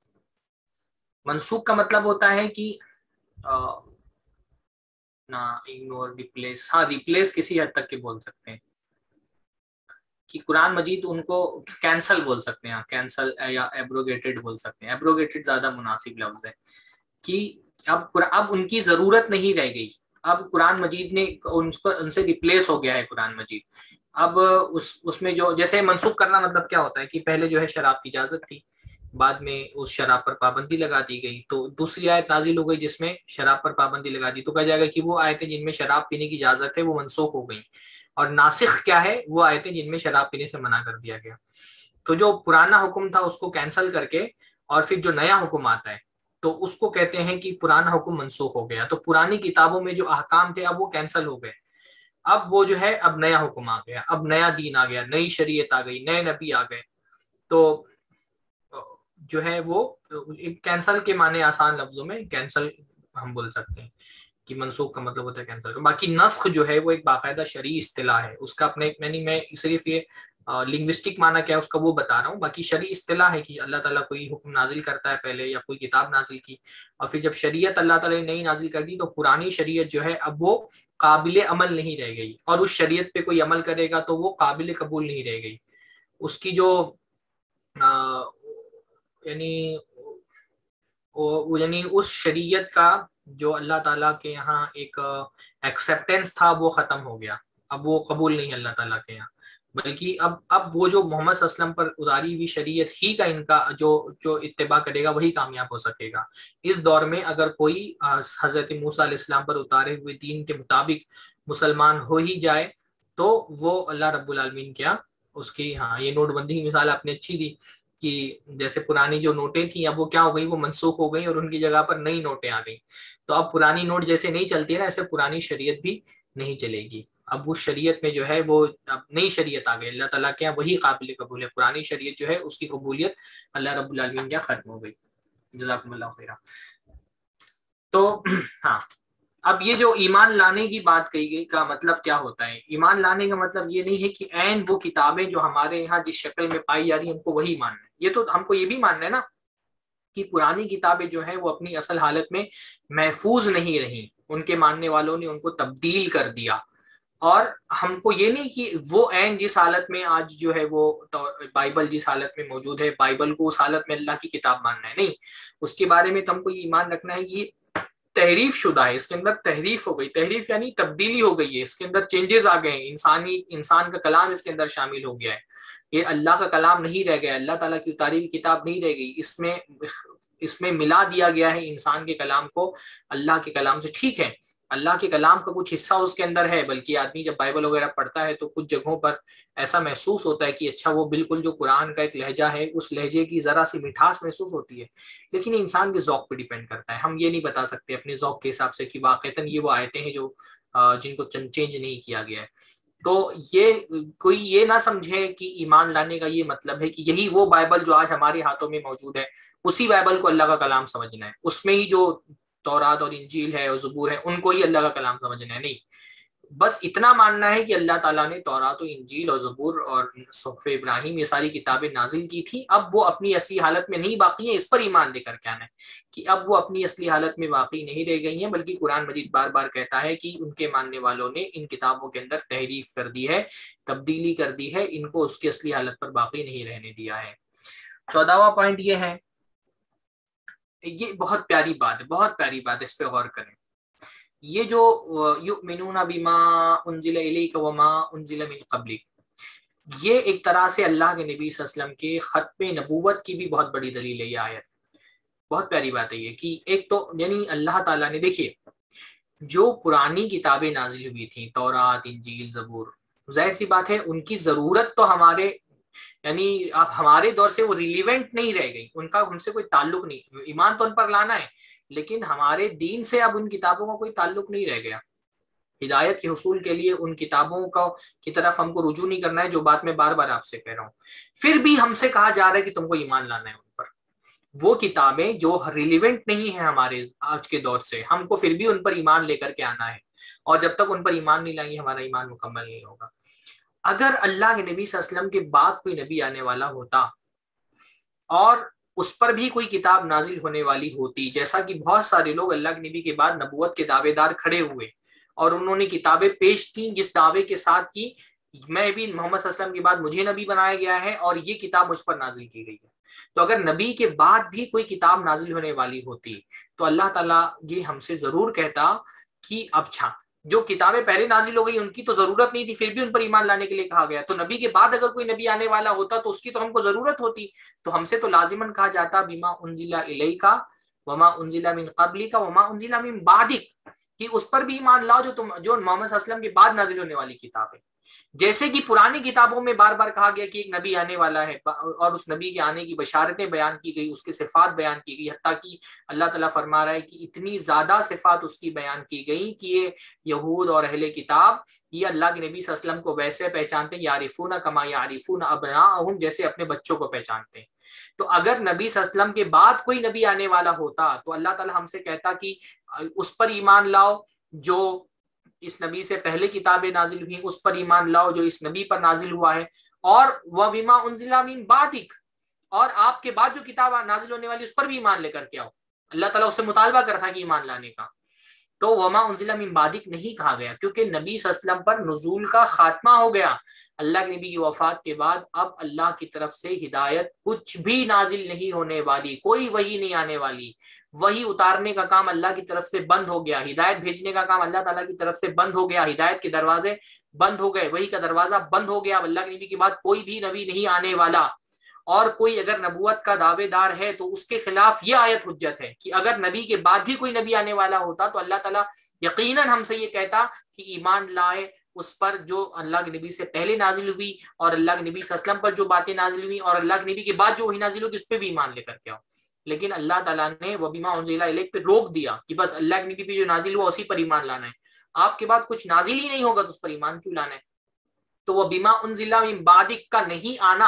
A: منسوخ کا مطلب ہوتا ہے کہ آ, نہ اگنور، ریپلیس، ہاں ریپلیس کسی حد تک کے بول سکتے ہیں کہ قرآن مجید ان کو کینسل بول سکتے ہیں، کینسل یا ایبروگیٹڈ بول سکتے ہیں، ایبروگیٹڈ زیادہ مناسب لفظ ہے کہ اب اب ان کی ضرورت نہیں رہ گئی، اب قرآن مجید نے ان کو ان سے ریپلیس ہو گیا ہے قرآن مجید۔ اب اس اس میں جو جیسے منسوخ کرنا مطلب کیا ہوتا ہے کہ پہلے جو ہے شراب کی اجازت تھی، بعد میں اس شراب پر پابندی لگا دی گئی، تو دوسری آیت نازل ہو گئی جس میں شراب پر پابندی لگا دی، تو کہا جائے گا کہ وہ آیتیں جن میں شراب پینے کی اجازت ہے وہ منسوخ ہو گئی، اور ناسخ کیا ہے، وہ آیتیں جن میں شراب پینے سے منع کر دیا گیا۔ تو جو پرانا حکم تھا اس کو کینسل کر کے اور پھر جو نیا حکم آتا ہے تو اس کو کہتے ہیں کہ پرانا حکم منسوخ ہو گیا۔ تو پرانی کتابوں میں جو احکام تھے اب وہ کینسل ہو گئے، اب وہ جو ہے اب نیا حکم آ گیا، اب نیا دین آ گیا، نئی شریعت آ گئی، نئے نبی آ گئے۔ تو جو ہے وہ کینسل کے معنی آسان لفظوں میں کینسل ہم بول سکتے ہیں کہ منسوخ کا مطلب ہوتا ہے کینسل۔ باقی نسخ جو ہے وہ ایک باقاعدہ شرعی اصطلاح ہے، اس کا اپنے میں نہیں، میں صرف یہ لنگوسٹک معنی کیا ہے اس کا وہ بتا رہا ہوں، باقی شرعی اصطلاح ہے کہ اللہ تعالیٰ کوئی حکم نازل کرتا ہے پہلے یا کوئی کتاب نازل کی، اور پھر جب شریعت اللہ تعالیٰ نے نئی نازل کر دی تو پرانی شریعت جو ہے اب وہ قابل عمل نہیں رہ گئی، اور اس شریعت پہ کوئی عمل کرے گا تو وہ قابل قبول نہیں رہ گئی، اس کی جو آ, یعنی وہ یعنی اس شریعت کا جو اللہ تعالیٰ کے یہاں ایک ایکسیپٹینس تھا وہ ختم ہو گیا، اب وہ قبول نہیں اللہ تعالیٰ کے یہاں، بلکہ اب اب وہ جو محمد صلی اللہ علیہ وسلم پر اتاری ہوئی شریعت ہی کا ان کا جو جو اتباع کرے گا وہی کامیاب ہو سکے گا۔ اس دور میں اگر کوئی حضرت موسیٰ علیہ السلام پر اتارے ہوئے دین کے مطابق مسلمان ہو ہی جائے تو وہ اللہ رب العالمین کیا اس کی، ہاں یہ نوٹ بندی کی مثال آپ نے اچھی دی کہ جیسے پرانی جو نوٹیں تھیں اب وہ کیا ہو گئی، وہ منسوخ ہو گئی اور ان کی جگہ پر نئی نوٹیں آ گئی، تو اب پرانی نوٹ جیسے نہیں چلتی ہے نا ایسے پرانی شریعت بھی نہیں چلے گی، اب اس شریعت میں جو ہے وہ اب نئی شریعت آ گئی، اللہ تعالیٰ کے یہاں وہی قابل قبول ہے، پرانی شریعت جو ہے اس کی قبولیت اللہ رب العالمین کے یہاں ختم ہو گئی۔ جزاکم اللہ خیرہ۔ تو ہاں، اب یہ جو ایمان لانے کی بات کہی گئی کا مطلب کیا ہوتا ہے؟ ایمان لانے کا مطلب یہ نہیں ہے کہ عین وہ کتابیں جو ہمارے یہاں جس شکل میں پائی جا رہی ہیں ہم کو وہی ماننا ہے. یہ تو ہم کو یہ بھی ماننا ہے نا کہ پرانی کتابیں جو ہیں وہ اپنی اصل حالت میں محفوظ نہیں رہیں، ان کے ماننے والوں نے ان کو تبدیل کر دیا. اور ہم کو یہ نہیں کہ وہ عین جس حالت میں آج جو ہے وہ بائبل جس حالت میں موجود ہے بائبل کو اس حالت میں اللہ کی کتاب ماننا ہے. نہیں، اس کے بارے میں تو ہم کو یہ ایمان رکھنا ہے کہ یہ تحریف شدہ ہے، اس کے اندر تحریف ہو گئی. تحریف یعنی تبدیلی ہو گئی ہے، اس کے اندر چینجز آ گئے ہیں، انسانی انسان کا کلام اس کے اندر شامل ہو گیا ہے. یہ اللہ کا کلام نہیں رہ گیا، اللہ تعالیٰ کی اتاری ہوئی کتاب نہیں رہ گئی، اس میں اس میں ملا دیا گیا ہے انسان کے کلام کو اللہ کے کلام سے. ٹھیک ہے، اللہ کے کلام کا کچھ حصہ اس کے اندر ہے، بلکہ آدمی جب بائبل وغیرہ پڑھتا ہے تو کچھ جگہوں پر ایسا محسوس ہوتا ہے کہ اچھا وہ بالکل جو قرآن کا ایک لہجہ ہے اس لہجے کی ذرا سی مٹھاس محسوس ہوتی ہے. لیکن انسان کے ذوق پہ ڈیپینڈ کرتا ہے. ہم یہ نہیں بتا سکتے اپنے ذوق کے حساب سے کہ واقعتاً یہ وہ آیتیں ہیں جو جن کو چینج نہیں کیا گیا ہے. تو یہ کوئی یہ نہ سمجھے کہ ایمان لانے کا یہ مطلب ہے کہ یہی وہ بائبل جو آج ہمارے ہاتھوں میں موجود ہے اسی بائبل کو اللہ کا کلام سمجھنا ہے، اس میں ہی جو تورات اور انجیل ہے اور زبور ہے ان کو ہی اللہ کا کلام سمجھنا ہے. نہیں، بس اتنا ماننا ہے کہ اللہ تعالیٰ نے تورات و انجیل اور زبور اور صحف ابراہیم یہ ساری کتابیں نازل کی تھی، اب وہ اپنی اصلی حالت میں نہیں باقی ہیں، اس پر ایمان لے کر کے آنا ہے کہ اب وہ اپنی اصلی حالت میں واقعی نہیں رہ گئی ہیں، بلکہ قرآن مجید بار بار کہتا ہے کہ ان کے ماننے والوں نے ان کتابوں کے اندر تحریف کر دی ہے، تبدیلی کر دی ہے، ان کو اس کی اصلی حالت پر باقی نہیں رہنے دیا ہے. چودہواں پوائنٹ یہ ہے، یہ بہت پیاری بات ہے، بہت پیاری بات ہے، اس پہ غور کریں. یہ جو یؤمنون بما انزل الیک وما انزل من قبلک، یہ ایک طرح سے اللہ کے نبی صلی اللہ علیہ وسلم کے ختم نبوت کی بھی بہت بڑی دلیل ہے. یہ آیت بہت پیاری بات ہے یہ کہ ایک تو یعنی اللہ تعالیٰ نے، دیکھیے جو پرانی کتابیں نازل ہوئی تھیں تورات انجیل زبور، ظاہر سی بات ہے ان کی ضرورت تو ہمارے یعنی اب ہمارے دور سے وہ ریلیونٹ نہیں رہ گئی، ان کا ہم سے کوئی تعلق نہیں. ایمان تو ان پر لانا ہے لیکن ہمارے دین سے اب ان کتابوں کا کوئی تعلق نہیں رہ گیا. ہدایت کے حصول کے لیے ان کتابوں کا کی طرف ہم کو رجوع نہیں کرنا ہے، جو بات میں بار بار آپ سے کہہ رہا ہوں. پھر بھی ہم سے کہا جا رہا ہے کہ تم کو ایمان لانا ہے ان پر. وہ کتابیں جو ریلیونٹ نہیں ہیں ہمارے آج کے دور سے، ہم کو پھر بھی ان پر ایمان لے کر کے آنا ہے، اور جب تک ان پر ایمان نہیں لائیں گے ہمارا ایمان مکمل نہیں ہوگا. اگر اللہ کے نبی صلی اللہ علیہ وسلم کے بعد کوئی نبی آنے والا ہوتا اور اس پر بھی کوئی کتاب نازل ہونے والی ہوتی، جیسا کہ بہت سارے لوگ اللہ کے نبی کے بعد نبوت کے دعوے دار کھڑے ہوئے اور انہوں نے کتابیں پیش کی جس دعوے کے ساتھ کی میں بھی محمد صلی اللہ علیہ وسلم کے بعد مجھے نبی بنایا گیا ہے اور یہ کتاب مجھ پر نازل کی گئی ہے. تو اگر نبی کے بعد بھی کوئی کتاب نازل ہونے والی ہوتی تو اللہ تعالیٰ یہ ہم سے ضرور کہتا کہ اب چھا جو کتابیں پہلے نازل ہو گئی ان کی تو ضرورت نہیں تھی، پھر بھی ان پر ایمان لانے کے لیے کہا گیا. تو نبی کے بعد اگر کوئی نبی آنے والا ہوتا تو اس کی تو ہم کو ضرورت ہوتی، تو ہم سے تو لازماً کہا جاتا بما انزل الیک وما انزل من قبلک وما انزل من بعدک، کہ اس پر بھی ایمان لاؤ جو تم جو محمد صلی اللہ علیہ وسلم کے بعد نازل ہونے والی کتاب ہے. جیسے کہ پرانی کتابوں میں بار بار کہا گیا کہ ایک نبی آنے والا ہے اور اس نبی کے آنے کی بشارتیں بیان کی گئی، اس کے صفات بیان کی گئی، حتیٰ کہ اللہ تعالیٰ فرما رہا ہے کہ اتنی زیادہ صفات اس کی بیان کی گئی کہ یہ یہود اور اہل کتاب یہ اللہ کے نبی صلی اللہ علیہ وسلم کو ویسے پہچانتے ہیں یعرفون کما یعرفون ابناءہم، جیسے اپنے بچوں کو پہچانتے ہیں. تو اگر نبی صلی اللہ علیہ وسلم کے بعد کوئی نبی آنے والا ہوتا تو اللہ تعالیٰ ہم سے کہتا کہ اس پر ایمان لاؤ جو اس نبی سے پہلے کتابیں نازل ہوئی، اس پر ایمان لاؤ جو اس نبی پر نازل ہوا ہے، اور وَبِمَا أُنزِلَ مِن بَعْدِكَ، اور آپ کے بعد جو کتاب نازل ہونے والی اس پر بھی ایمان لے کر کے آؤ. اللہ تعالیٰ اس سے مطالبہ کرتا ہے کہ ایمان لانے کا. تو وَمَا أُنزِلَ مِن بَعْدِكَ نہیں کہا گیا کیونکہ نبی صلی اللہ علیہ وسلم پر نزول کا خاتمہ ہو گیا. اللہ کے نبی کی وفات کے بعد اب اللہ کی طرف سے ہدایت کچھ بھی نازل نہیں ہونے والی، کوئی وحی نہیں آنے والی. وہی اتارنے کا کام اللہ کی طرف سے بند ہو گیا، ہدایت بھیجنے کا کام اللہ تعالیٰ کی طرف سے بند ہو گیا، ہدایت کے دروازے بند ہو گئے، وہی کا دروازہ بند ہو گیا. اللہ کے نبی کے بعد کوئی بھی نبی نہیں آنے والا. اور کوئی اگر نبوت کا دعوے دار ہے تو اس کے خلاف یہ آیت حجت ہے کہ اگر نبی کے بعد بھی کوئی نبی آنے والا ہوتا تو اللہ تعالیٰ یقیناً ہم سے یہ کہتا کہ ایمان لائے اس پر جو اللہ کے نبی سے پہلے نازل ہوئی اور اللہ کے نبی صلی اللہ علیہ وسلم پر جو باتیں نازل ہوئی اور اللہ کے نبی کے بعد جو وہی نازل ہوگی اس پہ بھی ایمان لے کر کے آؤ. لیکن اللہ تعالیٰ نے وَبِمَا أُنزِلَ إِلَيْكَ پہ روک دیا کہ بس اللہ کے نبی پہ جو نازل ہوا اسی پر ایمان لانا ہے. آپ کے بعد کچھ نازل ہی نہیں ہوگا تو اس پر ایمان کیوں لانا ہے؟ تو وَبِمَا أُنزِلَ مِن بَعْدِكَ کا نہیں آنا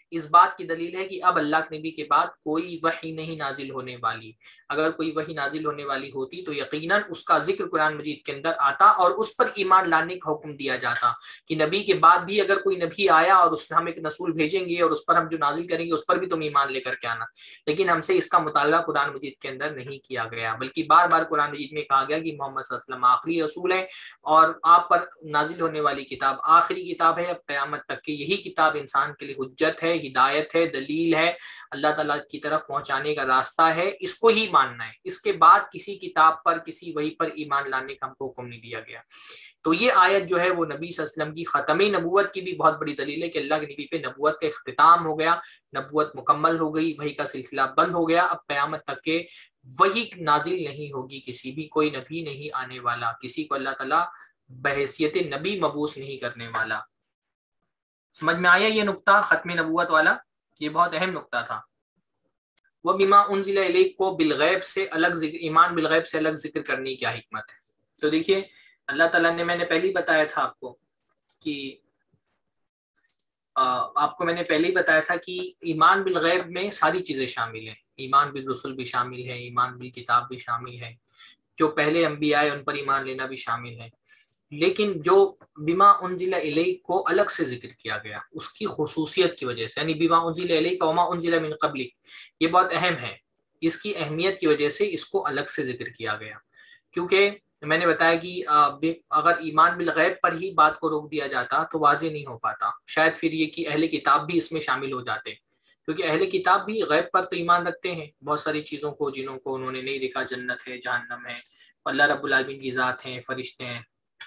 A: اس بات کی دلیل ہے کہ اب اللہ کے نبی کے بعد کوئی وحی نہیں نازل ہونے والی. اگر کوئی وحی نازل ہونے والی ہوتی تو یقیناً اس کا ذکر قرآن مجید کے اندر آتا اور اس پر ایمان لانے کا حکم دیا جاتا کہ نبی کے بعد بھی اگر کوئی نبی آیا اور اس نے ہم ایک رسول بھیجیں گے اور اس پر ہم جو نازل کریں گے اس پر بھی تم ایمان لے کر کے آنا. لیکن ہم سے اس کا مطالبہ قرآن مجید کے اندر نہیں کیا گیا، بلکہ بار بار قرآن مجید میں کہا گیا کہ محمد صلی اللہ علیہ وسلم آخری رسول ہے اور آپ پر نازل ہونے والی کتاب آخری کتاب ہے. اب قیامت تک کی یہی کتاب انسان کے لیے حجت ہے، ہدایت ہے، دلیل ہے، اللہ تعالیٰ کی طرف پہنچانے کا راستہ ہے. اس کو ہی ماننا ہے. اس کے بعد کسی کتاب پر کسی وحی پر ایمان لانے کا ہم کو حکم نہیں دیا گیا. تو یہ آیت جو ہے وہ نبی صلی اللہ علیہ وسلم کی ختم نبوت کی بھی بہت بڑی دلیل ہے کہ اللہ کے نبی پہ نبوت کا اختتام ہو گیا، نبوت مکمل ہو گئی، وحی کا سلسلہ بند ہو گیا. اب قیامت تک کے وحی نازل نہیں ہوگی، کسی بھی کوئی نبی نہیں آنے والا، کسی کو اللہ تعالیٰ بحیثیت نبی مبعوث نہیں کرنے والا. سمجھ میں آیا یہ نقطہ ختم نبوت والا؟ یہ بہت اہم نقطہ تھا. وَبِمَا أُنزِلَ إِلَيْكَ کو بالغیب سے الگ ذکر، ایمان بالغیب سے الگ ذکر کرنے کی کیا حکمت ہے؟ تو دیکھیے اللہ تعالیٰ نے، میں نے پہلے ہی بتایا تھا آپ کو کہ آپ کو میں نے پہلے ہی بتایا تھا کہ ایمان بالغیب میں ساری چیزیں شامل ہیں. ایمان بالرسل بھی شامل ہے، ایمان بالکتاب بھی شامل ہے، جو پہلے انبیاء ان پر ایمان لینا بھی شامل ہے. لیکن جو بما انزل الیک کو الگ سے ذکر کیا گیا اس کی خصوصیت کی وجہ سے، یعنی بما انزل الیک وما انزل من قبلک، یہ بہت اہم ہے. اس کی اہمیت کی وجہ سے اس کو الگ سے ذکر کیا گیا، کیونکہ میں نے بتایا کہ اگر ایمان بالغیب پر ہی بات کو روک دیا جاتا تو واضح نہیں ہو پاتا. شاید پھر یہ کہ اہل کتاب بھی اس میں شامل ہو جاتے، کیونکہ اہل کتاب بھی غیب پر تو ایمان رکھتے ہیں، بہت ساری چیزوں کو جنہوں کو انہوں نے نہیں دیکھا، جنت ہے، جہنم ہے، اللہ رب العالمین کی ذات ہیں، فرشتے ہیں،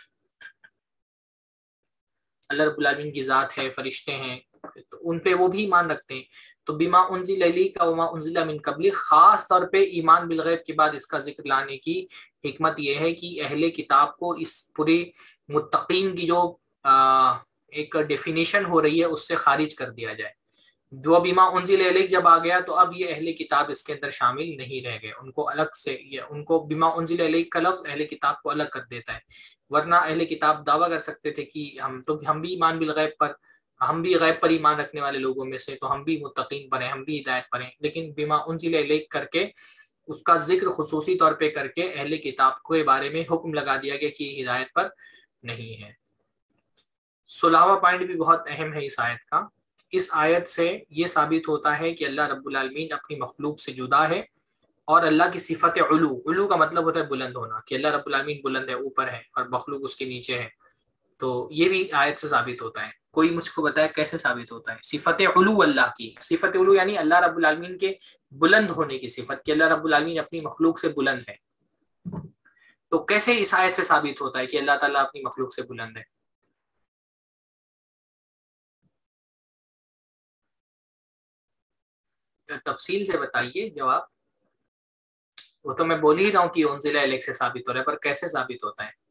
A: اللہ رب العالمین کی ذات ہے، فرشتے ہیں، تو ان پہ وہ بھی ایمان رکھتے ہیں. تو بما انزل الیک وما انزل من قبلک، خاص طور پہ ایمان بالغیب کے بعد اس کا ذکر لانے کی حکمت یہ ہے کہ اہل کتاب کو اس پوری متقین کی جو ایک ڈیفینیشن ہو رہی ہے اس سے خارج کر دیا جائے. جو بما انزل الیک جب آ گیا تو اب یہ اہل کتاب اس کے اندر شامل نہیں رہ گئے، ان کو الگ سے، ان کو بما انزل الیک کا لفظ اہل کتاب کو الگ کر دیتا ہے. ورنہ اہل کتاب دعویٰ کر سکتے تھے کہ ہم تو ہم بھی ایمان بالغیب پر، ہم بھی غیب پر ایمان رکھنے والے لوگوں میں سے، تو ہم بھی متقین پر ہیں، ہم بھی ہدایت پر ہیں. لیکن بما انزل الیک کر کے اس کا ذکر خصوصی طور پہ کر کے اہل کتاب کے بارے میں حکم لگا دیا گیا کہ یہ ہدایت پر نہیں ہے. سولہواں پوائنٹ بھی بہت اہم ہے اس آیت کا. اس آیت سے یہ ثابت ہوتا ہے کہ اللہ رب العالمین اپنی مخلوق سے جدا ہے، اور اللہ کی صفت علو، علو کا مطلب ہوتا ہے بلند ہونا، کہ اللہ رب العالمین بلند ہے، اوپر ہے، اور مخلوق اس کے نیچے ہے. تو یہ بھی آیت سے ثابت ہوتا ہے. کوئی مجھ کو بتائے کیسے ثابت ہوتا ہے؟ صفت علو اللہ کی، صفت علو یعنی اللہ رب العالمین کے بلند ہونے کی صفت، کہ اللہ رب العالمین اپنی مخلوق سے بلند ہے. تو کیسے اس آیت سے ثابت ہوتا ہے کہ اللہ تعالیٰ اپنی مخلوق سے بلند ہے؟ تفصیل سے بتائیے جواب. وہ تو میں بول ہی رہا ہوں کہ انزل الیک سے ثابت ہو رہا ہے، پر کیسے ثابت ہوتا ہے؟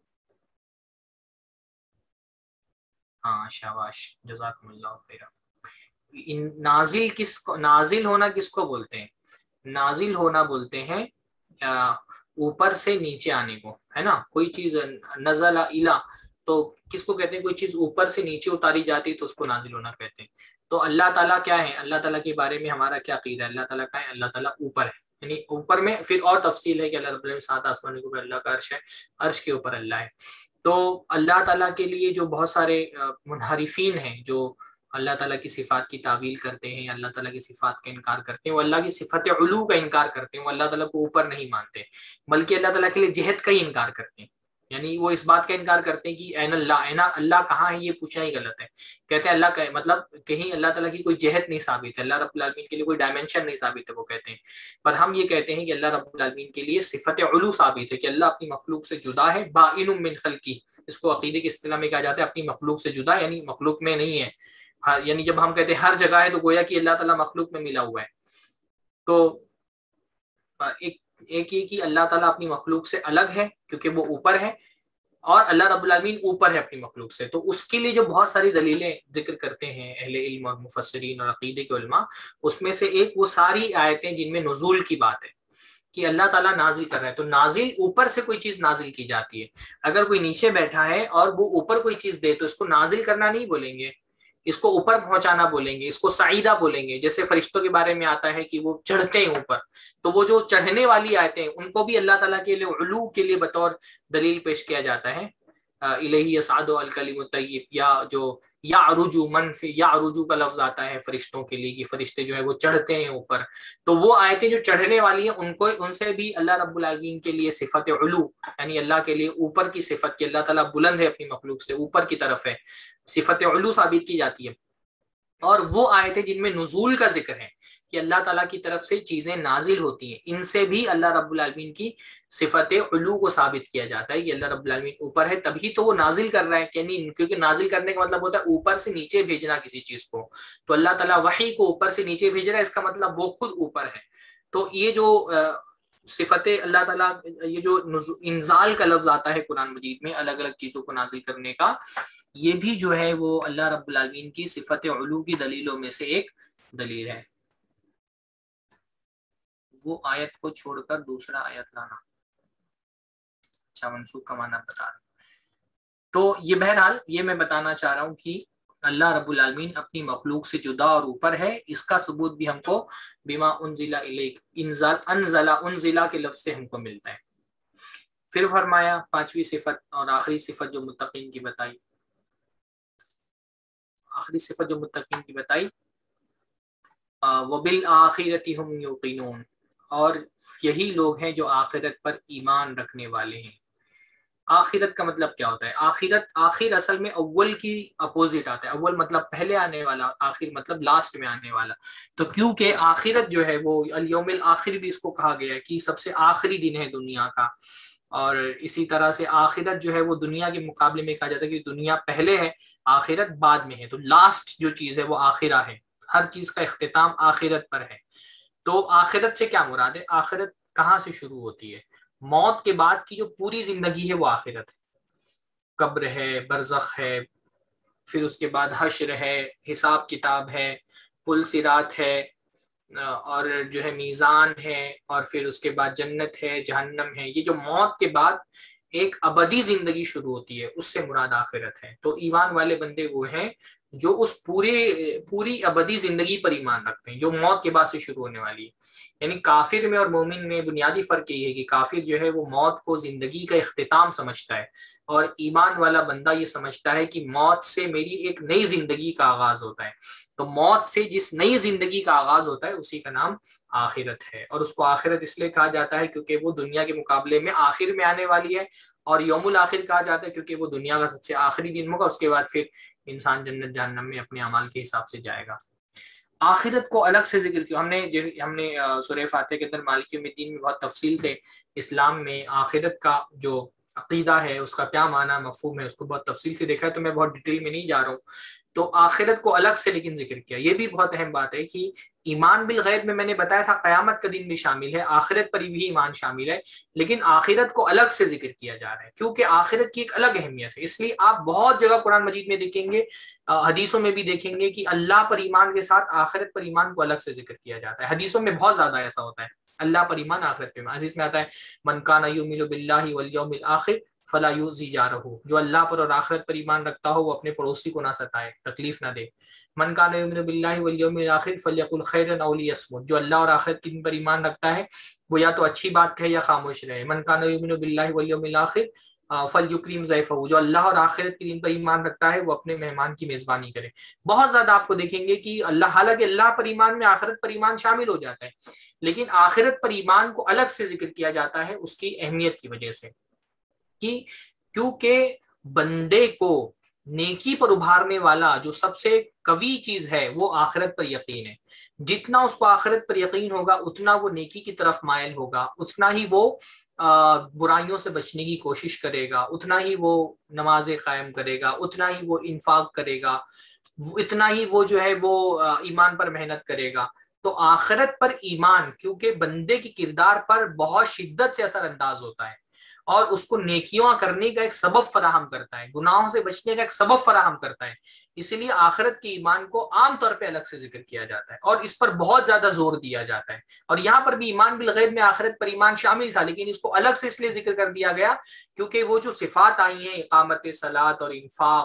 A: ہاں شاباش، جزاکم اللہ خیر. نازل کس کو، نازل ہونا کس کو بولتے ہیں؟ نازل ہونا بولتے ہیں اوپر سے نیچے آنے کو، ہے نا. کوئی چیز نزل الی، تو کس کو کہتے ہیں؟ کوئی چیز اوپر سے نیچے اتاری جاتی تو اس کو نازل ہونا کہتے ہیں. تو اللہ تعالیٰ کیا ہے؟ اللہ تعالیٰ کے بارے میں ہمارا کیا عقیدہ ہے؟ اللہ تعالیٰ کا ہے، اللہ تعالیٰ اوپر ہے. یعنی اوپر میں پھر اور تفصیل ہے کہ اللہ رب العالمین سات آسمانوں کے اوپر اللہ کا عرش ہے، عرش کے اوپر اللہ ہے. تو اللہ تعالیٰ کے لیے جو بہت سارے منحرفین ہیں جو اللہ تعالیٰ کی صفات کی تعویل کرتے ہیں، اللہ تعالیٰ کی صفات کا انکار کرتے ہیں، وہ اللہ کی صفت علو کا انکار کرتے ہیں، وہ اللہ تعالیٰ کو اوپر نہیں مانتے، بلکہ اللہ تعالیٰ کے لیے جہت کا ہی انکار کرتے ہیں. یعنی وہ اس بات کا انکار کرتے ہیں کہ این اللہ، اینا اللہ کہاں ہے، یہ پوچھنا ہی غلط ہے. کہتے ہیں اللہ کا مطلب کہیں اللہ تعالیٰ کی کوئی جہت نہیں ثابت ہے، اللہ رب العالمین کے لیے کوئی ڈائمینشن نہیں ثابت ہے، وہ کہتے ہیں. پر ہم یہ کہتے ہیں کہ اللہ رب العالمین کے لیے صفت علو ثابت ہے، کہ اللہ اپنی مخلوق سے جدا ہے، بائن من خلقی. اس کو عقیدے کی اصطلاح میں کہا جاتا ہے اپنی مخلوق سے جدا، یعنی مخلوق میں نہیں ہے. یعنی جب ہم کہتے ہیں ہر جگہ ہے تو گویا کہ اللہ تعالیٰ مخلوق میں ملا ہوا ہے. تو ایک ایک یہ کہ اللہ تعالیٰ اپنی مخلوق سے الگ ہے کیونکہ وہ اوپر ہے، اور اللہ رب العالمین اوپر ہے اپنی مخلوق سے. تو اس کے لیے جو بہت ساری دلیلیں ذکر کرتے ہیں اہل علم اور مفسرین اور عقیدے کے علماء، اس میں سے ایک وہ ساری آیتیں جن میں نزول کی بات ہے کہ اللہ تعالیٰ نازل کر رہا ہے. تو نازل اوپر سے کوئی چیز نازل کی جاتی ہے. اگر کوئی نیچے بیٹھا ہے اور وہ اوپر کوئی چیز دے تو اس کو نازل کرنا نہیں بولیں گے، اس کو اوپر پہنچانا بولیں گے، اس کو سعیدہ بولیں گے. جیسے فرشتوں کے بارے میں آتا ہے کہ وہ چڑھتے ہیں اوپر، تو وہ جو چڑھنے والی آیتیں ان کو بھی اللہ تعالیٰ کے لیے علو کے لیے بطور دلیل پیش کیا جاتا ہے. الیہ یصعد الکلم الطیب، یا جو یعرج من فی، یعرج کا لفظ آتا ہے فرشتوں کے لیے کہ فرشتے جو ہے وہ چڑھتے ہیں اوپر. تو وہ آیتیں جو چڑھنے والی ہیں ان کو ان سے بھی اللہ رب العالمین کے لیے صفت علو، یعنی اللہ کے لیے اوپر کی صفت، کہ اللہ تعالیٰ بلند ہے اپنی مخلوق سے، اوپر کی طرف ہے، صفت علو ثابت کی جاتی ہے. اور وہ آیتیں جن میں نزول کا ذکر ہے کہ اللہ تعالیٰ کی طرف سے چیزیں نازل ہوتی ہیں، ان سے بھی اللہ رب العالمین کی صفت علو کو ثابت کیا جاتا ہے کہ اللہ رب العالمین اوپر ہے، تبھی تو وہ نازل کر رہا ہے. یعنی کیونکہ نازل کرنے کا مطلب ہوتا ہے اوپر سے نیچے بھیجنا کسی چیز کو، تو اللہ تعالیٰ وحی کو اوپر سے نیچے بھیج رہا ہے، اس کا مطلب وہ خود اوپر ہے. تو یہ جو صفت اللہ تعالیٰ، یہ جو انزال کا لفظ آتا ہے قرآن مجید میں الگ الگ چیزوں کو نازل کرنے کا، یہ بھی جو ہے وہ اللہ رب العالمین کی صفت علو کی دلیلوں میں سے ایک دلیل ہے. وہ آیت کو چھوڑ کر دوسرا آیت لانا، اچھا منسوخ کا معنی بتا رہا. تو یہ بہرحال یہ میں بتانا چاہ رہا ہوں کہ اللہ رب العالمین اپنی مخلوق سے جدا اور اوپر ہے. اس کا ثبوت بھی ہم کو بما انزل الیک، انزل انزل انزل کے لفظ سے ہم کو ملتا ہے. پھر فرمایا پانچویں صفت اور آخری صفت جو متقین کی بتائی، آخری صفت جو متقین کی بتائی، وَبِالْآخِرَةِ هُمْ يُوقِنُونَ، اور یہی لوگ ہیں جو آخرت پر ایمان رکھنے والے ہیں. آخرت کا مطلب کیا ہوتا ہے؟ آخرت، آخر اصل میں اول کی اپوزٹ آتا ہے. اول مطلب پہلے آنے والا، آخر مطلب لاسٹ میں آنے والا. تو کیونکہ آخرت جو ہے وہ الیوم الآخر بھی اس کو کہا گیا ہے کہ سب سے آخری دن ہے دنیا کا، اور اسی طرح سے آخرت جو ہے وہ دنیا کے مقابلے میں کہا جاتا ہے کہ دنیا پہلے ہے، آخرت بعد میں ہے. تو لاسٹ جو چیز ہے وہ آخرہ ہے، ہر چیز کا اختتام آخرت پر ہے. تو آخرت سے کیا مراد ہے؟ آخرت کہاں سے شروع ہوتی ہے؟ موت کے بعد کی جو پوری زندگی ہے وہ آخرت ہے. قبر ہے، برزخ ہے، پھر اس کے بعد حشر ہے، حساب کتاب ہے، پل صراط ہے، اور جو ہے میزان ہے، اور پھر اس کے بعد جنت ہے، جہنم ہے. یہ جو موت کے بعد ایک ابدی زندگی شروع ہوتی ہے، اس سے مراد آخرت ہے. تو ایمان والے بندے وہ ہیں جو اس پورے پوری ابدی زندگی پر ایمان رکھتے ہیں جو موت کے بعد سے شروع ہونے والی ہے. یعنی کافر میں اور مومن میں بنیادی فرق یہ ہے کہ کافر جو ہے وہ موت کو زندگی کا اختتام سمجھتا ہے، اور ایمان والا بندہ یہ سمجھتا ہے کہ موت سے میری ایک نئی زندگی کا آغاز ہوتا ہے. تو موت سے جس نئی زندگی کا آغاز ہوتا ہے اسی کا نام آخرت ہے. اور اس کو آخرت اس لیے کہا جاتا ہے کیونکہ وہ دنیا کے مقابلے میں آخر میں آنے والی ہے، اور یوم الآخر کہا جاتا ہے کیونکہ وہ دنیا کا سب سے آخری دن ہوگا، اس کے بعد پھر انسان جنت جہنم میں اپنے اعمال کے حساب سے جائے گا. آخرت کو الگ سے ذکر کیا ہم نے ہم نے سورہ فاتحہ کے اندر مالک یوم الدین میں بہت تفصیل سے اسلام میں آخرت کا جو عقیدہ ہے، اس کا کیا معنی مفہوم ہے، اس کو بہت تفصیل سے دیکھا ہے. تو میں بہت ڈیٹیل میں نہیں جا رہا ہوں. تو آخرت کو الگ سے لیکن ذکر کیا. یہ بھی بہت اہم بات ہے کہ ایمان بالغیب میں میں نے بتایا تھا قیامت کا دن بھی شامل ہے، آخرت پر بھی ایمان شامل ہے، لیکن آخرت کو الگ سے ذکر کیا جا رہا ہے کیونکہ آخرت کی ایک الگ اہمیت ہے. اس لیے آپ بہت جگہ قرآن مجید میں دیکھیں گے، حدیثوں میں بھی دیکھیں گے کہ اللہ پر ایمان کے ساتھ آخرت پر ایمان کو الگ سے ذکر کیا جاتا ہے. حدیثوں میں بہت زیادہ ایسا ہوتا ہے، اللہ پر ایمان، آخرت پر ایمان. حدیث میں آتا ہے من کان یؤمن باللہ والیوم الاخر فلا یؤذی جارہ، جو اللہ پر اور آخرت پر ایمان رکھتا ہو وہ اپنے پڑوسی کو نہ ستائے، تکلیف نہ دے. من کان یؤمن باللہ والیوم الاخر فلیقل خیرا او لیصمت، جو اللہ اور آخرت کے دن پر ایمان رکھتا ہے وہ یا تو اچھی بات کہے یا خاموش رہے. من کان یؤمن باللہ والیوم الاخر فلیکرم ضیفہ، جو اللہ اور آخرت کے دن پر ایمان رکھتا ہے وہ اپنے مہمان کی میزبانی کرے. بہت زیادہ آپ کو دیکھیں گے کہ اللہ، حالانکہ اللہ پر ایمان میں آخرت پر ایمان شامل ہو جاتا ہے، لیکن آخرت پر ایمان کو الگ سے ذکر کیا جاتا ہے اس کی اہمیت کی وجہ سے، کہ کیونکہ بندے کو نیکی پر ابھارنے والا جو سب سے قوی چیز ہے وہ آخرت پر یقین ہے. جتنا اس کو آخرت پر یقین ہوگا اتنا وہ نیکی کی طرف مائل ہوگا، اتنا ہی وہ برائیوں سے بچنے کی کوشش کرے گا، اتنا ہی وہ نمازیں قائم کرے گا، اتنا ہی وہ انفاق کرے گا، اتنا ہی وہ جو ہے وہ ایمان پر محنت کرے گا. تو آخرت پر ایمان کیونکہ بندے کی کردار پر بہت شدت سے اثر انداز ہوتا ہے اور اس کو نیکیاں کرنے کا ایک سبب فراہم کرتا ہے، گناہوں سے بچنے کا ایک سبب فراہم کرتا ہے. اسی لیے آخرت کے ایمان کو عام طور پہ الگ سے ذکر کیا جاتا ہے اور اس پر بہت زیادہ زور دیا جاتا ہے. اور یہاں پر بھی ایمان بالغیب میں آخرت پر ایمان شامل تھا، لیکن اس کو الگ سے اس لیے ذکر کر دیا گیا کیونکہ وہ جو صفات آئی ہیں، اقامت صلاۃ اور انفاق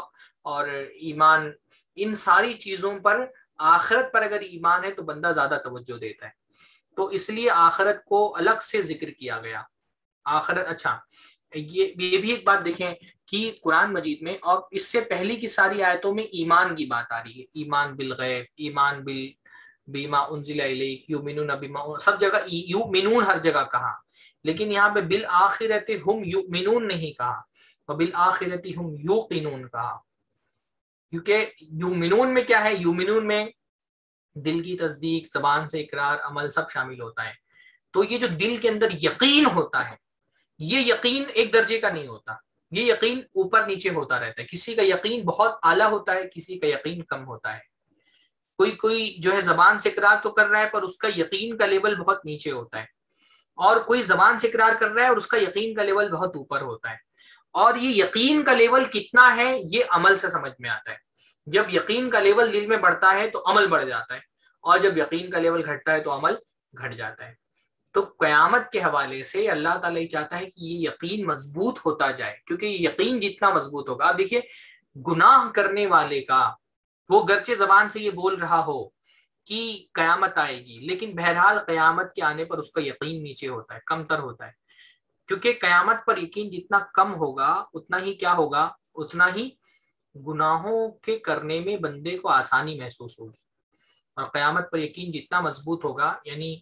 A: اور ایمان، ان ساری چیزوں پر آخرت پر اگر ایمان ہے تو بندہ زیادہ توجہ دیتا ہے. تو اس لیے آخرت کو الگ سے ذکر کیا گیا. آخرت اچھا یہ یہ بھی ایک بات دیکھیں کہ قرآن مجید میں اور اس سے پہلی کی ساری آیتوں میں ایمان کی بات آ رہی ہے. ایمان بالغیب، ایمان بال بیما انزل الیک، یؤمنون بما، سب جگہ یؤمنون ہر جگہ کہا، لیکن یہاں پہ بالآخرۃ ہم یؤمنون نہیں کہا، وبالآخرۃ ہم یوقنون کہا. کیونکہ یؤمنون میں کیا ہے؟ یؤمنون میں دل کی تصدیق، زبان سے اقرار، عمل سب شامل ہوتا ہے. تو یہ جو دل کے اندر یقین ہوتا ہے، یہ یقین ایک درجے کا نہیں ہوتا، یہ یقین اوپر نیچے ہوتا رہتا ہے. کسی کا یقین بہت اعلیٰ ہوتا ہے، کسی کا یقین کم ہوتا ہے. کوئی کوئی جو ہے زبان سے اقرار تو کر رہا ہے پر اس کا یقین کا لیول بہت نیچے ہوتا ہے، اور کوئی زبان سے اقرار کر رہا ہے اور اس کا یقین کا لیول بہت اوپر ہوتا ہے. اور یہ یقین کا لیول کتنا ہے یہ عمل سے سمجھ میں آتا ہے. جب یقین کا لیول دل میں بڑھتا ہے تو عمل بڑھ جاتا ہے، اور جب یقین کا لیول گھٹتا ہے تو عمل گھٹ جاتا ہے. تو قیامت کے حوالے سے اللہ تعالیٰ یہ چاہتا ہے کہ یہ یقین مضبوط ہوتا جائے، کیونکہ یہ یقین جتنا مضبوط ہوگا، آپ دیکھیے گناہ کرنے والے کا وہ گرچہ زبان سے یہ بول رہا ہو کہ قیامت آئے گی، لیکن بہرحال قیامت کے آنے پر اس کا یقین نیچے ہوتا ہے، کم تر ہوتا ہے. کیونکہ قیامت پر یقین جتنا کم ہوگا اتنا ہی کیا ہوگا، اتنا ہی گناہوں کے کرنے میں بندے کو آسانی محسوس ہوگی. اور قیامت پر یقین جتنا مضبوط ہوگا، یعنی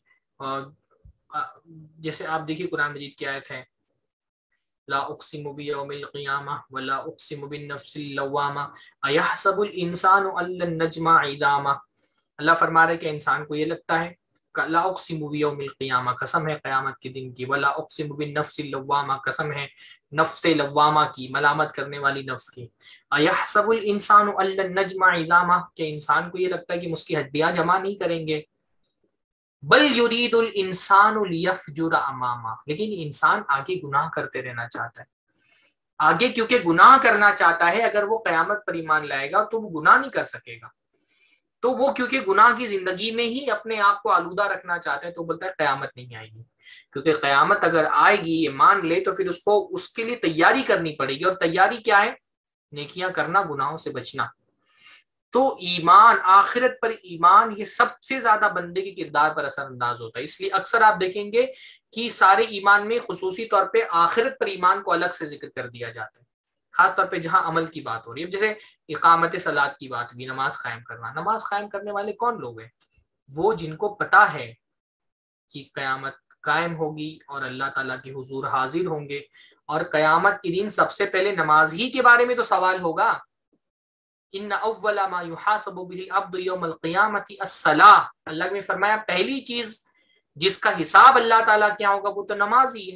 A: جیسے آپ دیکھیے قرآن مجید کی آیت ہے لا اقسم بیوم القیامہ ولا اقسم بالنفس اللوامہ ایحسب الانسان ان لن نجمع عظامہ. اللہ فرما رہے کہ انسان کو یہ لگتا ہے لا اقسم بیوم القیامہ، قسم ہے قیامت کے دن کی، ولا اقسم بالنفس اللوامہ، قسم ہے نفس لوامہ کی، ملامت کرنے والی نفس کی. ایحسب الانسان ان لن نجمع عظامہ، کہ انسان کو یہ لگتا ہے کہ ہم اس کی ہڈیاں جمع نہیں کریں گے. بل یرید الانسان لیفجر امامہ، لیکن انسان آگے گناہ کرتے رہنا چاہتا ہے آگے، کیونکہ گناہ کرنا چاہتا ہے. اگر وہ قیامت پر ایمان لائے گا تو وہ گناہ نہیں کر سکے گا، تو وہ کیونکہ گناہ کی زندگی میں ہی اپنے آپ کو آلودہ رکھنا چاہتا ہے تو بولتا ہے قیامت نہیں آئے گی. کیونکہ قیامت اگر آئے گی، یہ مان لے، تو پھر اس کو اس کے لیے تیاری کرنی پڑے گی. اور تیاری کیا ہے؟ نیکیاں کرنا، گناہوں سے بچنا. تو ایمان، آخرت پر ایمان، یہ سب سے زیادہ بندے کے کردار پر اثر انداز ہوتا ہے. اس لیے اکثر آپ دیکھیں گے کہ سارے ایمان میں خصوصی طور پہ آخرت پر ایمان کو الگ سے ذکر کر دیا جاتا ہے، خاص طور پہ جہاں عمل کی بات ہو رہی ہے. جیسے اقامت صلاۃ کی بات بھی، نماز قائم کرنا. نماز قائم کرنے والے کون لوگ ہیں؟ وہ جن کو پتا ہے کہ قیامت قائم ہوگی اور اللہ تعالیٰ کے حضور حاضر ہوں گے، اور قیامت کے دن سب سے پہلے نماز ہی کے بارے میں تو سوال ہوگا. ان اول ما یحاسب به العبد یوم القیامت الصلاۃ، اللہ نے فرمایا پہلی چیز جس کا حساب اللہ تعالیٰ کیا ہوگا وہ تو نماز ہی ہے.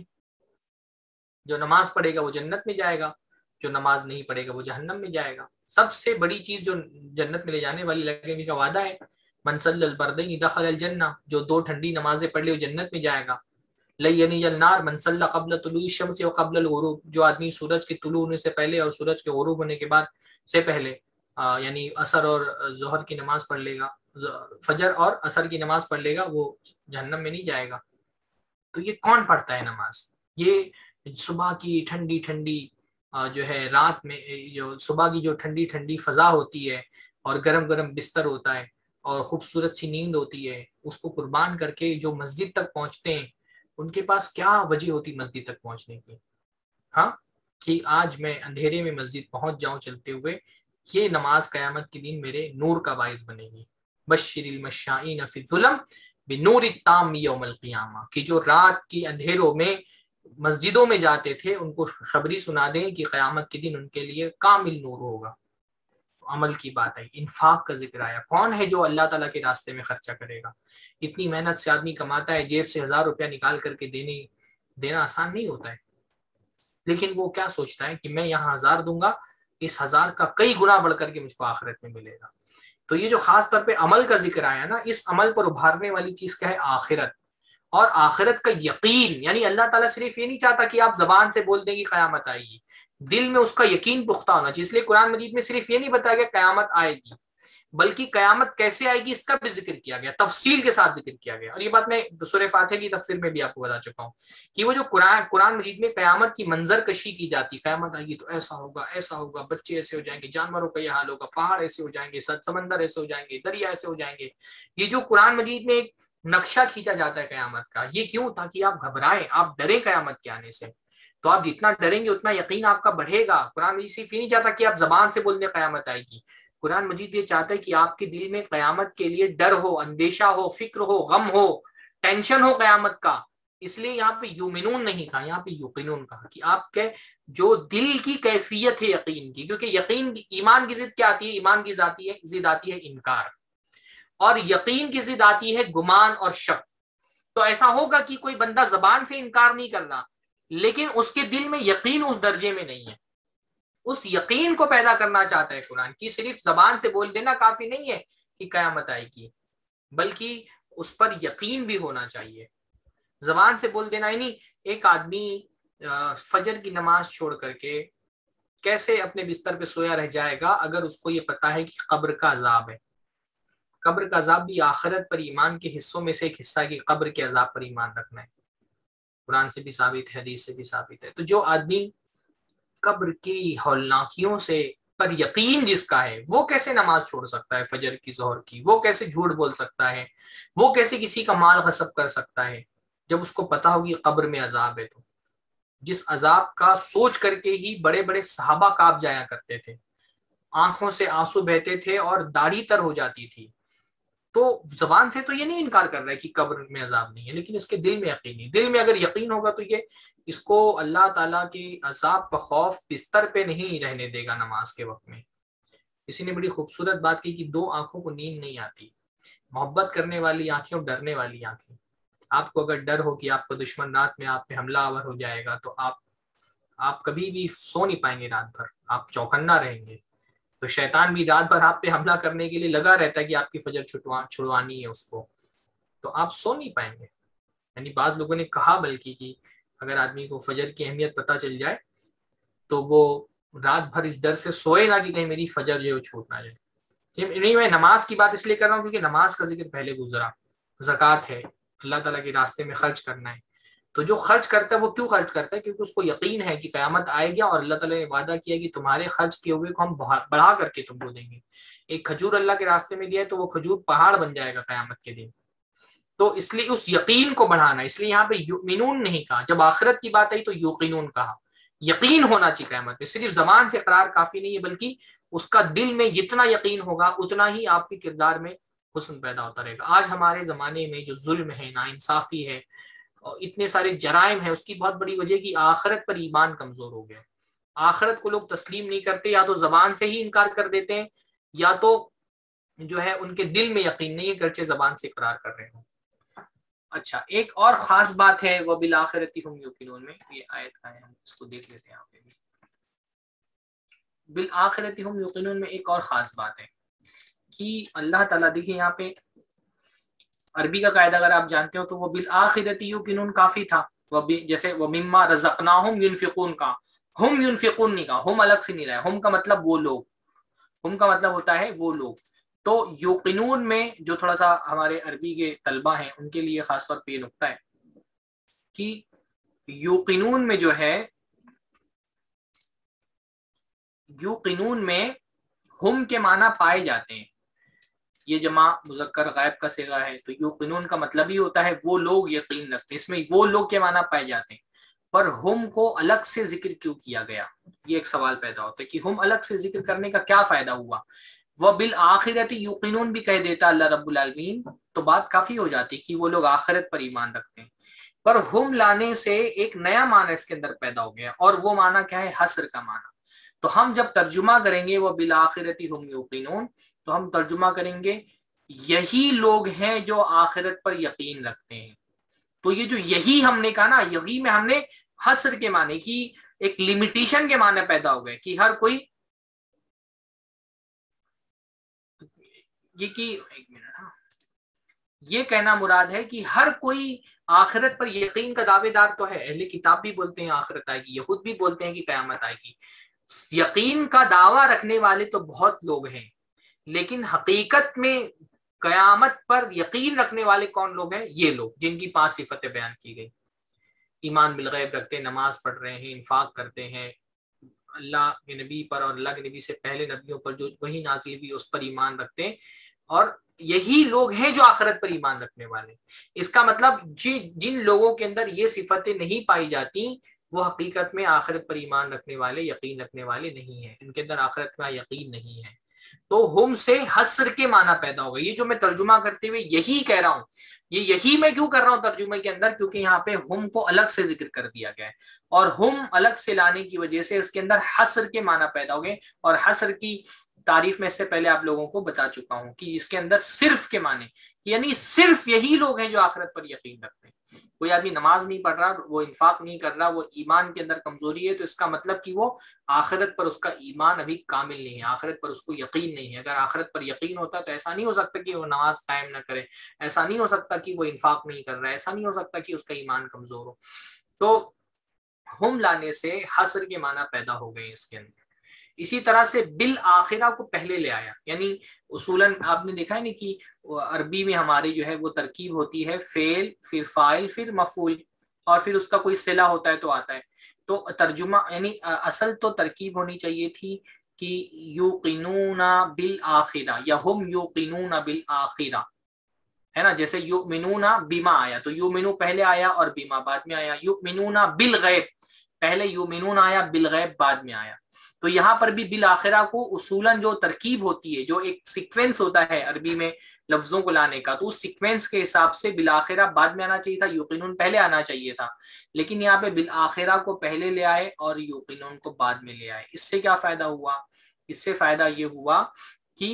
A: جو نماز پڑھے گا وہ جنت میں جائے گا، جو نماز نہیں پڑھے گا وہ جہنم میں جائے گا. سب سے بڑی چیز جو جنت میں لے جانے والی لگنے کا وعدہ ہے، من صلی البردین دخل الجنہ، جو دو ٹھنڈی نمازیں پڑھ لے وہ جنت میں جائے گا. لینی النار من صلی قبل طلوع الشمس و قبل الغروب، جو آدمی سورج کے طلوع ہونے سے پہلے اور سورج کے غروب ہونے کے بعد سے پہلے آ, یعنی عصر اور ظہر کی نماز پڑھ لے گا، فجر اور عصر کی نماز پڑھ لے گا، وہ جہنم میں نہیں جائے گا. تو یہ کون پڑھتا ہے نماز؟ یہ صبح کی ٹھنڈی ٹھنڈی جو ہے رات میں، جو صبح کی جو ٹھنڈی ٹھنڈی فضا ہوتی ہے اور گرم گرم بستر ہوتا ہے اور خوبصورت سی نیند ہوتی ہے، اس کو قربان کر کے جو مسجد تک پہنچتے ہیں، ان کے پاس کیا وجہ ہوتی مسجد تک پہنچنے کی؟ ہاں، کہ آج میں اندھیرے میں مسجد پہنچ جاؤں چلتے ہوئے، یہ نماز قیامت کے دن میرے نور کا باعث بنے گی. بشر المشائین فی الظلم بنور التام یوم القیامہ، کہ جو رات کی اندھیروں میں مسجدوں میں جاتے تھے ان کو خبری سنا دیں کہ قیامت کے دن ان کے لیے کامل نور ہوگا. عمل کی بات ہے، انفاق کا ذکر آیا. کون ہے جو اللہ تعالیٰ کے راستے میں خرچہ کرے گا؟ اتنی محنت سے آدمی کماتا ہے، جیب سے ہزار روپیہ نکال کر کے دینے دینا آسان نہیں ہوتا ہے، لیکن وہ کیا سوچتا ہے کہ میں یہاں ہزار دوں گا، اس ہزار کا کئی گنا بڑھ کر کے مجھ کو آخرت میں ملے گا. تو یہ جو خاص طور پہ عمل کا ذکر آیا نا، اس عمل پر ابھارنے والی چیز کیا ہے؟ آخرت. اور آخرت کا یقین، یعنی اللہ تعالیٰ صرف یہ نہیں چاہتا کہ آپ زبان سے بول دیں کہ قیامت آئے گی، دل میں اس کا یقین پختہ ہونا چاہیے. اس لیے قرآن مجید میں صرف یہ نہیں بتایا کہ قیامت آئے گی، بلکہ قیامت کیسے آئے گی اس کا بھی ذکر کیا گیا، تفصیل کے ساتھ ذکر کیا گیا. اور یہ بات میں سورہ فاتحہ کی تفسیر میں بھی آپ کو بتا چکا ہوں کہ وہ جو قرآن قرآن مجید میں قیامت کی منظر کشی کی جاتی، قیامت آئے گی تو ایسا ہوگا ایسا ہوگا، بچے ایسے ہو جائیں گے، جانوروں کا یہ حال ہوگا، پہاڑ ایسے ہو جائیں گے، سمندر ایسے ہو جائیں گے، دریا ایسے ہو جائیں گے. یہ جو قرآن مجید میں ایک نقشہ کھینچا جاتا ہے قیامت کا، یہ کیوں؟ تاکہ آپ گھبرائیں، آپ ڈریں قیامت کے آنے سے. تو آپ جتنا ڈریں گے اتنا یقین آپ کا بڑھے گا. قرآن مجید صرف یہ نہیں چاہتا کہ آپ زبان سے بول دیں قیامت آئے گی، قرآن مجید یہ چاہتا ہے کہ آپ کے دل میں قیامت کے لیے ڈر ہو، اندیشہ ہو، فکر ہو، غم ہو، ٹینشن ہو قیامت کا. اس لیے یہاں پہ یومنون نہیں کہا، یہاں پہ یقینون کہا کہ آپ کے جو دل کی کیفیت ہے یقین کی. کیونکہ یقین ایمان کی ضد کیا آتی ہے؟ ایمان کی ذاتی ہے ضد آتی ہے انکار، اور یقین کی ضد آتی ہے گمان اور شک. تو ایسا ہوگا کہ کوئی بندہ زبان سے انکار نہیں کر رہا لیکن اس کے دل میں یقین اس درجے میں نہیں ہے. اس یقین کو پیدا کرنا چاہتا ہے قرآن کی. صرف زبان سے بول دینا کافی نہیں ہے کہ قیامت آئے گی، بلکہ اس پر یقین بھی ہونا چاہیے. زبان سے بول دینا ہی نہیں. ایک آدمی فجر کی نماز چھوڑ کر کے کیسے اپنے بستر پہ سویا رہ جائے گا اگر اس کو یہ پتا ہے کہ قبر کا عذاب ہے. قبر کا عذاب بھی آخرت پر ایمان کے حصوں میں سے ایک حصہ ہے کہ قبر کے عذاب پر ایمان رکھنا ہے. قرآن سے بھی ثابت ہے، حدیث سے بھی ثابت ہے. تو جو آدمی قبر کی ہولناکیوں سے پر یقین جس کا ہے، وہ کیسے نماز چھوڑ سکتا ہے فجر کی، ظہر کی؟ وہ کیسے جھوٹ بول سکتا ہے؟ وہ کیسے کسی کا مال غصب کر سکتا ہے جب اس کو پتا ہوگی قبر میں عذاب ہے؟ تو جس عذاب کا سوچ کر کے ہی بڑے بڑے صحابہ کانپ جایا کرتے تھے، آنکھوں سے آنسو بہتے تھے اور داڑھی تر ہو جاتی تھی. تو زبان سے تو یہ نہیں انکار کر رہا ہے کہ قبر میں عذاب نہیں ہے، لیکن اس کے دل میں یقین نہیں. دل میں اگر یقین ہوگا تو یہ اس کو اللہ تعالیٰ کے عذاب کا خوف بستر پہ نہیں رہنے دے گا نماز کے وقت میں. کسی نے بڑی خوبصورت بات کی کہ دو آنکھوں کو نیند نہیں آتی، محبت کرنے والی آنکھیں اور ڈرنے والی آنکھیں. آپ کو اگر ڈر ہو کہ آپ کو دشمن رات میں آپ پہ حملہ آور ہو جائے گا تو آپ آپ کبھی بھی سو نہیں پائیں گے، رات بھر آپ چوکنا رہیں گے. تو شیطان بھی رات بھر آپ پہ حملہ کرنے کے لیے لگا رہتا ہے کہ آپ کی فجر چھڑوانی ہے اس کو، تو آپ سو نہیں پائیں گے. یعنی بعض لوگوں نے کہا بلکہ کہ اگر آدمی کو فجر کی اہمیت پتہ چل جائے تو وہ رات بھر اس ڈر سے سوئے نہ کہ کہیں میری فجر جو چھوٹ نہ جائے. نہیں، میں نماز کی بات اس لیے کر رہا ہوں کیونکہ نماز کا ذکر پہلے گزرا. زکوٰۃ ہے، اللہ تعالیٰ کے راستے میں خرچ کرنا ہے. تو جو خرچ کرتا ہے وہ کیوں خرچ کرتا ہے؟ کیونکہ اس کو یقین ہے کہ قیامت آئے گی اور اللہ تعالیٰ نے وعدہ کیا کہ تمہارے خرچ کیے ہوئے کو ہم بڑھا کر کے تم کو دیں گے. ایک کھجور اللہ کے راستے میں دیا ہے تو وہ کھجور پہاڑ بن جائے گا قیامت کے دن. تو اس لیے اس یقین کو بڑھانا، اس لیے یہاں پہ یؤمنون نہیں کہا. جب آخرت کی بات آئی تو یوقنون کہا. یقین ہونا چاہیے قیامت میں. صرف زبان سے اقرار کافی نہیں ہے بلکہ اس کا دل میں جتنا یقین ہوگا اتنا ہی آپ کے کردار میں حسن پیدا ہوتا رہے گا. آج ہمارے زمانے میں جو ظلم ہے، ناانصافی ہے اور اتنے سارے جرائم ہیں، اس کی بہت بڑی وجہ کی آخرت پر ایمان کمزور ہو گیا. آخرت کو لوگ تسلیم نہیں کرتے، یا تو زبان سے ہی انکار کر دیتے ہیں یا تو جو ہے ان کے دل میں یقین نہیں ہے گرچہ زبان سے اقرار کر رہے ہوں. اچھا، ایک اور خاص بات ہے وَبِالْآخِرَةِ هُمْ يُوقِنُونَ میں، یہ آیت کا ہے، ہم اس کو دیکھ لیتے ہیں. یہاں پہ بھی بالآخرۃ ہم یوقنون میں ایک اور خاص بات ہے کہ اللہ تعالیٰ، دیکھیں یہاں پہ عربی کا قاعدہ اگر آپ جانتے ہو تو وہ بالآخرۃ یوقنون کافی تھا. جیسے وَمِمَّا رَزَقْنَاهُمْ يُنْفِقُونَ کا ہم ينفقون نہیں کہا، ہم الگ سے نہیں رہا. ہم کا مطلب وہ لوگ، ہم کا مطلب ہوتا ہے وہ لوگ. تو یوقنون میں جو تھوڑا سا ہمارے عربی کے طلبہ ہیں ان کے لیے خاص طور پہ یہ نکتہ ہے کہ یوقنون میں جو ہے، یوقنون میں ہم کے معنی پائے جاتے ہیں. یہ جمع مذکر غائب کا صیغہ ہے تو یوقنون کا مطلب ہی ہوتا ہے وہ لوگ یقین رکھتے ہیں. اس میں وہ لوگ کے معنی پائے جاتے ہیں، پر ہم کو الگ سے ذکر کیوں کیا گیا؟ یہ ایک سوال پیدا ہوتا ہے کہ ہم الگ سے ذکر کرنے کا کیا فائدہ ہوا؟ وہ بالآخرۃ یوقنون بھی کہہ دیتا اللہ رب العالمین تو بات کافی ہو جاتی کہ وہ لوگ آخرت پر ایمان رکھتے ہیں. پر ہم لانے سے ایک نیا معنی اس کے اندر پیدا ہو گیا، اور وہ معنی کیا ہے؟ حصر کا معنی. تو ہم جب ترجمہ کریں گے وہ بالآخرۃ ہم یوقنون تو ہم ترجمہ کریں گے یہی لوگ ہیں جو آخرت پر یقین رکھتے ہیں. تو یہ جو یہی ہم نے کہا نا، یہی میں ہم نے حصر کے معنی کی ایک لمیٹیشن کے معنی پیدا ہو گئے کہ ہر کوئی یہ کی ایک منٹ ہاں یہ کہنا مراد ہے کہ ہر کوئی آخرت پر یقین کا دعوے دار تو ہے. اہل کتاب بھی بولتے ہیں آخرت آئے گی، یہود بھی بولتے ہیں کہ قیامت آئے گی. یقین کا دعویٰ رکھنے والے تو بہت لوگ ہیں لیکن حقیقت میں قیامت پر یقین رکھنے والے کون لوگ ہیں؟ یہ لوگ جن کی پانچ صفتیں بیان کی گئی، ایمان بالغیب رکھتے ہیں، نماز پڑھ رہے ہیں، انفاق کرتے ہیں، اللہ کے نبی پر اور اللہ کے نبی سے پہلے نبیوں پر جو وہی نازل ہوئی اس پر ایمان رکھتے ہیں، اور یہی لوگ ہیں جو آخرت پر ایمان رکھنے والے۔ اس کا مطلب جی جن لوگوں کے اندر یہ صفتیں نہیں پائی جاتی وہ حقیقت میں آخرت پر ایمان رکھنے والے، یقین رکھنے والے نہیں ہیں، ان کے اندر آخرت کا یقین نہیں ہے۔ تو ہم سے حسر کے معنی پیدا ہوگا۔ یہ جو میں ترجمہ کرتے ہوئے یہی کہہ رہا ہوں، یہ یہی میں کیوں کر رہا ہوں ترجمے کے اندر، کیونکہ یہاں پہ ہم کو الگ سے ذکر کر دیا گیا ہے، اور ہم الگ سے لانے کی وجہ سے اس کے اندر حسر کے معنی پیدا ہو گئے، اور حسر کی تعریف میں اس سے پہلے آپ لوگوں کو بتا چکا ہوں کہ اس کے اندر صرف کے معنی، یعنی صرف یہی لوگ ہیں جو آخرت پر یقین رکھتے ہیں۔ کوئی آدمی نماز نہیں پڑھ رہا، وہ انفاق نہیں کر رہا، وہ ایمان کے اندر کمزوری ہے، تو اس کا مطلب کہ وہ آخرت پر اس کا ایمان ابھی کامل نہیں ہے، آخرت پر اس کو یقین نہیں ہے۔ اگر آخرت پر یقین ہوتا تو ایسا نہیں ہو سکتا کہ وہ نماز قائم نہ کرے، ایسا نہیں ہو سکتا کہ وہ انفاق نہیں کر رہا ہے، ایسا نہیں ہو سکتا کہ اس کا ایمان کمزور ہو۔ تو ہم لانے سے حسر کے معنی پیدا ہو گئے اس کے اندر۔ اسی طرح سے بالآخرہ کو پہلے لے آیا، یعنی اصولاً آپ نے دیکھا ہے نا کہ عربی میں ہماری جو ہے وہ ترکیب ہوتی ہے فعل، پھر فاعل، پھر مفعول، اور پھر اس کا کوئی صلہ ہوتا ہے تو آتا ہے۔ تو ترجمہ یعنی اصل تو ترکیب ہونی چاہیے تھی کہ یوقنون بالآخرہ یا ہم یوقنون بالآخرہ، ہے نا، جیسے یؤمنون بما آیا تو یؤمنو پہلے آیا اور بما بعد میں آیا، یؤمنون بالغیب پہلے یؤمنون آیا، بالغیب بعد میں آیا۔ تو یہاں پر بھی بالآخرہ کو اصولاً جو ترکیب ہوتی ہے، جو ایک سیکوینس ہوتا ہے عربی میں لفظوں کو لانے کا، تو اس سیکوینس کے حساب سے بالآخرہ بعد میں آنا چاہیے تھا، یوقنون پہلے آنا چاہیے تھا، لیکن یہاں پہ بالآخرہ کو پہلے لے آئے اور یوقنون کو بعد میں لے آئے۔ اس سے کیا فائدہ ہوا؟ اس سے فائدہ یہ ہوا کہ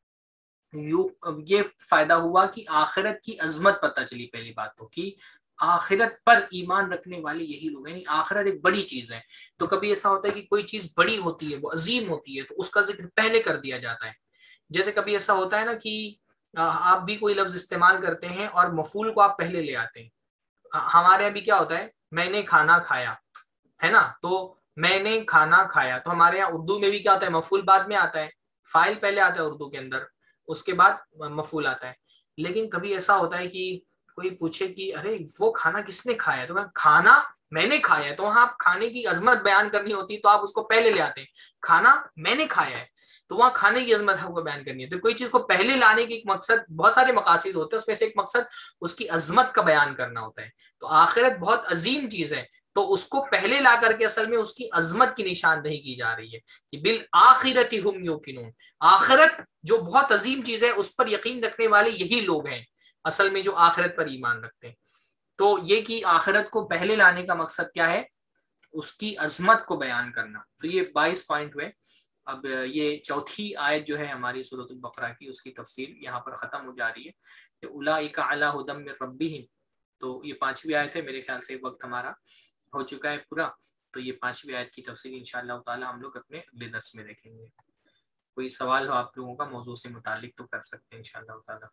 A: یہ فائدہ ہوا کہ آخرت کی عظمت پتہ چلی۔ پہلی بات تو کہ آخرت پر ایمان رکھنے والے یہی لوگ ہیں، یعنی آخرت ایک بڑی چیز ہے۔ تو کبھی ایسا ہوتا ہے کہ کوئی چیز بڑی ہوتی ہے، وہ عظیم ہوتی ہے، تو اس کا ذکر پہلے کر دیا جاتا ہے۔ جیسے کبھی ایسا ہوتا ہے نا کہ آپ بھی کوئی لفظ استعمال کرتے ہیں اور مفعول کو آپ پہلے لے آتے ہیں۔ ہمارے یہاں بھی کیا ہوتا ہے، میں نے کھانا کھایا، ہے نا، تو میں نے کھانا کھایا، تو ہمارے یہاں اردو میں بھی کیا ہوتا ہے، مفعول بعد میں آتا ہے، فاعل پہلے آتا ہے اردو کے اندر، اس کے بعد مفعول آتا ہے۔ لیکن کبھی ایسا ہوتا ہے کہ کوئی پوچھے کہ ارے وہ کھانا کس نے کھایا، تو میں کھانا میں نے کھایا ہے، تو وہاں آپ کھانے کی عظمت بیان کرنی ہوتی ہے تو آپ اس کو پہلے لے آتے ہیں، کھانا میں نے کھایا ہے، تو وہاں کھانے کی عظمت آپ کو بیان کرنی ہے۔ تو کوئی چیز کو پہلے لانے کی ایک مقصد، بہت سارے مقاصد ہوتے ہیں، اس میں سے ایک مقصد اس کی عظمت کا بیان کرنا ہوتا ہے۔ تو آخرت بہت عظیم چیز ہے، تو اس کو پہلے لا کر کے اصل میں اس کی عظمت کی نشاندہی کی جا رہی ہے کہ بالآخرۃ ہم یوقنون، آخرت جو بہت عظیم چیز ہے اس پر یقین رکھنے والے یہی لوگ ہیں اصل میں جو آخرت پر ایمان رکھتے ہیں۔ تو یہ کہ آخرت کو پہلے لانے کا مقصد کیا ہے، اس کی عظمت کو بیان کرنا۔ تو یہ بائیس پوائنٹ ہوئے۔ اب یہ چوتھی آیت جو ہے ہماری سورۃ البقرہ کی، اس کی تفسیر یہاں پر ختم ہو جا رہی ہے کہ اولئک علی ھدی من ربہم۔ تو یہ پانچویں آیت ہے، میرے خیال سے وقت ہمارا ہو چکا ہے پورا، تو یہ پانچویں آیت کی تفسیر انشاءاللہ تعالی ہم لوگ اپنے اگلے درس میں دیکھیں گے۔ کوئی سوال ہو آپ لوگوں کا موضوع سے متعلق تو کر سکتے ہیں انشاءاللہ تعالی۔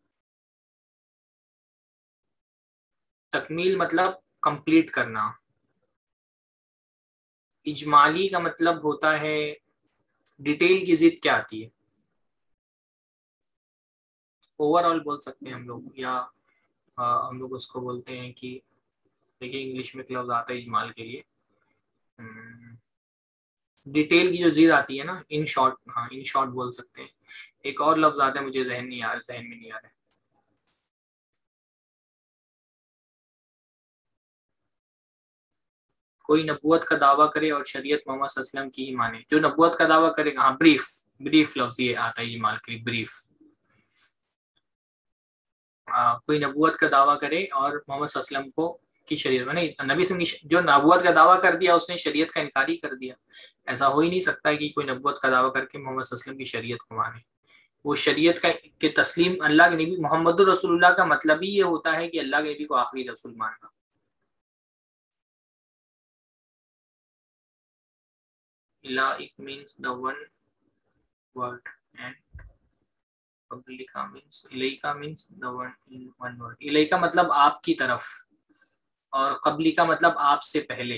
A: تکمیل مطلب کمپلیٹ کرنا، اجمالی کا مطلب ہوتا ہے ڈیٹیل کی ضد کیا آتی ہے، اوور آل بول سکتے ہیں ہم لوگ، یا ہم لوگ اس کو بولتے ہیں کہ دیکھیے انگلش میں ایک لفظ آتا ہے اجمال کے لیے، ڈیٹیل کی جو زیر آتی ہے نا، ان شارٹ، ہاں ان شارٹ بول سکتے ہیں۔ ایک اور لفظ آتا ہے مجھے ذہن نہیں آ رہا ذہن میں نہیں آ رہا کوئی نبوت کا دعویٰ کرے اور شریعت محمد صلی اللہ علیہ وسلم کی ہی مانے، جو نبوت کا دعویٰ کرے گا، ہاں بریف، بریف لفظ یہ آتا ہے اجمال کے لیے، بریف۔ کوئی نبوت کا دعویٰ کرے اور محمد صلی اللہ علیہ وسلم کو کی شریعت میں نہیں، نبی صلی اللہ علیہ وسلم جو نبوت کا دعویٰ کر دیا اس نے شریعت کا انکار ہی کر دیا۔ ایسا ہو ہی نہیں سکتا کہ کوئی نبوت کا دعویٰ کر کے محمد صلی اللہ علیہ وسلم کی شریعت کو مانے۔ وہ شریعت کا کہ تسلیم اللہ کے نبی محمد رسول اللہ کا مطلب ہی یہ ہوتا ہے کہ اللہ کے نبی کو آخری رسول ماننا۔ Ilaik means the one word and Qablika means Ilaika means the one in one word. Ilaika مطلب آپ کی طرف، اور قبلی کا مطلب آپ سے پہلے۔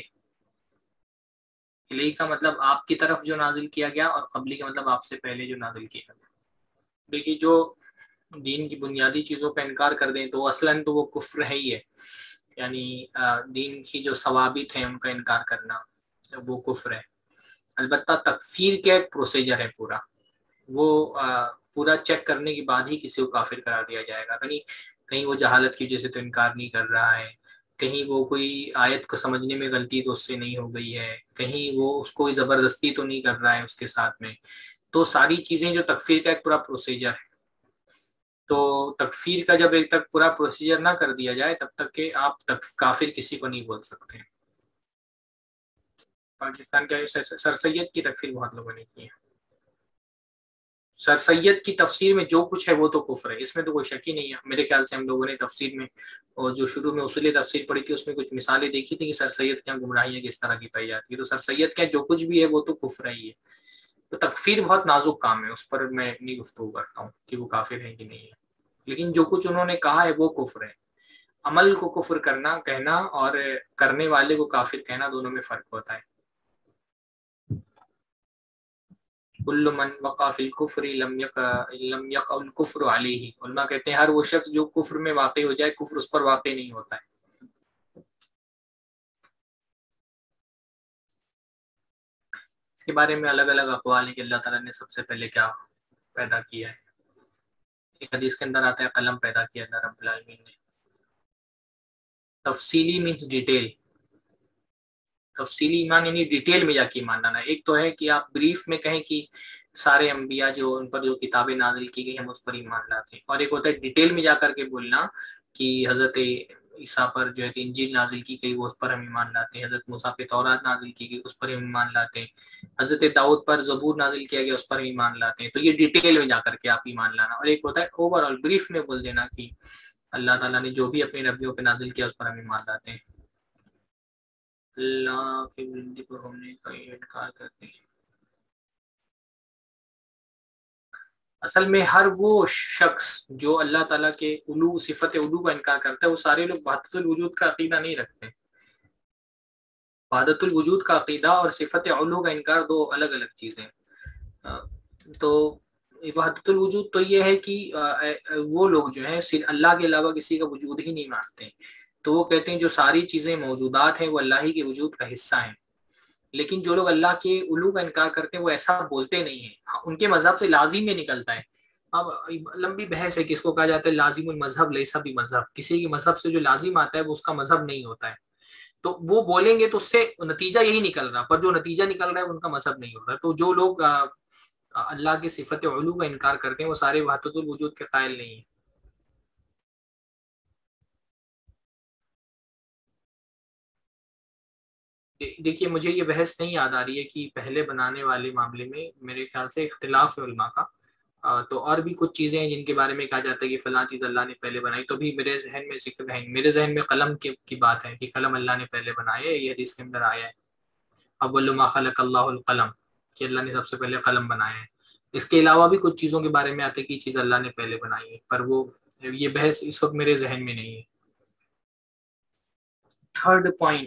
A: الہی کا مطلب آپ کی طرف جو نازل کیا گیا، اور قبلی کا مطلب آپ سے پہلے جو نازل کیا گیا۔ دیکھیے جو دین کی بنیادی چیزوں کا انکار کر دیں تو اصلاً تو وہ کفر ہے ہی ہے، یعنی دین کی جو ثوابت ہیں ان کا انکار کرنا وہ کفر ہے۔ البتہ تکفیر کا ایک پروسیجر ہے پورا، وہ پورا چیک کرنے کے بعد ہی کسی کو کافر قرار دیا جائے گا۔ کہیں کہیں وہ جہالت کی وجہ سے تو انکار نہیں کر رہا ہے، کہیں وہ کوئی آیت کو سمجھنے میں غلطی تو اس سے نہیں ہو گئی ہے، کہیں وہ اس کو زبردستی تو نہیں کر رہا ہے اس کے ساتھ میں، تو ساری چیزیں جو تکفیر کا ایک پورا پروسیجر ہے، تو تکفیر کا جب ایک تک پورا پروسیجر نہ کر دیا جائے تب تک کہ آپ کافر کسی کو نہیں بول سکتے۔ پاکستان کا سر سید کی تکفیر بہت لوگوں نے کی ہے، سر سید کی تفسیر میں جو کچھ ہے وہ تو کفر ہے، اس میں تو کوئی شک ہی نہیں ہے۔ میرے خیال سے ہم لوگوں نے تفسیر میں اور جو شروع میں اصول تفسیر پڑھی تھی اس میں کچھ مثالیں دیکھی تھی کہ سر سید کیا گمراہیاں کس طرح کی پائی جاتی ہے، تو سر سید کا جو کچھ بھی ہے وہ تو کفر ہی ہے۔ تو تکفیر بہت نازک کام ہے، اس پر میں نہیں گفتگو کرتا ہوں کہ وہ کافر ہیں کہ نہیں ہے، لیکن جو کچھ انہوں نے کہا ہے وہ کفر ہے۔ عمل کو کفر کرنا کہنا اور کرنے والے کو کافر کہنا دونوں میں فرق ہوتا ہے۔ کل من وقع فی الکفر لم یقع الکفر علیہ، علماء کہتے ہیں ہر وہ شخص جو کفر میں واقع ہو جائے کفر اس پر واقع نہیں ہوتا ہے۔ اس کے بارے میں الگ الگ اقوال ہیں کہ اللہ تعالیٰ نے سب سے پہلے کیا پیدا کیا ہے۔ ایک حدیث کے اندر آتا ہے قلم پیدا کیا اللہ رب العالمین نے۔ تفصیلی مینس ڈیٹیل، تفصیلی ایمان یعنی ڈیٹیل میں جا کے ایمان لانا۔ ایک تو ہے کہ آپ بریف میں کہیں کہ سارے انبیاء جو ان پر جو کتابیں نازل کی گئی ہم اس پر ایمان لاتے ہیں، اور ایک ہوتا ہے ڈیٹیل میں جا کر کے بولنا کہ حضرت عیسیٰ پر جو ہے انجیل نازل کی گئی وہ اس پر ہم ایمان لاتے ہیں، حضرت موسیٰ پہ تورات نازل کی گئی اس پر ہم ایمان لاتے ہیں، حضرت داؤد پر زبور نازل کیا گیا اس پر ایمان لاتے ہیں۔ تو یہ ڈیٹیل میں جا کر کے آپ ایمان لانا، اور ایک ہوتا ہے اوور آل بریف میں بول دینا کہ اللہ تعالیٰ نے جو بھی اپنے نبیوں پہ نازل کیا اس پر ہم ایمان لاتے ہیں۔ اللہ کی بندی پر ہونے کا انکار کرتے ہیں۔ اصل میں ہر وہ شخص جو اللہ تعالیٰ کے علو صفت علو کا انکار کرتا ہے وہ سارے لوگ وحدت الوجود کا عقیدہ نہیں رکھتے۔ وحدت الوجود کا عقیدہ اور صفت علو کا انکار دو الگ الگ چیزیں۔ تو وحدت الوجود تو یہ ہے کہ وہ لوگ جو ہیں اللہ کے علاوہ کسی کا وجود ہی نہیں مانتے، تو وہ کہتے ہیں جو ساری چیزیں موجودات ہیں وہ اللہ ہی کے وجود کا حصہ ہیں۔ لیکن جو لوگ اللہ کے علو کا انکار کرتے ہیں وہ ایسا بولتے نہیں ہیں، ان کے مذہب سے لازم میں نکلتا ہے۔ اب لمبی بحث ہے کہ اس کو کہا جاتا ہے لازم المذہب لیسا بمذہب، کسی کے مذہب سے جو لازم آتا ہے وہ اس کا مذہب نہیں ہوتا ہے، تو وہ بولیں گے تو اس سے نتیجہ یہی نکل رہا، پر جو نتیجہ نکل رہا ہے ان کا مذہب نہیں ہوتا۔ تو جو لوگ اللہ کی صفت علو کا انکار کرتے ہیں وہ سارے وحدت الوجود کے قائل نہیں ہیں۔ دیکھیے مجھے یہ بحث نہیں یاد آ رہی ہے کہ پہلے بنانے والے معاملے میں میرے خیال سے اختلاف ہے علماء کا، تو اور بھی کچھ چیزیں ہیں جن کے بارے میں کہا جاتا ہے کہ فلاں چیز اللہ نے پہلے بنائی، تو بھی میرے ذہن میں ذکر ہے، میرے ذہن میں قلم کی بات ہے کہ قلم اللہ نے پہلے بنایا ہے، یہ حدیث کے اندر آیا ہے اول ما خلق اللہ القلم، کہ اللہ نے سب سے پہلے قلم بنایا ہے۔ اس کے علاوہ بھی کچھ چیزوں کے بارے میں آتے ہیں کہ چیز اللہ نے پہلے بنائی ہے، پر وہ یہ بحث اس وقت میرے ذہن میں نہیں ہے۔ تھرڈ پوائنٹ،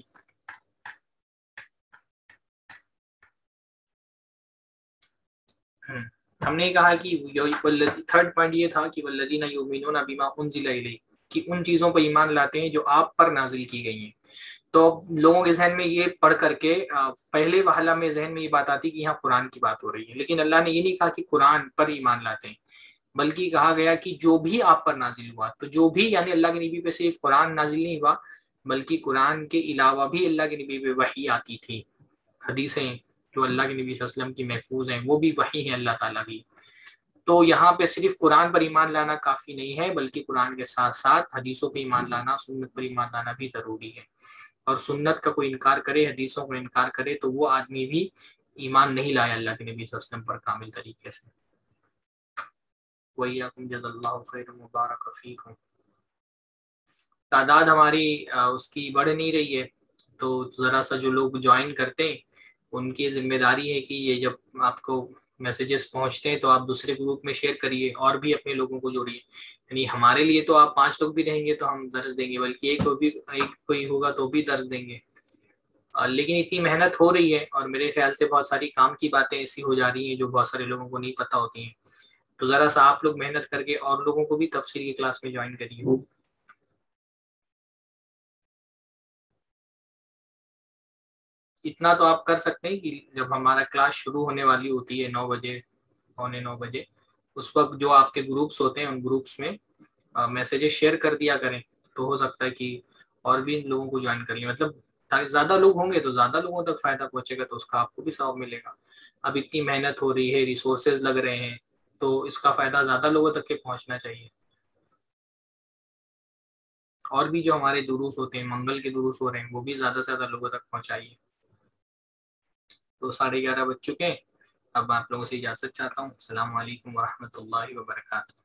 A: ہم نے کہا کہ تھرڈ پوائنٹ یہ تھا کہ والذین یؤمنون بما انزل الیک، کہ ان چیزوں پر ایمان لاتے ہیں جو آپ پر نازل کی گئی ہیں۔ تو لوگوں کے ذہن میں یہ پڑھ کر کے پہلے وہلہ میں ذہن میں یہ بات آتی کہ یہاں قرآن کی بات ہو رہی ہے، لیکن اللہ نے یہ نہیں کہا کہ قرآن پر ایمان لاتے ہیں، بلکہ کہا گیا کہ جو بھی آپ پر نازل ہوا، تو جو بھی یعنی اللہ کے نبی پہ صرف قرآن نازل نہیں ہوا بلکہ قرآن کے علاوہ بھی اللہ کے نبی پہ وحی آتی تھی، حدیثیں جو اللہ کے نبی صلی اللہ علیہ وسلم کی محفوظ ہیں وہ بھی وحی ہیں اللہ تعالیٰ کی۔ تو یہاں پہ صرف قرآن پر ایمان لانا کافی نہیں ہے بلکہ قرآن کے ساتھ ساتھ حدیثوں پہ ایمان لانا، سنت پر ایمان لانا بھی ضروری ہے، اور سنت کا کوئی انکار کرے، حدیثوں کا انکار کرے تو وہ آدمی بھی ایمان نہیں لایا اللہ کے نبی صلی اللہ علیہ وسلم پر کامل طریقے سے۔ وَإِيَّاكُمْ جَزَا اللَّهُ خَيْرًا مُبَارَكَ فِيكُمْ۔ تعداد ہماری اس کی بڑھ نہیں رہی ہے، تو ذرا سا جو لوگ جوائن کرتے ہیں ان کی ذمہ داری ہے کہ یہ جب آپ کو میسیجز پہنچتے ہیں تو آپ دوسرے گروپ میں شیئر کریے اور بھی اپنے لوگوں کو جوڑیے، یعنی ہمارے لیے تو آپ پانچ لوگ بھی رہیں گے تو ہم درس دیں گے، بلکہ ایک بھی ایک کوئی ہوگا تو بھی درس دیں گے، لیکن اتنی محنت ہو رہی ہے اور میرے خیال سے بہت ساری کام کی باتیں ایسی ہو جا رہی ہیں جو بہت سارے لوگوں کو نہیں پتہ ہوتی ہیں، تو ذرا سا آپ لوگ محنت کر کے اور لوگوں کو بھی تفسیر کی کلاس میں جوائن کریے. اتنا تو آپ کر سکتے ہیں کہ جب ہمارا کلاس شروع ہونے والی ہوتی ہے نو بجے پونے نو بجے، اس وقت جو آپ کے گروپس ہوتے ہیں ان گروپس میں میسیجز شیئر کر دیا کریں، تو ہو سکتا ہے کہ اور بھی لوگوں کو جوائن کر لیں. مطلب زیادہ لوگ ہوں گے تو زیادہ لوگوں تک فائدہ پہنچے گا، تو اس کا آپ کو بھی ثواب ملے گا. اب اتنی محنت ہو رہی ہے، ریسورسز لگ رہے ہیں، تو اس کا فائدہ زیادہ لوگوں تک کے پہنچنا چاہیے. اور بھی جو ہمارے دروس ہوتے ہیں، منگل کے دروس ہو رہے ہیں، وہ بھی زیادہ سے زیادہ لوگوں تک پہنچائیے. تو ساڑھے گیارہ بج چکے ہیں، اب آپ لوگوں سے اجازت چاہتا ہوں. السلام علیکم ورحمۃ اللہ وبرکاتہ.